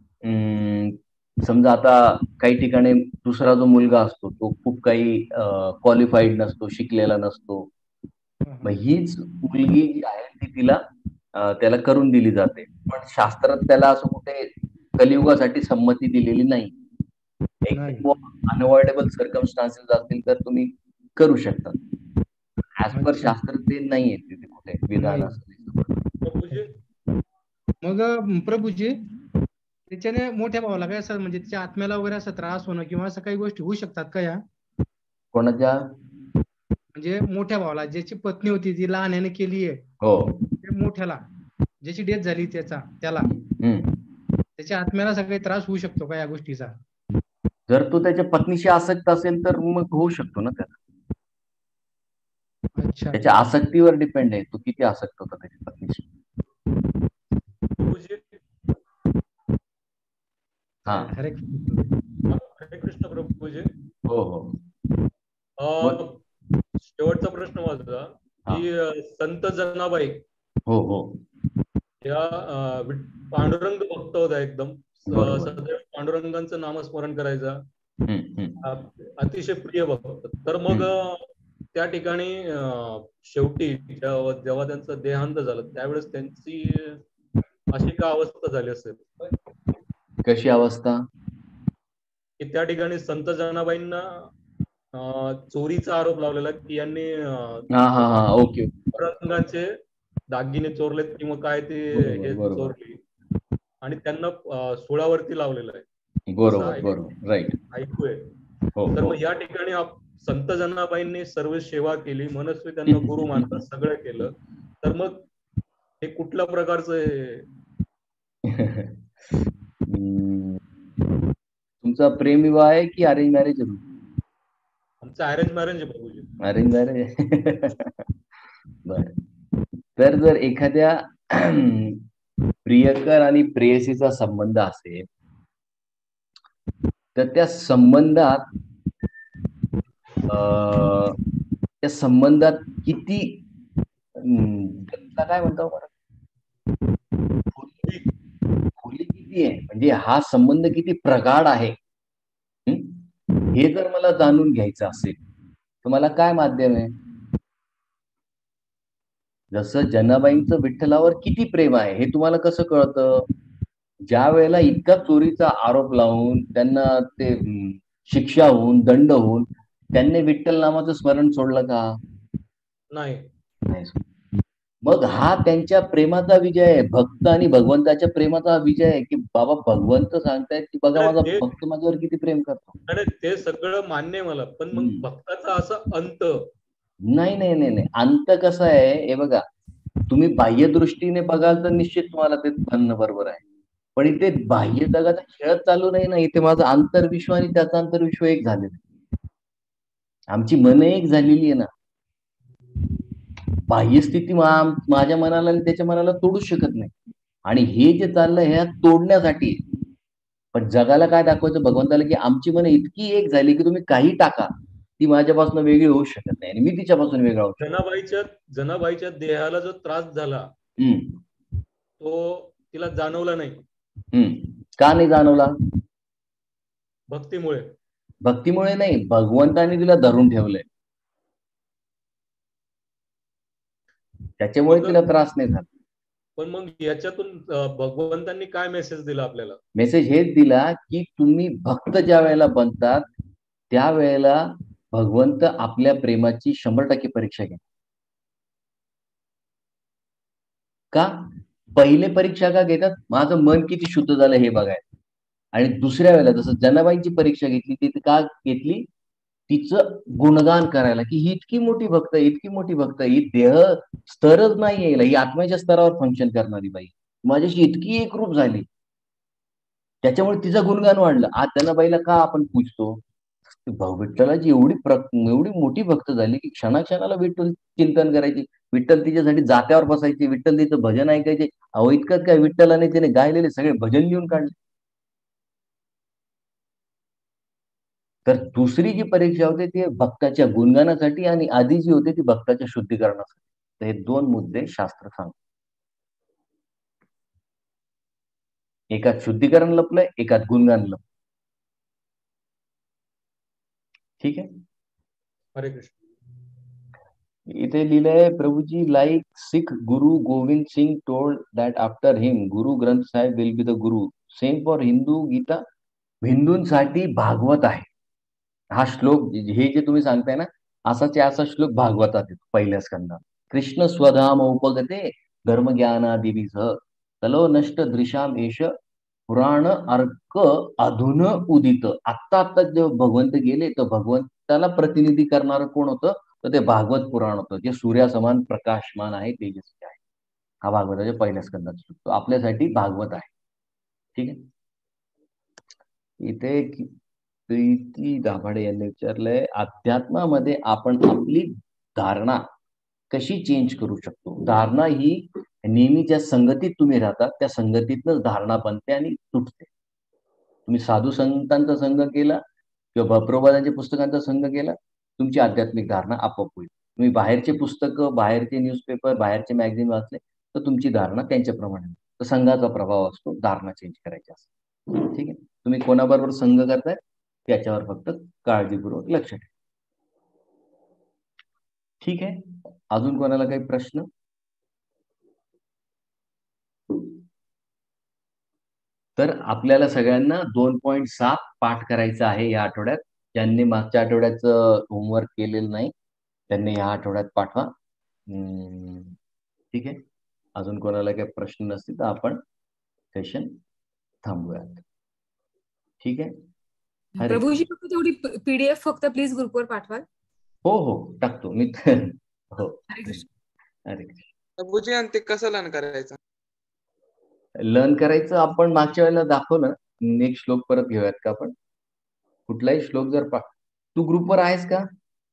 समजा आता काही ठिकाणी दुसरा जो मुलगा असतो तो खूप काही क्वालिफाईड नसतो, शिकलेला नसतो, मग हीच मुलगी जी आहे ती तिला त्याला करून दिली जाते. पण शास्त्रात त्याला असं कुठे कलियुगासाठी संमती दिलेली नाही. अनअवॉइडेबल सर्कमस्टान्सेस असतील तर तुम्ही करू शकता. ऍज पर शास्त्र ते नाहीये तिथे कुठे विधान असं. मग प्रभूजी त्याच्याने मोठ्या भावाला काय असं म्हणजे त्याच्या आत्म्याला वगैरे असं त्रास होणं किंवा असं काही गोष्टी होऊ शकतात का या? कोणाच्या? म्हणजे मोठ्या भावाला ज्याची पत्नी होती ती लहान्याने केली आहे. हो. मोठ्याला ज्याची डेथ झाली त्याचा त्याला त्याच्या आत्म्याला सगळे त्रास होऊ शकतो का या गोष्टीचा? जर तो त्याच्या पत्नीशी आसक्त असेल तर मग होऊ शकतो ना त्याला. त्याच्या आसक्तीवर डिपेंड आहे तो किती आसक्त होता त्याच्या पत्नीशी. हा हरे कृष्ण प्रभूजी. हो हो. शेवटचा प्रश्न माझा की संत जनाबाई हो हो या पांडुरंग भक्त होता एकदम. सदैव पांडुरंगांचं नामस्मरण करायचा, अतिशय प्रिय भक्त. तर मग त्या ठिकाणी शेवटी जेव्हा त्यांचं देहांत झालं त्यावेळेस त्यांची अशी का अवस्था झाली असेल? कशी अवस्था? की त्या ठिकाणी संत जनाबाईंना चोरीचा आरोप लावलेला की यांनी ओके पांडुरंगाचे दागिने चोरलेत किंवा काय ते हे चोरली आणि त्यांना सोळावरती लावलेलं आहे. बरोबर बरोबर राईट ऐकूय. तर मग या ठिकाणी संत जनाबाईंनी सर्व सेवा केली, मनस्वी त्यांना गुरु मानलं, सगळं केलं, तर मग हे कुठल्या प्रकारचं आहे? तुमचा प्रेम विवाह आहे की अरेंज मॅरेज आहे? आमचं अरेंज मॅरेज आहे प्रभूजी. Arrange marriage. बर. तर जर एखाद्या प्रियकर आणि प्रेयसीचा संबंध असेल तर त्या संबंधात त्या संबंधात किती काय म्हणतो खोली किती आहे, म्हणजे हा संबंध किती प्रगाढ आहे हे जर मला जाणून घ्यायचं असेल तर मला काय माध्यम आहे? जसं जनाबाईंचं विठ्ठलावर किती प्रेम आहे हे तुम्हाला कसं कळतं? ज्या वेळेला इतका चोरीचा आरोप लावून त्यांना ते शिक्षा होऊन दंड होऊन त्यांनी विठ्ठल नामाचं स्मरण सोडलं का? नाही. मग हा त्यांच्या प्रेमाचा विजय आहे, भक्त आणि भगवंताच्या प्रेमाचा विजय आहे, की बाबा भगवंत सांगतायत की बघा माझा ते भक्त माझ्यावर किती प्रेम करतो. आणि ते सगळं मान्य आहे मला, पण मग भक्ताचा असा अंत नाही नाही नाही नाही अंत कसं आहे हे बघा, तुम्ही बाह्य दृष्टीने बघाल तर निश्चित तुम्हाला ते म्हणणं बरोबर आहे, पण इथे बाह्य जगाचा खेळ चालू नाही ना, इथे माझा आंतरविश्व आणि त्याचा आंतरविश्व एक झालेला आहे. आमची मन एक झालेली आहे ना. बाह्य स्थिती माझ्या मनाला आणि त्याच्या मनाला तोडूच शकत नाही, आणि हे जे चाललंय हे तोडण्यासाठी. पण जगाला काय दाखवायचं भगवंताला, की आमची मन इतकी एक झाली की तुम्ही काही टाका ती माझ्यापासून वेगळी होऊ शकत नाही आणि मी तिच्यापासून वेगळा होऊ शकतो. जनाबाईच्या जनाबाईच्या देहाला जो त्रास झाला तो तिला जाणवला नाही. का नाही जाणवला? भक्तीमुळे. भक्तीमुळे नाही, भगवंताने तिला धरून ठेवलंय, त्याच्यामुळे तिला त्रास नाही झाला. पण मग याच्यातून भगवंतांनी काय मेसेज दिला आपल्याला? मेसेज हेच दिला की तुम्ही भक्त ज्या वेळेला बनतात त्यावेळेला भगवंत आपल्या प्रेमाची शंभर टक्के परीक्षा घ्या. का? पहिले परीक्षा का घेतात? माझं मन किती शुद्ध झालं हे बघायचं. आणि दुसऱ्या वेळेला जसं जनाबाईंची परीक्षा घेतली ती का घेतली? तिचं गुणगान करायला, की ही इतकी मोठी भक्त आहे, इतकी मोठी भक्त आहे, ही देह स्तरच नाही यायला, ही आत्म्याच्या स्तरावर फंक्शन करणारी बाई माझ्याशी इतकी एकरूप झाली, त्याच्यामुळे तिचं गुणगान वाढलं. आज जनाबाईला का आपण पूजतो? विठ्ठलाची एवढी एवढी मोठी भक्त झाली की क्षणाक्षणाला विठ्ठल चिंतन करायची, विठ्ठल तिच्यासाठी जात्यावर बसायची, विठ्ठल तिचं भजन ऐकायचे. अहो इतकंच काय, विठ्ठलाने तिने गायलेले सगळे भजन लिहून काढले. तर दुसरी जी परीक्षा होती ती भक्ताच्या गुणगानासाठी आणि आधी जी होती ती भक्ताच्या शुद्धीकरणासाठी. तर हे दोन मुद्दे शास्त्र सांगतात. एकात शुद्धीकरण लपलंय, एकात गुणगान लपलंय. ठीक आहे. हरे कृष्ण. इथे लिहिलंय Prabhuji, like Sikh Guru Gobind Singh told that after him Guru Granth Sahib will be the Guru, same for Hindu Gita. हिंदूंसाठी भागवत आहे हा श्लोक. हे जे तुम्ही सांगताय ना, असाच असा श्लोक भागवतात येतो पहिल्या स्कंदात. कृष्ण स्वधाम उपगते धर्मज्ञानादिभिः तलो नष्ट दृशाम एष पुराण अर्क अधुन उदित. आत्ता आत्ता जेव्हा भगवंत गेले तर भगवंताला प्रतिनिधी करणारं कोण होतं? तर ते भागवत पुराण होतं, जे सूर्यासमान प्रकाशमान आहे, तेजस्वी आहे. हा भागवताच्या पहिल्या स्कंदात श्लोक आपल्यासाठी भागवत आहे. ठीक आहे. इथे प्रीती दाभाडे यांनी विचारलंय, अध्यात्मामध्ये आपण आपली धारणा कशी चेंज करू शकतो? धारणा ही नेहमीच्या संगतीत तुम्ही राहता त्या संगतीतनच धारणा बनते आणि तुटते. तुम्ही साधू संतांचा संग केला किंवा भप्रवादांच्या पुस्तकांचा संग केला, तुमची आध्यात्मिक धारणा आपोआप होईल. तुम्ही बाहेरचे पुस्तकं, बाहेरचे न्यूजपेपर, बाहेरचे मॅगझिन वाचले तर तुमची धारणा त्यांच्याप्रमाणे. तर संघाचा प्रभाव असतो धारणा चेंज करायची असते. ठीक आहे. तुम्ही कोणाबरोबर संघ करताय त्याच्यावर फक्त काळजीपूर्वक लक्ष ठेवा. ठीक आहे. अजून कोणाला काही प्रश्न? तर आपल्याला सगळ्यांना दोन पॉईंट सात पाठ करायचं आहे या आठवड्यात. ज्यांनी मागच्या आठवड्याचं होमवर्क केलेलं नाही त्यांनी या आठवड्यात पाठवा. ठीक आहे. अजून कोणाला काही प्रश्न नसतील तर आपण सेशन थांबूयात. ठीक आहे. प्रभूजी फक्त तेवढी पीडीएफ फक्त प्लीज ग्रुपवर पाठवाल. हो हो टाकतो मी. हो. हरे कृष्ण. हरे कृष्ण. प्रभूजी आणि ते कसं लर्न करायचं? लर्न करायचं आपण मागच्या वेळेला दाखवलं. नेक्स्ट श्लोक परत घेऊयात का आपण? कुठलाही श्लोक जर पा तू ग्रुपवर आहेस का?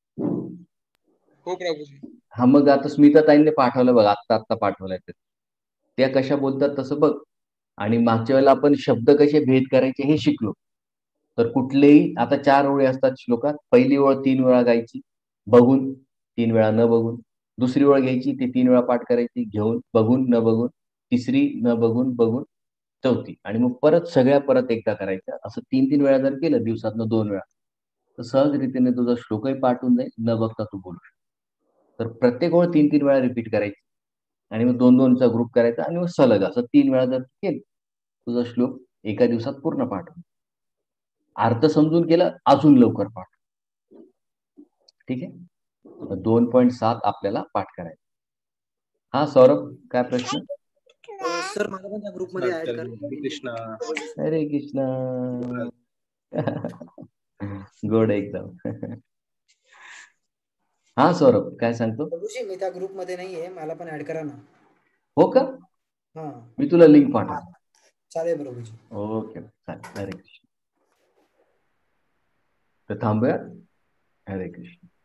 हो प्रभूजी. हा मग आता स्मिताताईंनी पाठवलं बघ, आत्ता आत्ता पाठवलंय. त्या कशा बोलतात तसं बघ. आणि मागच्या वेळेला आपण शब्द कसे भेद करायचे हे शिकलो. तर कुठलेही आता चार ओळी असतात श्लोकात. पहिली ओळ तीन वेळा गायची बघून, तीन वेळा न बघून. दुसरी ओळ घ्यायची ती तीन वेळा पाठ करायची घेऊन, बघून न बघून. तिसरी न बघून, बघून. चौथी आणि मग परत सगळ्या परत एकदा करायच्या. असं तीन तीन वेळा जर केलं दिवसातनं दोन वेळा तर सहज रीतीने तुझा श्लोकही पाठ होऊन जाईल, न बघता तू बोलू शकतो. तर प्रत्येक ओळ तीन तीन वेळा रिपीट करायची आणि मग दोन दोनचा ग्रुप करायचा आणि मग सलग असं तीन वेळा जर केलं तुझा श्लोक एका दिवसात पूर्ण पाठ होईल. अर्थ समजून केला अजून लवकर पाठ. ठीक आहे. दोन पॉईंट सात आपल्याला पाठ करायचं. हा सौरभ, काय प्रश्न? सर मला पण त्या ग्रुपमध्ये ऍड करा. कृष्णा. हरे कृष्णा. गोड एकदम. हा सौरभ, काय सांगतो? प्रभूजी मी त्या ग्रुपमध्ये नाहीये, मला पण ऍड करा ना. हो का? हा मी तुला लिंक पाठवतो. चालेल प्रभूजी. ओके चालेल. हरे कृष्ण. तर थांबूया. हरे कृष्ण.